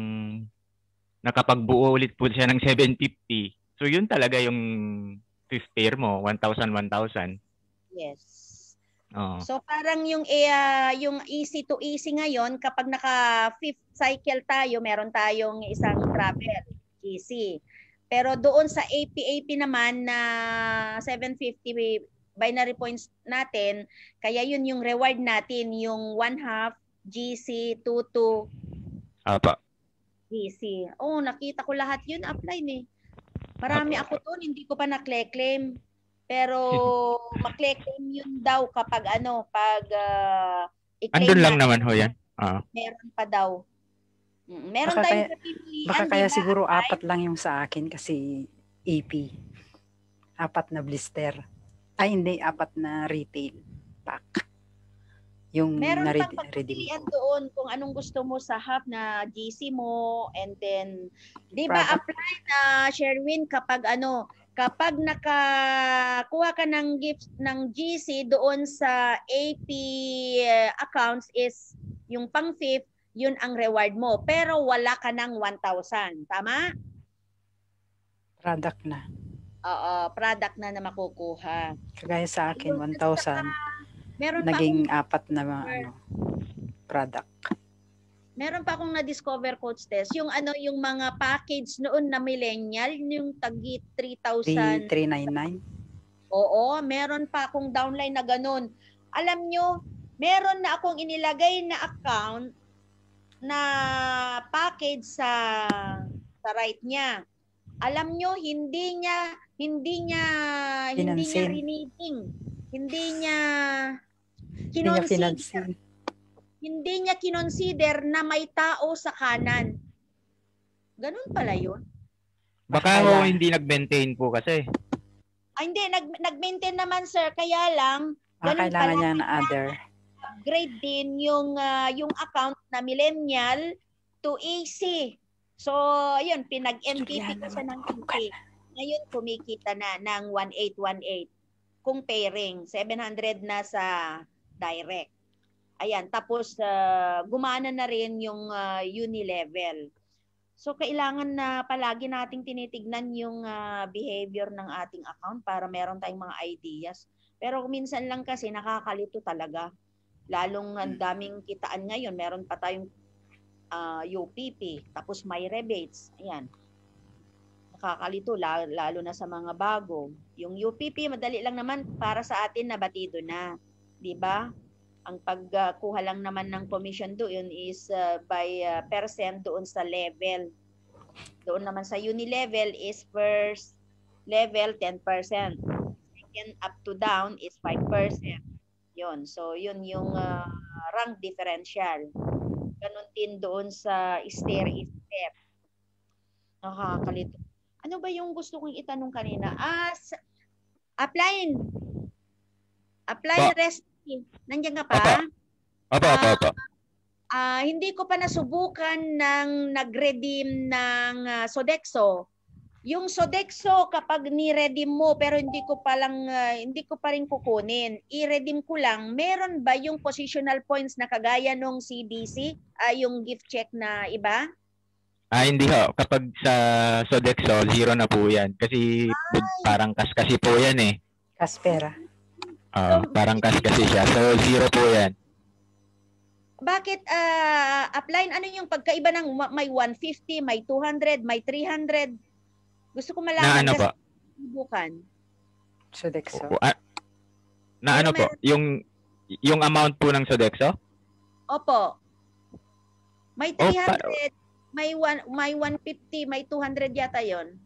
nakapagbuo ulit po siya ng seven fifty, so yun talaga yung fifth pair mo, one thousand, one thousand. Yes. Oo. So parang yung eh, yung easy to easy ngayon, kapag naka fifth cycle tayo, meron tayong isang travel, easy. Pero doon sa A P A P naman na seven fifty binary points natin, kaya yun yung reward natin, yung one half G C, two two Apa. G C. Oh, nakita ko lahat yun, apply ni. Marami ako doon, hindi ko pa na-claim. Pero makle-claim yun daw kapag ano, pag uh, i-claim Andun lang natin, naman ho yan. Ah. meron pa daw. Mm, Meron Baka tayong kaya- napipilian, Baka di kaya ba? siguro apat lang yung sa akin kasi A P. Apat na blister. Ay, hindi. Apat na retail pack. Yung Meron na-redeem pang pagpipilian doon kung anong gusto mo sa half na G C mo, and then di ba Product. apply na Sherwin kapag ano, kapag nakakuha ka ng gift ng G C doon sa A P eh, accounts is yung pang fifth, yun ang reward mo, pero wala ka ng one thousand, tama? product na. Oo, product na na makukuha. Kagaya sa akin, one thousand. Meron pa Naging akong apat na ano, product. Meron pa akong na-discover, Coach Tess, yung ano, yung mga package noon na millennial, yung tagi three thousand. three ninety-nine. Oo, meron pa akong downline na ganun. Alam nyo, meron na akong inilagay na account na package sa sa right niya. Alam nyo, hindi niya hindi niya hindi niya Pinansin. riniting. Hindi niya Hindi niya kinonsider. pinansin. Hindi niya kinonsider na may tao sa kanan. Ganun pala yun. Baka ho hindi nag-maintain po kasi. Ah, hindi, nag, nag-maintain naman, sir. Kaya lang, Baka ganun kailangan pala. niya na other. Upgrade din yung, ah, yung account na millennial to A C. So, ayun, pinag-N P P ko siya ng N P. Ngayon, kumikita na ng one eight one eight. Kung pairing, seven hundred na sa direct. Ayan, tapos uh, gumana na rin yung uh, uni-level. So, kailangan na palagi nating tinitignan yung uh, behavior ng ating account para meron tayong mga ideas. Pero minsan lang kasi nakakalito talaga. Lalong ang daming kitaan ngayon. Meron pa tayong uh, U P P, tapos may rebates. Ayan. Nakakalito, lalo, lalo na sa mga bago. Yung U P P, madali lang naman para sa atin na batido na. Di ba? Ang pagkuha lang naman ng commission doon is uh, by uh, percent doon sa level. Doon naman sa uni level is first level ten percent. Second up to down is five percent. Yun. So, yun yung uh, rank differential. Ganon din doon sa stair-step. Nakakalito. Ano ba yung gusto kong itanong kanina? Ah, sa, apply. Apply Pa. rest. Nandiyan ka pa? Opo, opo, opo. Ah, hindi ko pa nasubukan ng nag-redeem ng uh, Sodexo. Yung Sodexo kapag ni-redeem mo pero hindi ko pa lang uh, hindi ko pa rin kukunin. I-redeem ko lang. Meron ba yung positional points na kagaya nung C D C, uh, yung gift check na iba? Ah, hindi ho. Kapag sa Sodexo, zero na po yan. Kasi Ay. parang kas kasi po yan eh. Kaspera. Uh, so, parang kas kasi siya. So, zero po yan. Bakit uh, apply? Ano yung pagkaiba ng may one fifty, may two hundred, may three hundred? Gusto ko malaman. Na ano po? Bukan. Sodexo. O, ah, na ano po? Yung, yung amount po ng Sodexo? Opo. May three hundred, oh, may, one, may one fifty, may two hundred yata yon.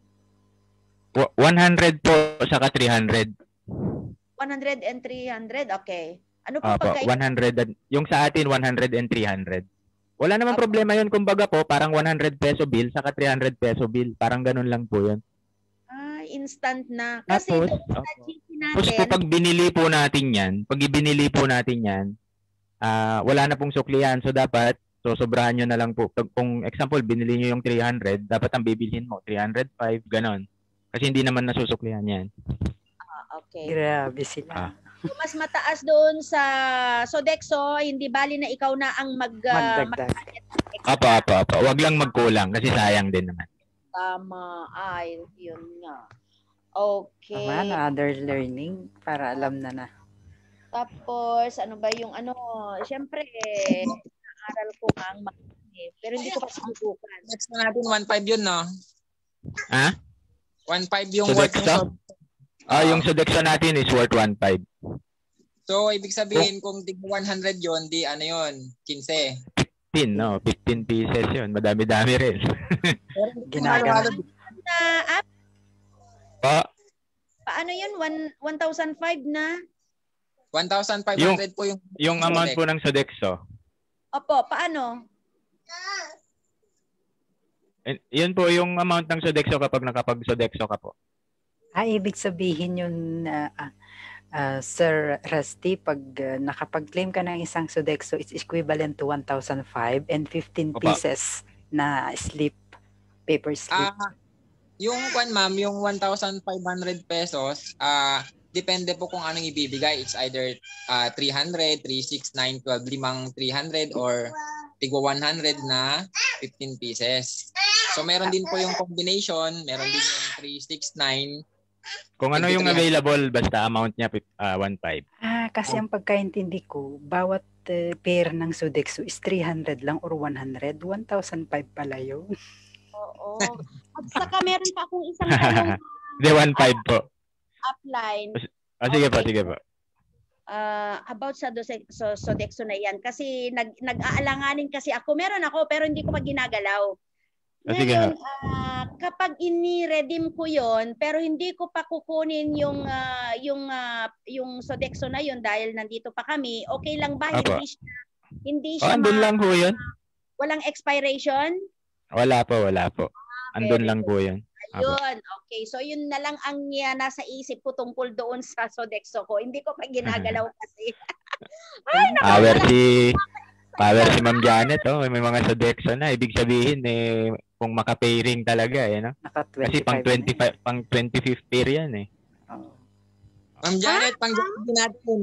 one hundred po saka three hundred. one hundred and three hundred, okay. Ano po Opo, pagkaiba? one hundred, yung sa atin one hundred and three hundred. Wala naman Opo. Problema yun, kumbaga po, parang one hundred peso bill saka three hundred peso bill. Parang ganun lang po yun. Ah, instant na. Kasi Tapos, doon sa G C natin, tapos po pag binili po natin yan, pag ibinili po natin yan, uh, wala na pong suklihan. So dapat, so sobrahan nyo na lang po. Kung example, binili nyo yung three hundred, dapat ang bibilhin mo, three hundred five, ganon. Kasi hindi naman nasusuklihan yan. Ah, okay. Grabe sila. Ah. So, mas mataas doon sa Sodexo, hindi bali na ikaw na ang mag... Uh, Magdagdag. Apo, apo, apo. Huwag lang magkulang kasi sayang din naman. Tama. Ay, yun nga. Okay. Tama na, other learning para alam na na. Tapos, ano ba yung ano, syempre, naaral ko nga ang eh, pero hindi ko pa sinubukan. Next na natin, one five yun, no? Ha? one five yung Sodexo? worth ng Ah, yung Sodexo natin is worth one five. So, ibig sabihin, kung tig one hundred yun, di ano yun, fifteen. fifteen, no? fifteen pieces yun. Madami-dami rin. Ginagano. Na app? Pa? Paano yun? one thousand five na? one thousand five hundred yung, po yung... Yung amount po ng Sodexo. Opo, paano? And, yun po yung amount ng Sodexo kapag nakapag-Sodexo ka po. Ah, ibig sabihin yun, uh, uh, uh, Sir Rusty, pag uh, nakapag-claim ka ng isang Sodexo, it's equivalent to one thousand five and fifteen Opa. pieces na slip, paper slip. Ah, yung kwan ma'am, yung one thousand five hundred pesos, ah, depende po kung anong ibibigay. It's either uh, three hundred, three, six, nine, twelve, limang three hundred or tigwa one hundred na fifteen pieces. So meron din po yung combination, meron din yung three, six, nine. Kung ano yung available, basta amount niya uh, one five. Ah, kasi ang pagkaintindi ko, bawat uh, pair ng Sodexo is three hundred lang or one hundred. one thousand five pala yun. Oo. At saka meron pa akong isang tanong. Hindi, one five po. Upline. Ah, sige okay. po, sige po. Uh, about sa so, Sodexo na yan. Kasi nag, nag-aalanganin kasi ako. Meron ako pero hindi ko pa ginagalaw. Ah, sige Ngayon, uh, kapag ini-redeem ko yon pero hindi ko pa kukunin yung uh, yung uh, yung Sodexo na yon dahil nandito pa kami, okay lang ba? Apo. Hindi siya hindi Oh, siya andun ma- lang po yun. Walang expiration? Wala po, wala po. Ah, Andun lang po yun. Ayun, okay. So yun na lang ang uh, nasa isip ko tungkol doon sa Sodexo ko. Hindi ko pa ginagalaw kasi. Ay, Power si Power si Ma'am Janet, oh, may mga Sodexo na. Ibig sabihin eh kung maka-pairing talaga eh, no? Kasi pang twenty-five, pang twenty-fifth pair yan eh. Oh. Ma'am Janet, pang gawin natin.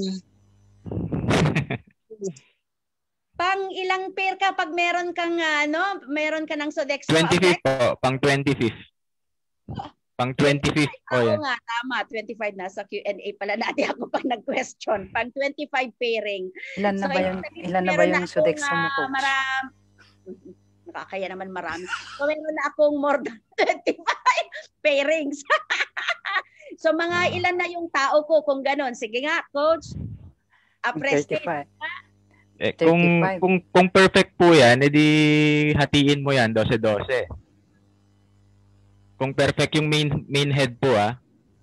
Pang ilang pair ka pag meron kang ano, meron ka ng Sodexo? twenty-fifth po, pang twenty-fifth. Pang twenty-fifth po yan. Oo nga, tama. twenty-five nasa Q and A pala natin ako pag nag-question. Pang twenty-five pairing. Ilan na so, ba yung, ilan na ba yung Sodexo mo, Coach? Marami. Nakakaya naman marami. So, meron na akong more than twenty-five pairings. So, mga ilan na yung tao ko kung ganon. Sige nga, Coach. Appreciate. Eh, kung, kung, kung perfect po yan, edi hatiin mo yan, twelve twelve. Kung perfect yung main main head po, ah.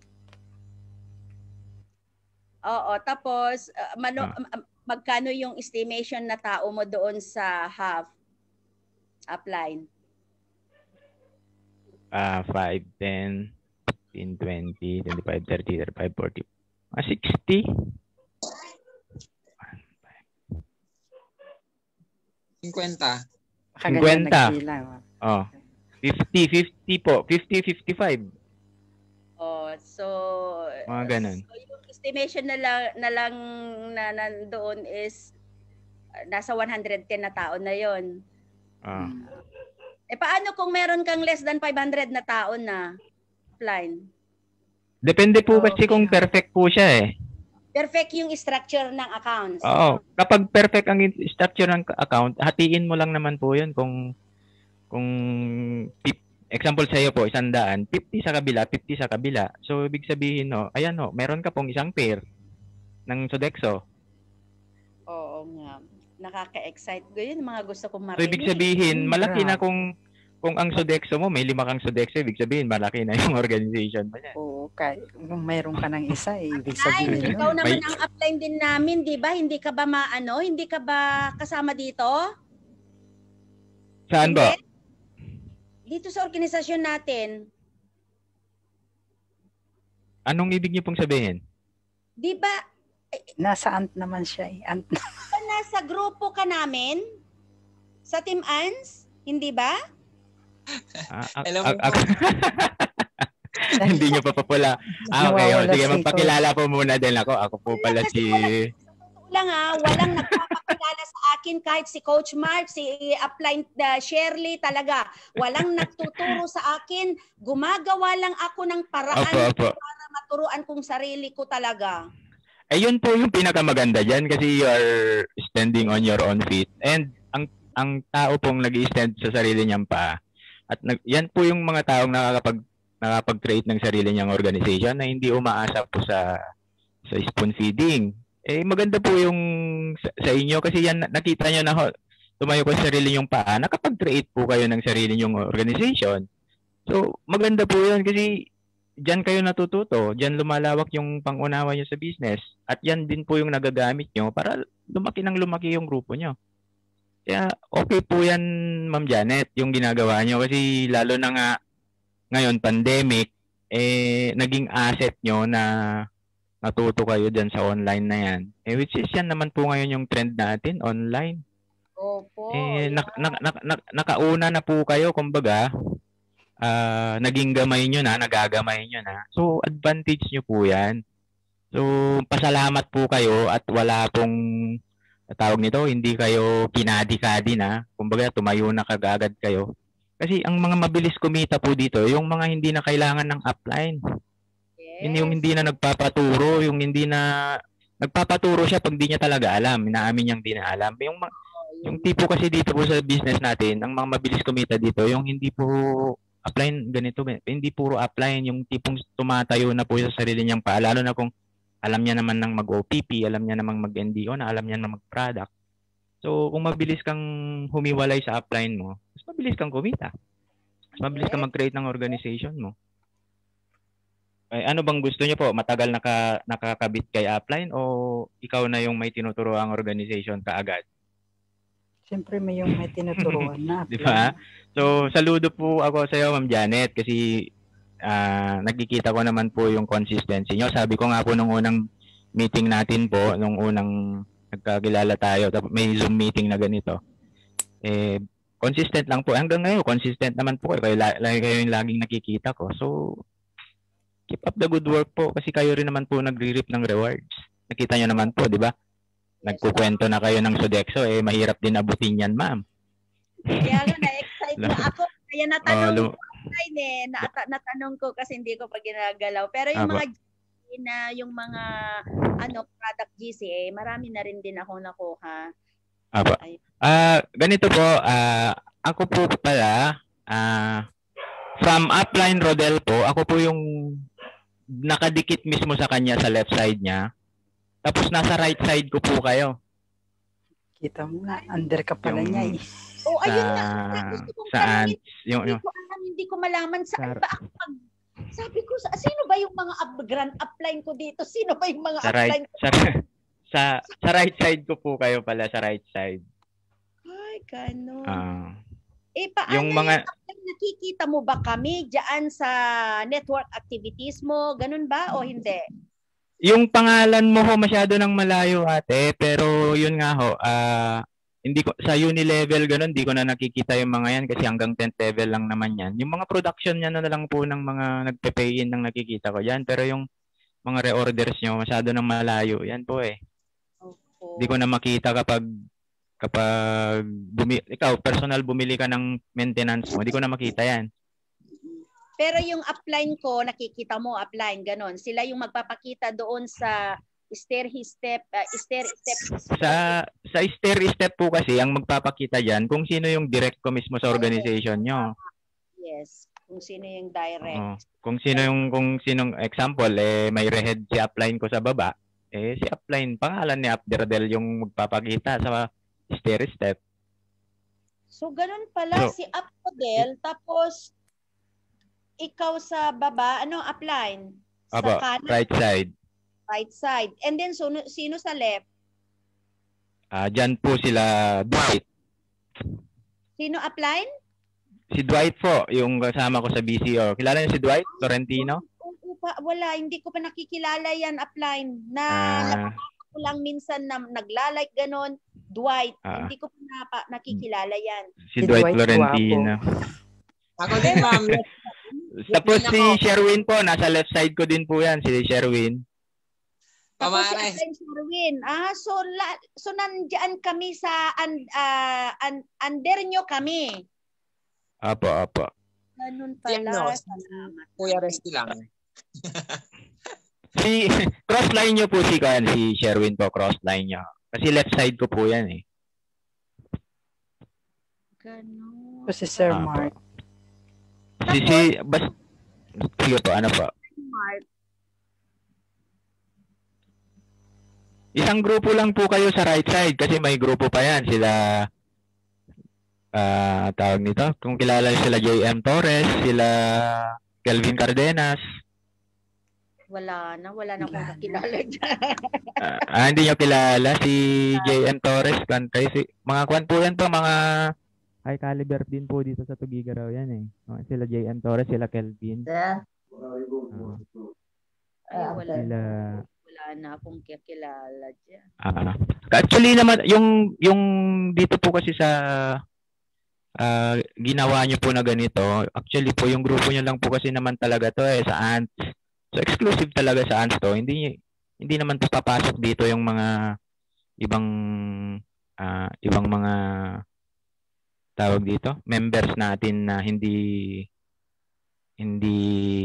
Oo, tapos uh, mano, ah. magkano yung estimation na tao mo doon sa half upline? Ah, uh, five, ten, fifteen, twenty, twenty-five, thirty, thirty-five, forty. Ah, sixty. fifty. fifty. Oh. fifty, fifty po. fifty, fifty-five. Oh, so mga ganun. So yung estimation na lang na lang na nandoon is uh, nasa one hundred ten na tao na 'yon. Ah. Eh paano kung meron kang less than five hundred na tao na offline? Depende po oh, kasi okay. Kung perfect po siya eh. Perfect yung structure ng accounts. Oo. Kapag perfect ang structure ng account, hatiin mo lang naman po 'yun kung kung example sa iyo po, isang daan, fifty sa kabila, fifty sa kabila. So, ibig sabihin, no, ayan, no, meron ka pong isang pair ng Sodexo. Oo nga. Nakaka-excite ko yun, mga gusto kong marinig. So, ibig sabihin, malaki na kung kung ang Sodexo mo, may lima kang Sodexo, ibig sabihin, malaki na yung organization mo niya. Oo, kay, kung mayroon ka ng isa, eh, ibig sabihin. Ay, ikaw naman may... ang upline din namin, di ba? Hindi ka ba maano? Hindi ka ba kasama dito? Saan hindi? ba? Dito sa organisasyon natin. Anong ibig niyo pong sabihin? Di ba? Nasa ant naman siya eh. Ant. nasa grupo ka namin? Sa Team Ans? Hindi ba? Ah, ah, Alam ah, mo ah, hindi nyo pa pa pala. Ah, okay. Oh, Nawawala sige, si Coach. magpakilala po muna din ako. Ako po pala Kasi si... wala, lang ha, walang nagpapakilala sa akin kahit si Coach Mark, si Upline uh, Shirley talaga. Walang nagtuturo sa akin. Gumagawa lang ako ng paraan Opo, opo. para maturuan kong sarili ko talaga. Ayun po yung pinakamaganda dyan kasi you are standing on your own feet. And ang ang tao pong nag-i-stand sa sarili niyang paa. At nag, yan po yung mga taong nakakapag nakapag-create ng sarili niyang organization na hindi umaasa po sa sa spoon feeding. Eh maganda po yung sa, sa inyo kasi yan nakita niyo na ho, tumayo po sa sarili niyong paa, nakapag-create po kayo ng sarili niyong organization. So maganda po yun kasi diyan kayo natututo, diyan lumalawak yung pang-unawa niyo sa business at yan din po yung nagagamit niyo para lumaki ng lumaki yung grupo niyo. Kaya okay po yan, Ma'am Janet, yung ginagawa niyo kasi lalo na nga ngayon pandemic eh naging asset niyo na natuto kayo dyan sa online na yan. Eh which is yan naman po ngayon yung trend natin online. Opo. Eh nak, nak, nak, nak, nakauna na po kayo kumbaga. Uh, naging gamay nyo na, nagagamay nyo na. So, advantage nyo po yan. So, pasalamat po kayo at wala pong tawag nito, hindi kayo kinadi-kadi na. Kumbaga, tumayo na kagagad kayo. Kasi ang mga mabilis kumita po dito, yung mga hindi na kailangan ng upline. Yes. Yung hindi na nagpapaturo, yung hindi na nagpapaturo siya pag di niya talaga alam. Inaamin niyang di na alam. Yung, yung tipo kasi dito po sa business natin, ang mga mabilis kumita dito, yung hindi po upline ganito, hindi puro upline, yung tipong tumatayo na po sa sarili niyang paa, lalo na kung alam niya naman ng mag-O P P, alam niya namang mag-N D O na, alam niya na mag-product. So, kung mabilis kang humiwalay sa upline mo, mas mabilis kang kumita. Mas mabilis kang mag-create ng organization mo. Ay, ano bang gusto niyo po? Matagal naka, nakakabit kay upline o ikaw na yung may tinuturo ang organization kaagad? Siyempre may yung may tinuturuan na. Di ba? So, saludo po ako sa iyo, Ma'am Janet, kasi uh, nakikita ko naman po yung consistency nyo. Sabi ko nga po nung unang meeting natin po, nung unang nagkakilala tayo, may Zoom meeting na ganito. Eh, consistent lang po. Hanggang ngayon, consistent naman po kayo. Kayo, kayo yung laging nakikita ko. So, keep up the good work po kasi kayo rin naman po nagre-reap ng rewards. Nakita nyo naman po, di ba? Nagkukwento na kayo ng Sodexo, eh mahirap din abutin yan, ma'am. Kaya nga, na-excite na ako. Kaya natanong oh, ko online eh. Nat- natanong ko kasi hindi ko pa ginagalaw. Pero yung Aba. mga G C na, yung mga ano product G C, eh, marami na rin din ako nakuha. Aba. Ah, uh, ganito po, ah uh, ako po pala, ah uh, from upline Rodel po, ako po yung nakadikit mismo sa kanya sa left side niya. Tapos nasa right side ko po kayo. Kita mo nga, under ka pala yung, niya eh. Oh, ayun nga. Gusto kong saan? tanongin. Yung, hindi yung, ko alam, hindi ko malaman saan ba ako pag... Sabi ko, sino ba yung mga up, grand upline ko dito? Sino ba yung mga sa upline right, ko? Sa, sa, sa right side ko po kayo pala, sa right side. Ay, gano'n. Uh, eh, paano yung mga... yung nakikita mo ba kami dyan sa network activities mo? Ganun ba o hindi? Yung pangalan mo ho masyado nang malayo ate, pero yun nga ho, ah uh, hindi ko sa uni level ganun, hindi ko na nakikita yung mga yan kasi hanggang tenth level lang naman yan. Yung mga production niya na lang po ng mga nagpe-pay in nang nakikita ko yan, pero yung mga reorders niyo masyado nang malayo yan po eh. Hindi ko na makita kapag kapag bumi, ikaw personal bumili ka ng maintenance mo, hindi ko na makita yan. Pero yung upline ko, nakikita mo upline, ganon. Sila yung magpapakita doon sa stair-step, uh, stair-step. Sa sa stair-step po kasi ang magpapakita diyan kung sino yung direct ko mismo sa organization nyo. Yes, kung sino yung direct. Oh, kung sino yung kung sinong example eh may rehead si upline ko sa baba, eh si upline pangalan ni Abderdel yung magpapakita sa stair-step. So ganon pala so, si Abderdel tapos ikaw sa baba, ano, upline? Sa Aba, kanan? right side. Right side. And then, so, sino sa left? Ah, uh, dyan po sila Dwight. Sino upline? Si Dwight po, yung kasama ko sa B C O. Kilala niyo si Dwight Torrentino? Upa, wala, hindi ko pa nakikilala yan, upline. Na, ah. napapasok ko lang minsan na naglalike ganon. Dwight. Ah. Hindi ko pa napa, nakikilala yan. Si, si Dwight, Dwight Florentino. Ako din, ma'am. Tapos si Sherwin po, nasa left side ko din po yan, si Sherwin. Tapos si Atay Sherwin. Ah, so, la, so nandiyan kami sa, un, uh, un, under nyo kami. Apo, apo. Ganun pala. Salamat. Kuya Resty lang. Si crossline nyo po si Kan, si Sherwin po, crossline nyo. Kasi left side ko po yan eh. Ganun. Si Sir ah, Mark. Si, si, bas, sige po, ano po? Mark. Isang grupo lang po kayo sa right side kasi may grupo pa yan. Sila, ah, uh, tawag nito, kung kilala sila J M Torres, sila Kelvin Cardenas. Wala na, wala na akong kakilala dyan. uh, ah, hindi nyo kilala si J M Torres, kantay, si, mga kwan po yan po, mga high caliber din po dito sa Tugigaraw yan eh. Uh, sila J M Torres, sila Kelvin. Uh, Ay, wala, sila, wala na akong kakilala dyan. Uh, actually naman, yung, yung dito po kasi sa uh, ginawa nyo po na ganito, actually po yung grupo nyo lang po kasi naman talaga to eh, sa Ants. So exclusive talaga sa Ants to. Hindi hindi naman to papasok dito yung mga ibang uh, ibang mga tawag dito, members natin na hindi hindi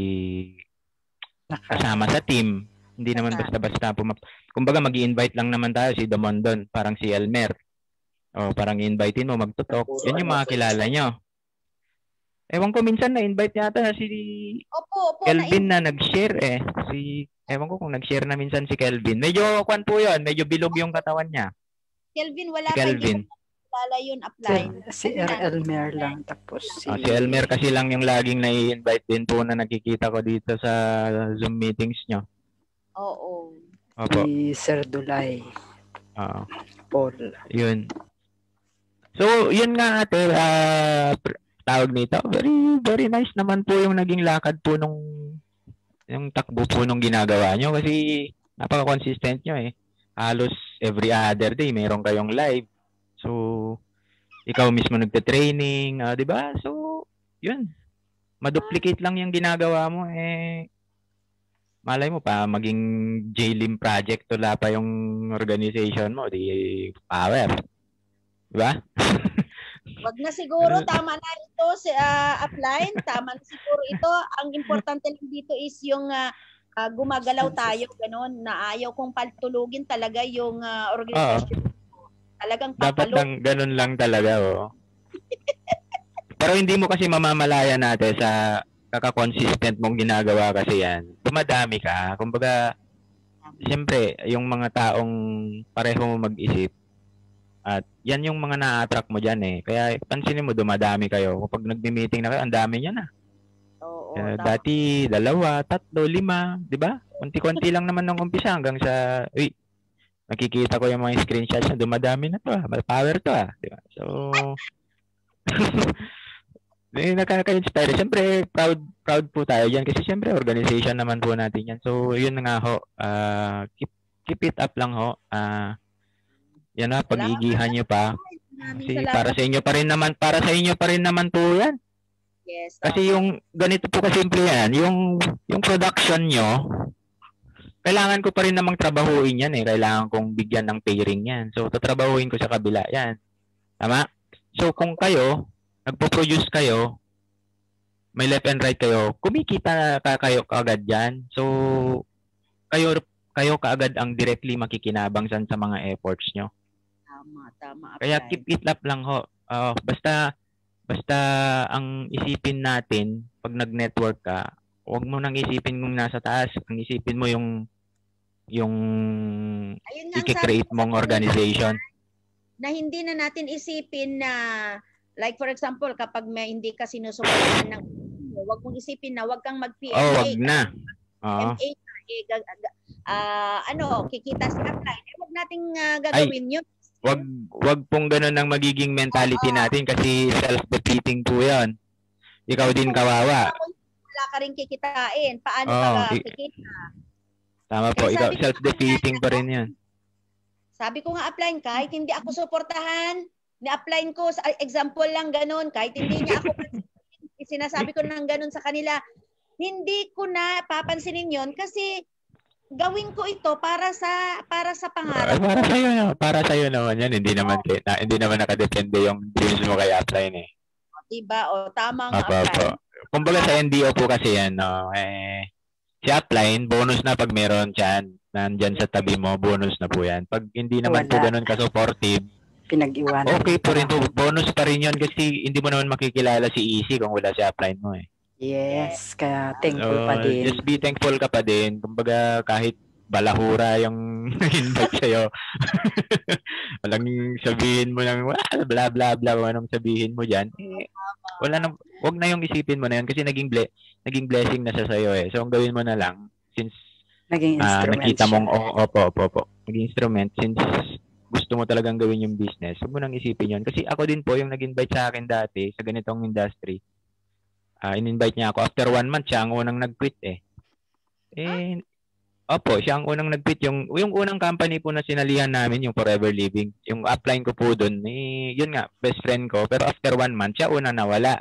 kasama sa team. Hindi naman basta-basta pumap. Kumbaga magi-invite lang naman tayo si Domondon, parang si Elmer. O parang i-invitein mo magtutok. Yan yung mga kilala nyo. Ewan ko, minsan na-invite yata na si opo, opo, Kelvin na, na nag-share eh. Si, ewan ko kung nag-share na minsan si Kelvin. Medyo, kwan po yun, medyo bilog yung katawan niya. Kelvin, wala si Kelvin. Kilala yun, apply. Si, si Elmer lang, tapos si... Oh, si Elmer kasi lang yung laging na-invite din po na nakikita ko dito sa Zoom meetings nyo. Oo. Opo. Si Sir Dulay. Oo. Paul. Yun. So, yun nga ate, ah... Uh, tawag nito, very very nice naman po yung naging lakad po nung yung takbo po nung ginagawa nyo kasi napaka-consistent nyo eh. Halos every other day mayroon kayong live. So, ikaw mismo nagte-training, uh, di ba? So, yun. Maduplicate lang yung ginagawa mo eh. Malay mo pa, maging J-Lim project wala pa yung organization mo, di power. Di ba? Wag na siguro, tama na ito si uh, upline, tama na siguro ito. Ang importante lang dito is yung uh, uh, gumagalaw tayo, gano'n, na ayaw kong patulugin talaga yung uh, organization. Uh, Talagang dapat lang, ganun lang talaga, oh. Pero hindi mo kasi mamamalaya natin sa kaka-consistent mong ginagawa kasi yan. Dumadami ka. Kumbaga, siyempre, yung mga taong pareho mo mag-isip, at yan yung mga na-attract mo dyan eh. Kaya pansinin mo, dumadami kayo. Kapag nagmi-meeting na kayo, ang dami niya na. Oo, uh, dati, dalawa, tatlo, lima, di ba? Kunti-kunti lang naman nung umpisa hanggang sa, uy, nakikita ko yung mga screenshots na dumadami na to ah. Power to ah. Di ba? So, eh, nakaka-inspire. Siyempre, proud, proud po tayo dyan kasi siyempre, organization naman po natin yan. So, yun nga ho. Uh, keep, keep it up lang ho. Ah, uh, yan na, pag-igihan nyo pa. Kasi para sa inyo pa rin naman, para sa inyo pa rin naman po yan. Yes. Kasi yung, ganito po kasimple yan, yung, yung production nyo, kailangan ko pa rin namang trabahuin yan eh. Kailangan kong bigyan ng pairing yan. So, tatrabahuin ko sa kabila yan. Tama? So, kung kayo, nagpo-produce kayo, may left and right kayo, kumikita ka kayo kaagad yan. So, kayo, kayo kaagad ang directly makikinabang sa mga efforts nyo. Tama, tama. Kaya keep it up lang ho. Uh, basta basta ang isipin natin pag nag-network ka, huwag mo nang isipin kung nasa taas, ang isipin mo yung yung i-create mong organization. Na hindi na natin isipin na like for example, kapag may hindi ka sinusuportahan ng huwag mong isipin na huwag kang mag-P M A. Oh, wag na. Oo. M A eh, uh, ano, kikita sa upline. Eh, huwag nating uh, gagawin Ay. yun. Wag wag pong ganoon ang magiging mentality oh, oh. natin kasi self-defeating po 'yon. Ikaw din kawawa. Wala ka rin kikitain. Paano oh, ka kikita? Tama po, ikaw self-defeating pa rin 'yan. Sabi ko nga apply, kahit hindi ako suportahan, ni-apply ko, sa example lang ganun, kahit hindi niya ako sinasabi ko ng ganun sa kanila, hindi ko na papansinin yon kasi gawin ko ito para sa para sa pangarap Ay, para sa'yo na, para sa'yo naman yan. Hindi naman, kay, na, hindi naman nakadepende yung dreams mo kay apply eh. Diba? O, tama nga Apo, apply. apo. Kumbaga sa N D O po kasi yan, no? Eh, si apply, bonus na pag meron dyan. Nandyan sa tabi mo, bonus na po yan. Pag hindi naman Wala. po ganun ka-supportive, pinag-iwanan. okay po rin po. Bonus pa rin yun kasi hindi mo naman makikilala si Easy kung wala si apply mo eh. Yes, kaya thankful So, pa din. just be thankful ka pa din. Kumbaga kahit balahura yung invite sa'yo. Walang sabihin mo ng bla bla bla kung anong sabihin mo dyan. Eh, wala na, wag na yung isipin mo na yun kasi naging ble, naging blessing na siya sa'yo eh. So ang gawin mo na lang since naging uh, instrument nakita siya. mong oh, opo, opo, opo. Naging instrument since gusto mo talagang gawin yung business. Huwag mo nang isipin yun. Kasi ako din po yung nag-invite sa akin dati sa ganitong industry. Uh, in-invite niya ako. After one month, siya ang unang nag-quit eh. Eh, opo, siya ang unang nag-quit. Yung, yung unang company po na sinalihan namin, yung Forever Living, yung upline ko po doon, eh, yun nga, best friend ko. Pero after one month, siya unang nawala.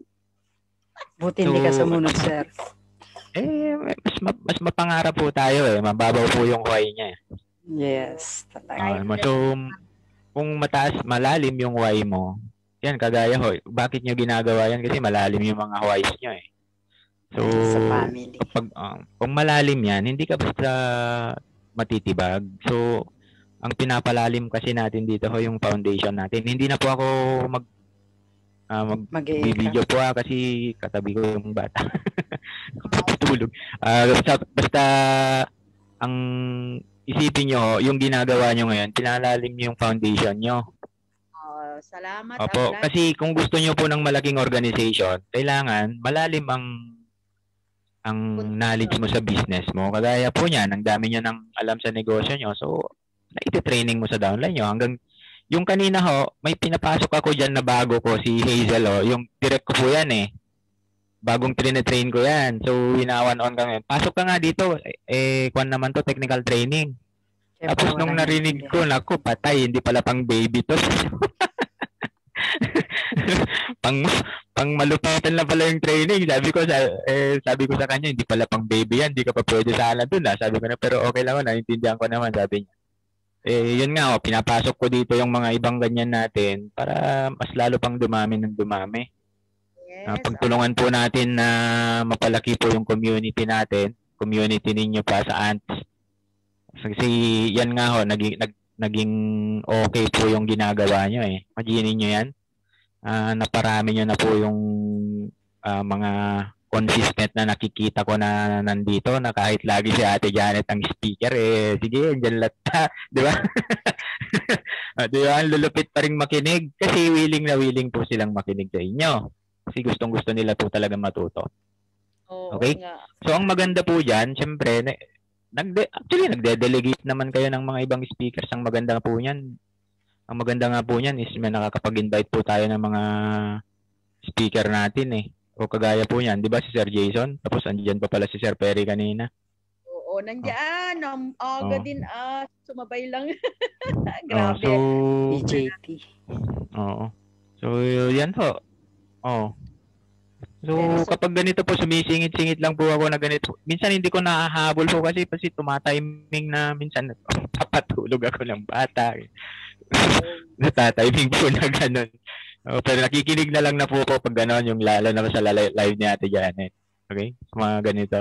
Buti so, hindi ka sumunod, sir. Eh, mas, mas mapangarap po tayo eh. Mababaw po yung why niya. Yes, talaga. Uh, so, kung mataas, malalim yung why mo, yan, kagaya ho, bakit nyo ginagawa yan? Kasi malalim yung mga whys nyo eh. So, sa family. Pag, uh, kung malalim yan, hindi ka basta matitibag. So, ang pinapalalim kasi natin dito ho, yung foundation natin. Hindi na po ako mag uh, mag-video po ah, kasi katabi ko yung bata. Patulog. Uh, basta, basta ang isipin nyo, yung ginagawa nyo ngayon, pinalalim nyo yung foundation nyo. Oh, salamat. Opo, apply. kasi kung gusto nyo po ng malaking organization, kailangan malalim ang ang knowledge mo sa business mo. Kagaya po niyan, ang dami nyo nang alam sa negosyo nyo. So, na-training mo sa downline nyo. Hanggang, yung kanina ho, may pinapasok ako dyan na bago ko, si Hazel ho. Yung direct ko po yan eh. Bagong trine-train ko yan. So, hinawan on kami. Pasok ka nga dito. Eh, kwan naman to, technical training. Siyempre, tapos nung narinig ko, naku, patay, hindi pala pang baby to. pang pang malupitan na pala yung training. Sabi ko sa eh, sabi ko sa kanya, hindi pala pang baby yan, hindi ka pa pwede sana doon. Ah. Sabi ko na, pero okay lang, naiintindihan ko naman, sabi niya. Eh, yun nga, oh, pinapasok ko dito yung mga ibang ganyan natin para mas lalo pang dumami ng dumami. Yes, uh, pagtulungan po natin na mapalaki po yung community natin, community ninyo pa sa Ants. Kasi yan nga ho, naging, nag, naging okay po yung ginagawa nyo eh. Imagine nyo yan. Uh, naparami nyo na po yung uh, mga consistent na nakikita ko na nandito na kahit lagi si Ate Janet ang speaker eh sige andyan lahat di ba? Di ba, ang lulupit pa rin makinig kasi willing na willing po silang makinig sa inyo kasi gustong gusto nila po talaga matuto. Okay? So ang maganda po dyan syempre nagde actually nagde-delegate naman kayo ng mga ibang speakers. Ang maganda po niyan ang maganda nga po niyan is may nakakapag-invite po tayo ng mga speaker natin eh. O kagaya po niyan, di ba si Sir Jason? Tapos andyan pa pala si Sir Perry kanina. Oo, nandiyan. Ang oh. aga oh. din ah, sumabay lang. Grabe. Oh, so, B J P. Oo. So, yan po. Oo. So, so, kapag ganito po, sumisingit-singit lang po ako na ganito. Minsan hindi ko nahahabol po kasi kasi tumatiming na minsan papatulog ako ng bata. Natatiming po na ganun. Oh, pero nakikinig na lang na po po pag gano'n yung lalo na sa live ni Ate Janet. Okay? Mga ganito.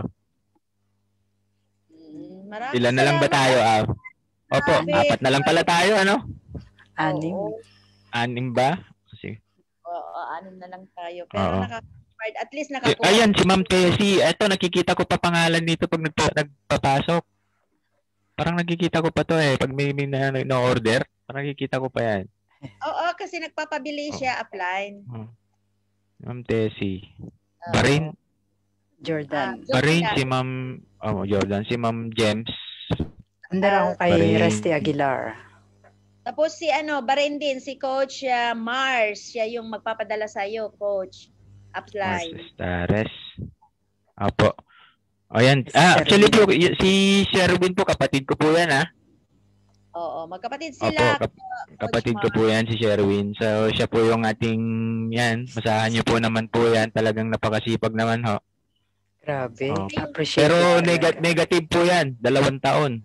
Maraming ilan na lang ba tayo? Ah? Opo, Anim. apat na lang pala tayo, ano? Anim. Oo. Anim ba? Kasi Oo, anim na lang tayo. Pero Oo. naka at least nakakuha. Ayan, si Ma'am Tessie. Eto, nakikita ko pa pangalan dito pag nagpa- nagpapasok. Parang nakikita ko pa to eh. Pag may, may na, na order, parang nakikita ko pa yan. Oo, kasi nagpapabili siya, apply. Oh. Ma'am Tessie. Uh, Barin. Jordan. Ah, Barin si Ma'am oh, Jordan, si Ma'am James. Andar ako kay Barin. Resty Aguilar. Tapos si ano, Barin din, si Coach uh, Mars. Siya yung magpapadala sa iyo, Coach. Apply. Mars Estares. Apo. O yan. Ah, actually po, si Sherwin po, kapatid ko po yan, ha? Oo, magkapatid Opo, sila. kap- kapatid ko po yan si Sherwin. So, siya po yung ating, yan, masahan niyo po naman po yan. Talagang napakasipag naman ho. Grabe. Oh. Appreciate Pero it neg- talaga. negative po yan. Dalawang taon.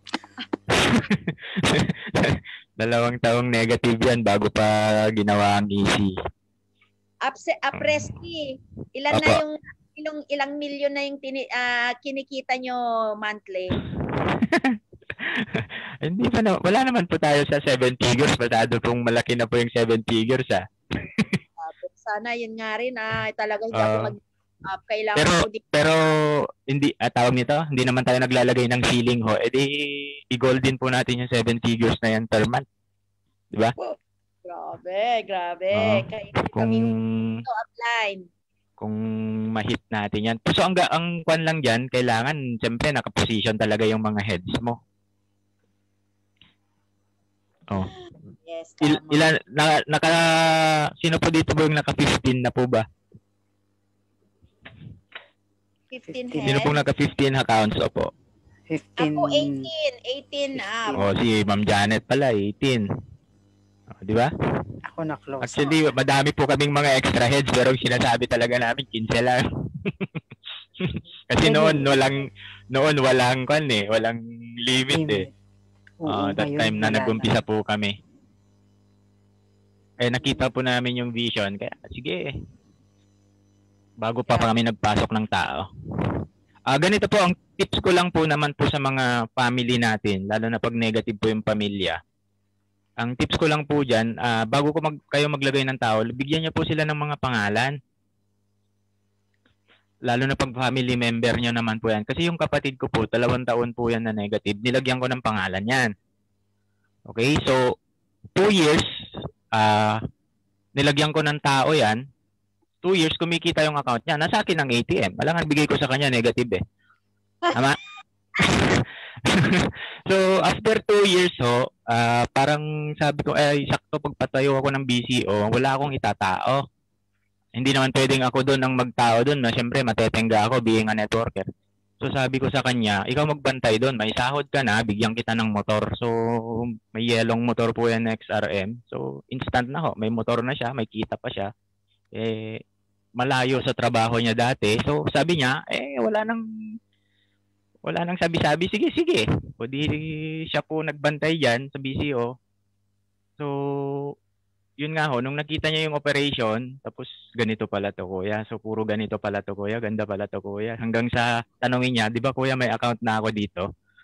Dalawang taong negative yan bago pa ginawa ang easy. Apse, apresti. Ilan na Opo. yung ilang ilang milyon na yung tini, ah, kinikita nyo monthly? Hindi pa na, wala naman po tayo sa seven figures. Masyado pong malaki na po yung seven figures ah. Sana yun nga rin ah, talaga hindi ako Oo. mag up. Kailangan Pero ko din. pero hindi at tawag nito, hindi naman tayo naglalagay ng ceiling ho. Eh di i-goal din po natin yung seven figures na yan per month. Di ba? Oh, grabe, grabe. Oo. Kaya Kung ito upline. kung ma-hit natin yan. So ang ga- ang kwan lang diyan, kailangan siyempre naka-position talaga yung mga heads mo. Oh. Yes, Il, tama. ilan na, naka sino po dito ba yung naka fifteen na po ba? fifteen Sino heads. pong naka fifteen accounts opo? fifteen. Ako eighteen, eighteen up. Oh, si Ma'am Janet pala eighteen. Oh, di ba? Ako na close. Actually, madami po kaming mga extra heads pero ang sinasabi talaga namin fifteen lang. Kasi noon walang noon walang kan eh, walang limit eh. Oo, Uh, that ngayon time na wala nag-umpisa po kami. Eh nakita po namin yung vision kaya sige. Bago pa pa kami nagpasok ng tao. Ah, ganito po ang tips ko lang po naman po sa mga family natin, lalo na pag negative po yung pamilya. Ang tips ko lang po diyan, ah, bago ko mag kayo maglagay ng tao, bigyan niyo po sila ng mga pangalan. Lalo na pag family member niyo naman po yan. Kasi yung kapatid ko po, dalawang taon po yan na negative. Nilagyan ko ng pangalan yan. Okay? So, two years, ah, nilagyan ko ng tao yan. Two years, kumikita yung account niya. Nasa akin ang A T M. Alangan, bigay ko sa kanya, negative eh. Tama? So, after two years, ho, ah, parang sabi ko, eh, sakto pagpatayo ako ng B C O, wala akong itatao. Hindi naman pwedeng ako doon ang magtao doon. Na, siyempre, matetengga ako being a networker. So, sabi ko sa kanya, ikaw magbantay doon. May sahod ka na, bigyan kita ng motor. So, may yelong motor po yan na X R M. So, instant na ho. May motor na siya, may kita pa siya. Eh, malayo sa trabaho niya dati. So, sabi niya, eh, wala nang wala nang sabi-sabi. Sige, sige. O di siya po nagbantay dyan sa B C O. So, yun nga ho, nung nakita niya yung operation, tapos ganito pala to kuya. So, puro ganito pala to kuya. Ganda pala to kuya. Hanggang sa tanongin niya, di ba kuya may account na ako dito?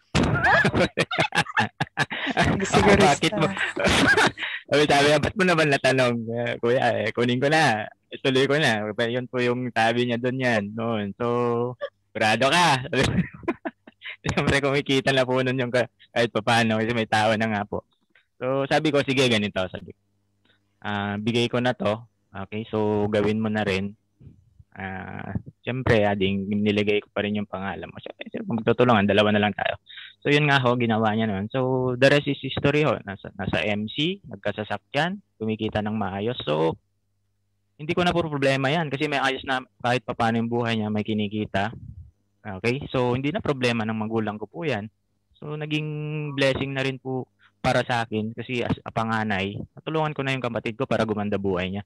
Ako, bakit mo? Sabi, sabi, ba't mo naman natanong? Uh, kuya, eh, kunin ko na. Ituloy ko na. Yun po yung sabi niya doon yan. Noon. So, grado ka. Siyempre, kumikita na po nun yung kahit pa paano kasi may tao na nga po. So, sabi ko, sige, ganito. Sabi ko, uh, bigay ko na to. Okay, so gawin mo na rin. Uh, Siyempre, ading nilagay ko pa rin yung pangalan mo. Siyempre, magtutulungan, dalawa na lang tayo. So, yun nga ho, ginawa niya noon. So, the rest is history ho. Nasa, nasa M C, nagkasasakyan, kumikita ng maayos. So, hindi ko na puro problema yan kasi may ayos na kahit pa paano yung buhay niya, may kinikita. Okay? So, hindi na problema ng magulang ko po yan. So, naging blessing na rin po para sa akin kasi as a panganay, natulungan ko na yung kapatid ko para gumanda buhay niya.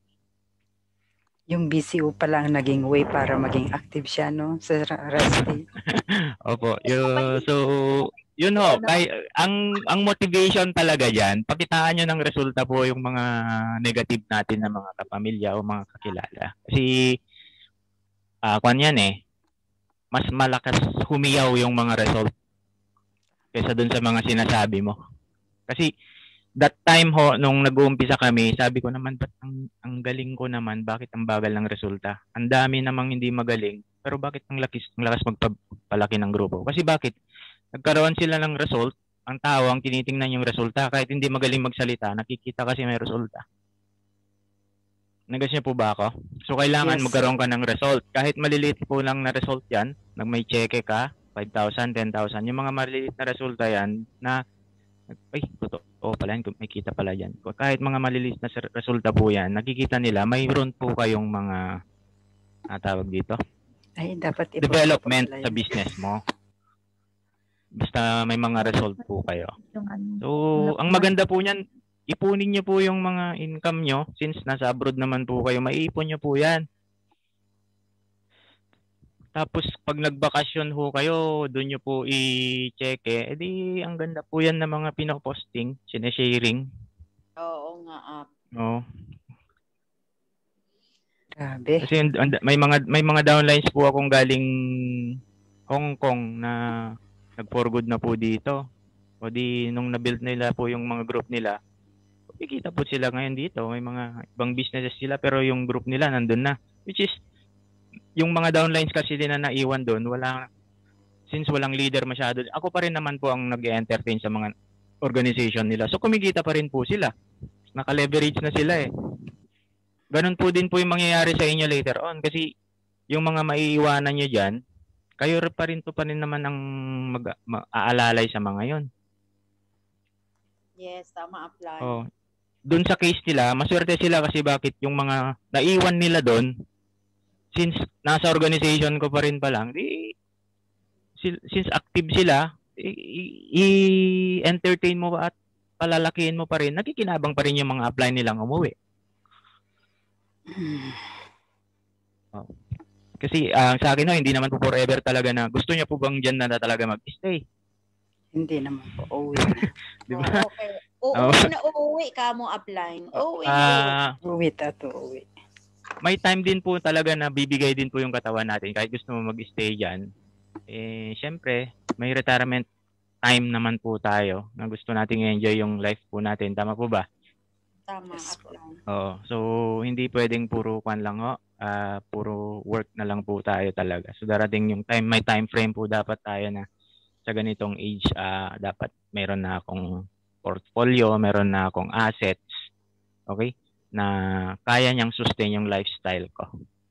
Yung B C O pala ang naging way para maging active siya, no? Sa Rusty. Opo. Yo, so, yun ho. Kay, ang, ang motivation talaga dyan, pakitaan nyo ng resulta po yung mga negative natin na mga kapamilya o mga kakilala. Kasi, uh, kwan yan eh, mas malakas humiyaw yung mga result kaysa dun sa mga sinasabi mo. Kasi that time ho, nung nag-uumpisa kami, sabi ko naman, ba't ang, ang galing ko naman, bakit ang bagal ng resulta? Ang dami namang hindi magaling, pero bakit ang lakas, ang lakas magpalaki ng grupo? Kasi bakit? Nagkaroon sila ng result, ang tao ang tinitingnan yung resulta, kahit hindi magaling magsalita, nakikita kasi may resulta. Nagas niyo po ba ako? So, kailangan yes, magkaroon ka ng result. Kahit maliliit po lang na result yan, nag may cheque ka, five thousand, ten thousand, yung mga maliliit na resulta yan, na, ay, totoo pala yan, may kita pala yan. Kahit mga maliliit na resulta po yan, nakikita nila, mayroon po kayong mga, ah, tawag dito, ay, dapat development sa business mo. basta may mga result po kayo. So, ang maganda po niyan, ipunin niyo po yung mga income nyo since nasa abroad naman po kayo, maiipon niyo po yan. Tapos pag nagbakasyon ho kayo, doon nyo po i-check eh. Edi ang ganda po yan ng mga pinaposting, sinasharing. Oo nga. Ah. Oo. Grabe. Kasi may mga may mga downlines po akong galing Hong Kong na nag-for good na po dito. O di nung na-build nila po yung mga group nila, kikita po sila ngayon dito. May mga ibang businesses sila pero yung group nila nandun na. Which is yung mga downlines kasi din na naiwan doon, wala, since walang leader masyado, ako pa rin naman po ang nag-entertain sa mga organization nila. So kumikita pa rin po sila. Naka-leverage na sila eh. Ganun po din po yung mangyayari sa inyo later on. Kasi yung mga maiiwanan nyo dyan, kayo pa rin to pa rin naman ang mag-aalalay sa mga yon. Yes, tama, apply. Oh. Doon sa case nila, maswerte sila kasi bakit yung mga naiwan nila doon, since nasa organization ko pa rin pa lang, di, since active sila, i-entertain mo at palalakihin mo pa rin, nakikinabang pa rin yung mga apply nilang umuwi. Oh. Kasi uh, sa akin no, hindi naman po forever talaga na gusto niya po bang dyan na talaga mag-stay? Hindi naman po, uuwi. Diba? Oh, okay. Uuwi na uuwi ka mo apply. Uuwi na uh, uuwi. Tato, uuwi. May time din po talaga na bibigay din po yung katawan natin kahit gusto mo mag-stay dyan. Eh, syempre, may retirement time naman po tayo na gusto nating enjoy yung life po natin. Tama po ba? Tama. Yes, Oo. So, hindi pwedeng puro kwan lang ho. Uh, puro work na lang po tayo talaga. So, darating yung time, may time frame po dapat tayo na sa ganitong age, uh, dapat meron na akong portfolio, meron na akong assets. Okay? Na kaya niyang sustain yung lifestyle ko.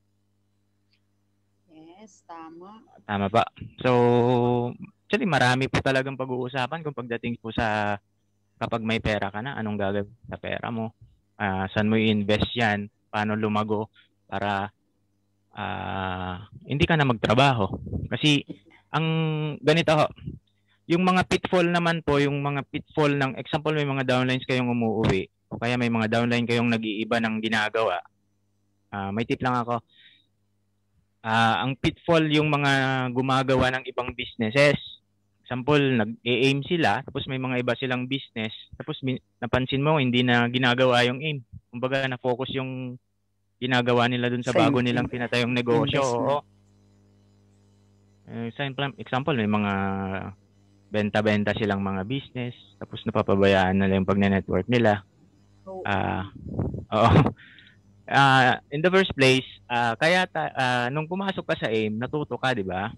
Yes, tama. Tama ba? So, actually, marami po talagang pag-uusapan kung pagdating po sa kapag may pera ka na, anong gagawin sa pera mo? Uh, saan mo i-invest yan? Paano lumago para uh, hindi ka na magtrabaho? Kasi, ang ganito ho, yung mga pitfall naman po, yung mga pitfall ng, example, may mga downlines kayong umuwi, o kaya may mga downline kayong nag-iiba ng ginagawa. Uh, may tip lang ako. Uh, ang pitfall yung mga gumagawa ng ibang businesses. Example, nag-aim sila, tapos may mga iba silang business, tapos napansin mo, hindi na ginagawa yung aim. Kumbaga, na-focus yung ginagawa nila dun sa bago nilang tinatayong negosyo. Oo. Uh, example, may mga benta-benta silang mga business, tapos napapabayaan nila yung pag-network nila. Ah, uh, uh, in the first place, uh, kaya ta, uh, nung pumasok ka sa aim, natuto ka, di ba?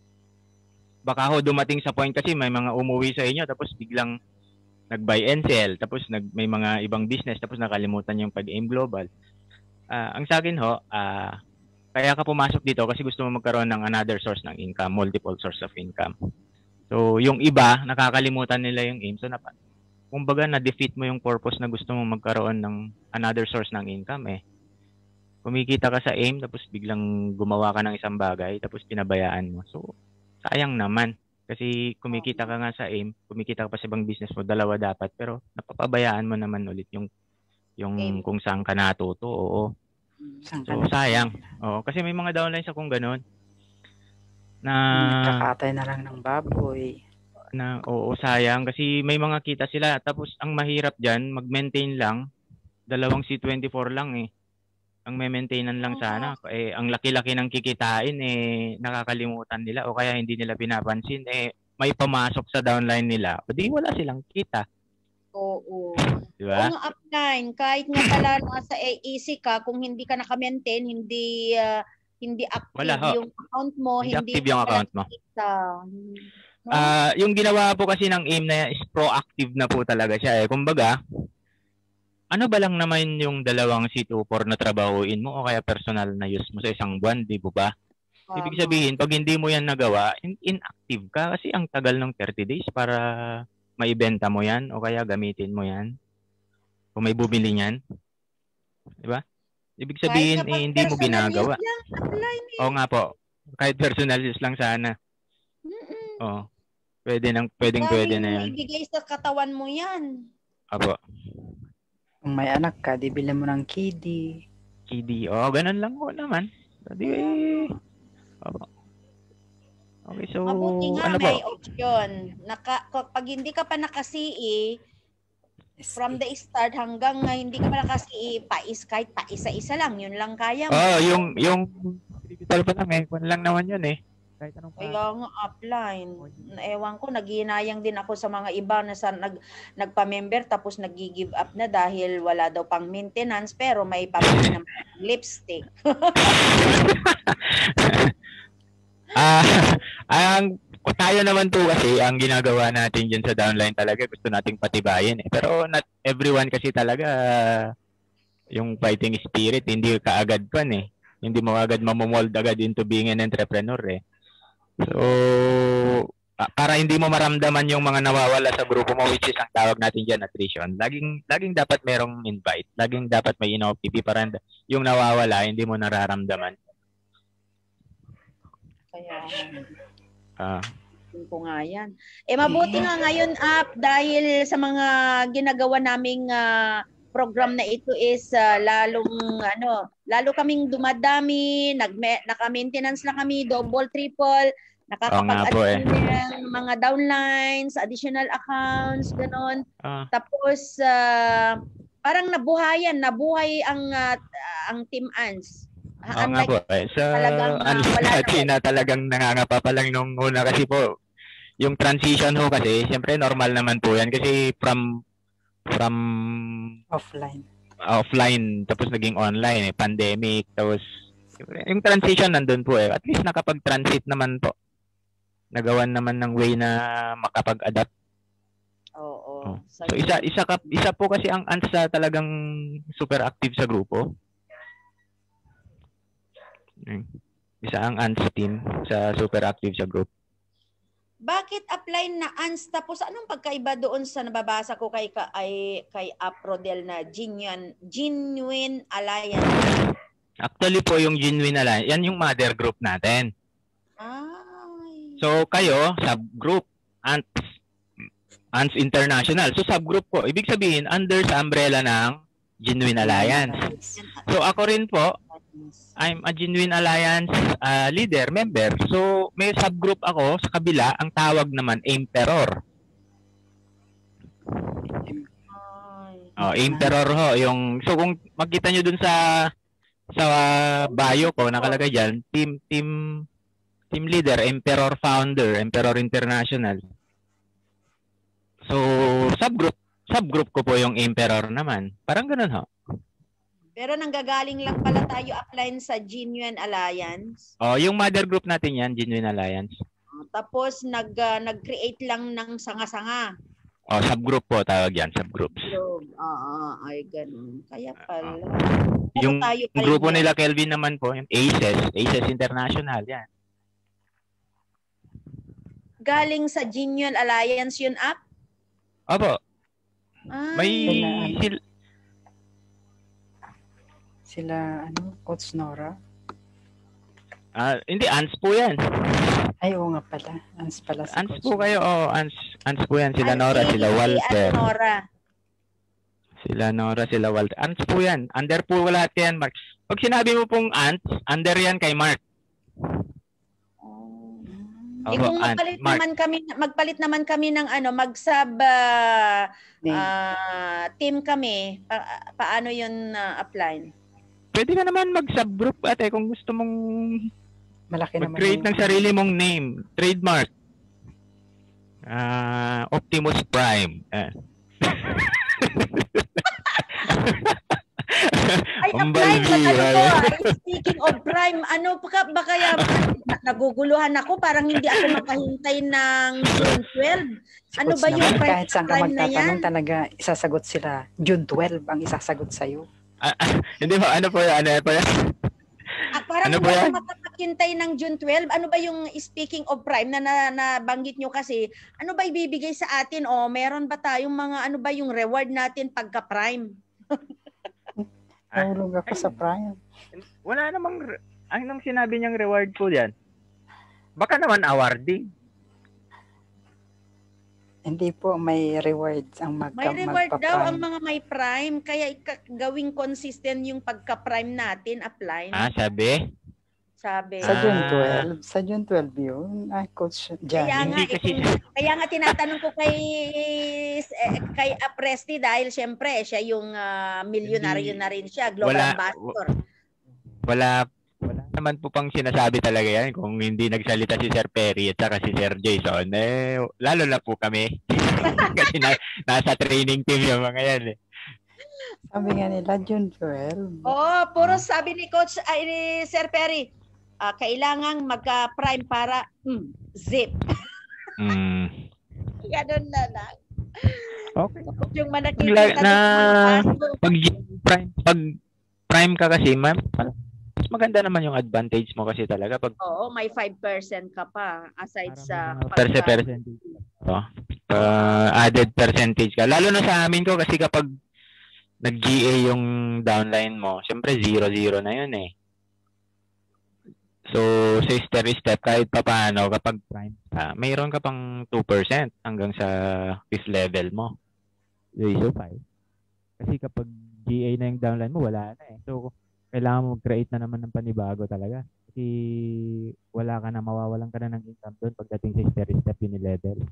Baka ho dumating sa point kasi may mga umuwi sa inyo tapos biglang nag-buy and sell, tapos nag, may mga ibang business tapos nakalimutan yung pag-aim global. Uh, ang sa akin ho, uh, kaya ka pumasok dito kasi gusto mo magkaroon ng another source ng income, multiple source of income. So, yung iba, nakakalimutan nila yung aim. So, napa, kumbaga, na-defeat mo yung purpose na gusto mo magkaroon ng another source ng income eh. Kumikita ka sa aim, tapos biglang gumawa ka ng isang bagay, tapos pinabayaan mo. So, sayang naman. Kasi kumikita ka nga sa aim, kumikita ka pa sa ibang business mo, dalawa dapat, pero napapabayaan mo naman ulit yung yung aim. Kung saan ka natuto. Oo. Saan so, sayang. Oo, kasi may mga downlines akong ganun. Na nakakatay na lang ng baboy. Na oo, sayang kasi may mga kita sila tapos ang mahirap diyan mag-maintain lang dalawang C twenty-four lang eh. Ang may-maintainan lang sana eh ang laki-laki ng kikitain eh nakakalimutan nila o kaya hindi nila pinapansin eh may pumasok sa downline nila. O di wala silang kita. Oo. Di ba? Kung upline kahit nga pala nasa A E C ka kung hindi ka naka-maintain, hindi uh, hindi active wala, yung account mo, hindi, hindi active yung account mo. Kita. No? Uh, yung ginawa po kasi ng aim na is proactive na po talaga siya eh. Kumbaga, ano ba lang naman yung dalawang C twenty-four na trabahuin mo o kaya personal na use mo sa isang buwan, di ba? Um, Ibig sabihin, pag hindi mo yan nagawa, in- inactive ka kasi ang tagal ng thirty days para maibenta mo yan o kaya gamitin mo yan. Kung may bumili niyan. Di ba? Ibig sabihin, eh, hindi mo ginagawa. Oo nga po. Kahit personal use lang sana. Oo. Pwede nang pwedeng pwede na yan. Ibigay sa katawan mo yan. Apo. Kung may anak ka, di bilhin mo ng kiddy. Kiddy. Oh, ganun lang ko naman. Di eh. Apo. Okay, so Mabuti nga ano may po? option. Naka, pag hindi ka pa naka-C E, from the start hanggang uh, hindi ka pa naka-C E, pais, kahit pa isa-isa lang, yun lang kaya mo. Oh, yung yung digital pa lang eh. Kung lang naman yun eh. Kahit anong Kaya nga upline. Ewan ko, naghinayang din ako sa mga iba na sa, nag, nagpa-member tapos nag-give up na dahil wala daw pang maintenance pero may pabili ng lipstick. Ah, ang tayo naman po kasi ang ginagawa natin diyan sa downline talaga gusto nating patibayin eh. Pero not everyone kasi talaga yung fighting spirit hindi kaagad pan eh. Hindi mo agad mamomold agad into being an entrepreneur eh. So para hindi mo maramdaman yung mga nawawala sa grupo mo which is ang tawag natin diyan attrition. Laging laging dapat merong invite. Laging dapat may in-O P P para yung nawawala hindi mo nararamdaman. Kaya, ah. ko nga yan. Eh, mabuti nga ngayon up dahil sa mga ginagawa naming uh, program na ito is uh, lalong, ano, lalo kaming dumadami, nag naka-maintenance lang kami, double, triple, nakakapag-add ng mga downlines, additional accounts, ganon. Ah. Tapos, uh, parang nabuhayan, nabuhay ang, uh, ang Team A N S. Oo nga po. Eh. Sa ano natin na talagang nangangapa pa lang nung una kasi po, yung transition ho kasi, siyempre normal naman po yan kasi from from offline. Offline, tapos naging online eh, pandemic, tapos yung transition nandun po eh. At least nakapag-transit naman po. Nagawan naman ng way na makapag-adapt. Oo. Oh. So isa isa ka, isa po kasi ang A N S sa talagang super active sa grupo. Isa ang A N S team sa super active sa group. Bakit apply na A N S tapos anong pagkaiba doon sa nababasa ko kay kay kay Aprodel na genuine genuine alliance? Actually po yung genuine alliance, yan yung mother group natin. Ay. So kayo subgroup A N S A N S International. So subgroup po, ibig sabihin under sa umbrella ng Genuine Alliance. So ako rin po, I'm a Genuine Alliance uh, leader, member. So may subgroup ako sa kabila, ang tawag naman Emperor. Oh, Emperor ho, yung so kung makita nyo dun sa sa bio ko nakalagay diyan, team team team leader, Emperor founder, Emperor International. So subgroup subgroup ko po yung Emperor naman. Parang ganoon ho. Pero nanggagaling lang pala tayo apply sa Genuine Alliance. Oh, yung mother group natin yan, Genuine Alliance. Tapos nag uh, nag-create lang ng sanga-sanga. Oh, subgroup po tawag yan, subgroups. Oo, uh, ay ganun. Kaya pala. Uh, yung tayo grupo yan. Nila Kelvin naman po, yung A C E S, A C E S International yan. Galing sa Genuine Alliance yun up? Opo. Ay. May sila, sila ano, Coach Nora? Ah, uh, hindi, A N S po yan. Ay, oo nga pala. A N S pala si A N S po kayo, oh, A N S, A N S po yan. Sila Nora, sila Walter. Nora. Sila Nora, sila Walter. A N S po yan. Under po lahat yan, Mark. Pag sinabi mo pong A N S, under yan kay Mark. Eh kung magpalit naman kami, magpalit naman kami ng ano, mag-sub uh, uh, team kami, pa paano yun uh, apply? Pwede ka naman mag-subgroup ate kung gusto mong malaki naman mag-create ng sarili mong name, trademark. Uh, Optimus Prime. Uh. Ay, apply ba ano po? Speaking of Prime, ano pa ba kaya naguguluhan ako, parang hindi ako makahintay ng June twelve. Ano ba yung naman, kahit saan ka magtatanong talaga isasagot sila. June twelve ang isasagot sa'yo. Ah, ah, hindi ba? Ano po yan? Ano po yan? Ah, parang ano hindi ako makakahintay ng June twelve. Ano ba yung speaking of Prime na, na nabanggit nyo kasi? Ano ba ibibigay sa atin? O meron ba tayong mga ano ba yung reward natin pagka Prime? Nahulog ako sa Prime. Wala namang, anong sinabi niyang reward po yan? Baka naman awarding. Hindi po, may rewards ang magka, May reward daw ang magpa-prime. mga may prime, kaya ika- gawing consistent yung pagka-prime natin, apply. Ah, sabi? Sabi. Sa June Ah. twelve. Sa June twelve yun. Ay, Coach Kaya Janet. nga, eh, kung, kaya nga tinatanong ko kay eh, kay Apresti dahil syempre siya yung ah, milyonaryo na rin siya, global Wala- ambassador. Wala, wala naman po pang sinasabi talaga yan kung hindi nagsalita si Sir Perry at saka si Sir Jason. Eh, lalo na po kami. Kasi na, nasa training team yung mga yan eh. Sabi nga nila, June twelve. Oo, puro sabi ni Coach, ay ni Sir Perry, ah, kailangang magka-prime para mm, zip. Mm. Ganun na lang. Okay. Yung Pag, manakikita na, ng pag prime, pag prime ka kasi, ma'am, mas maganda naman yung advantage mo kasi talaga pag Oo, may five percent ka pa aside sa perse percentage. Oh, uh, added percentage ka. Lalo na sa amin ko kasi kapag nag-G A yung downline mo, syempre zero zero na yun eh. So, sa step kahit pa paano kapag prime ka, mayroon ka pang two percent hanggang sa fifth level mo. So, five. Kasi kapag G A na yung downline mo, wala na eh. So, kailangan mo mag-create na naman ng panibago talaga. Kasi wala ka na, mawawalan ka na ng income doon pagdating sa stair step yun level.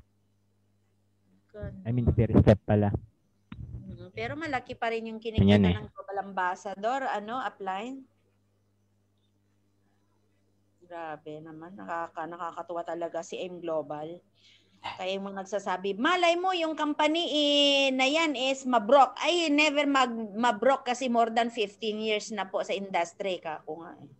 I mean, stair step pala. Mm, pero malaki pa rin yung kinikita Ganyan eh. ng global ambassador, ano, apply. Grabe naman, nakaka, nakakatuwa talaga si A I M Global. Kaya yung mga nagsasabi, malay mo yung company eh, na yan is mabrok. Ay, never mag, mabrok kasi more than fifteen years na po sa industry. Kako nga eh.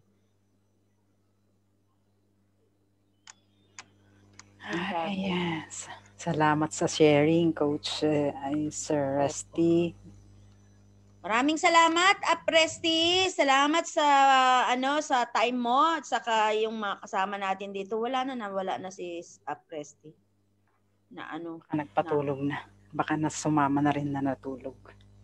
Ay, yes. Salamat sa sharing, Coach uh, ay, Sir Rusty. Maraming salamat, Apresti. Salamat sa ano sa time mo at saka yung mga kasama natin dito. Wala na nawala na si Apresti. Na ano, Nagpatulog na. Baka na sumama na rin na natulog.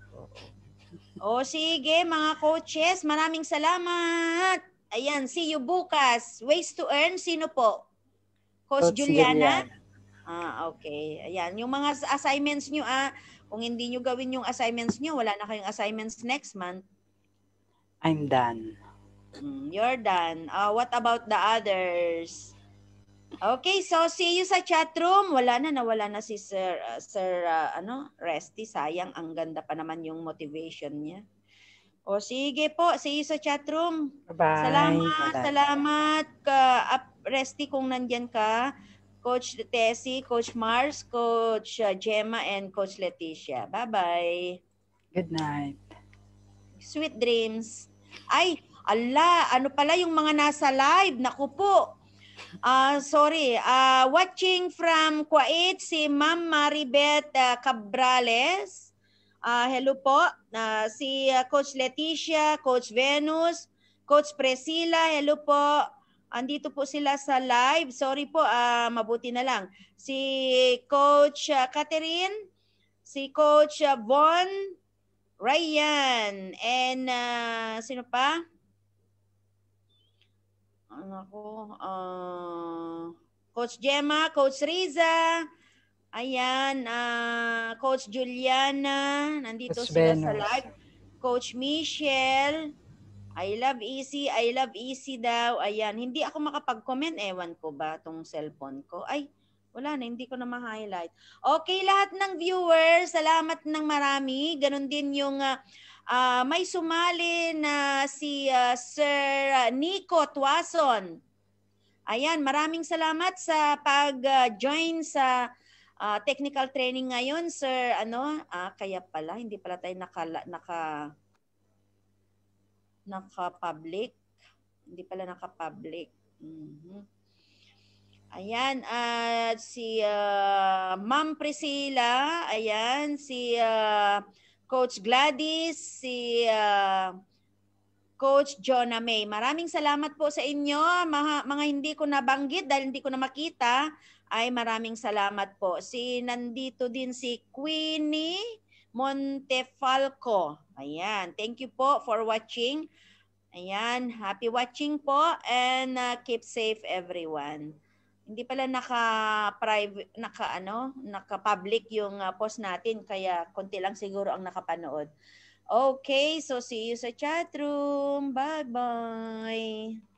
O sige, mga coaches, maraming salamat. Ayan, see you bukas. Ways to earn, sino po? Coach, Coach Juliana? Juliana. Ah, okay. Ayan, yung mga assignments nyo, ah, kung hindi nyo gawin yung assignments nyo, wala na kayong assignments next month. I'm done. Mm, you're done. Uh, what about the others? Okay, so see you sa chat room. Wala na, nawala na si Sir, uh, Sir uh, ano, Resty. Sayang, ang ganda pa naman yung motivation niya. O sige po, see you sa chat room. Bye-bye. Salamat, Bye-bye. salamat ka, uh, Resty, kung nandyan ka. Coach Tessie, Coach Mars, Coach uh, Gemma, and Coach Leticia. Bye-bye. Good night. Sweet dreams. Ay, ala, ano pala yung mga nasa live? Naku po. Uh, sorry. Uh, watching from Kuwait, si Ma'am Maribeth uh, Cabrales. Uh, hello po. Uh, si uh, Coach Leticia, Coach Venus, Coach Priscilla, hello po. Andito po sila sa live. Sorry po, uh, mabuti na lang. Si Coach uh, Catherine, si Coach uh, Von, Ryan, and uh, sino pa? Ako, uh, Coach Gemma, Coach Riza, ayan, uh, Coach Juliana, nandito Coach sila Venus. sa live. Coach Michelle, I love easy, I love easy daw. Ayan, hindi ako makapag-comment. Ewan ko ba tong cellphone ko? Ay, wala na, hindi ko na ma-highlight. Okay, lahat ng viewers, salamat ng marami. Ganon din yung uh, uh, may sumali na si uh, Sir uh, Nico Tuason. Ayan, maraming salamat sa pag-join uh, sa uh, technical training ngayon, Sir. Ano, ah, kaya pala, hindi pala tayo naka... naka naka-public. Hindi pala naka-public. Mm-hmm. Ayan, at uh, si uh, Ma'am Priscilla, ayan, si uh, Coach Gladys, si uh, Coach Jonah May. Maraming salamat po sa inyo. Mga, mga hindi ko nabanggit dahil hindi ko na makita, ay maraming salamat po. Si nandito din si Queenie Montefalco. Ayan, thank you po for watching. Ayan, happy watching po and uh, keep safe everyone. Hindi pala naka-private, naka ano, naka-public yung uh, post natin kaya konti lang siguro ang nakapanood. Okay, so see you sa chat room. Bye-bye.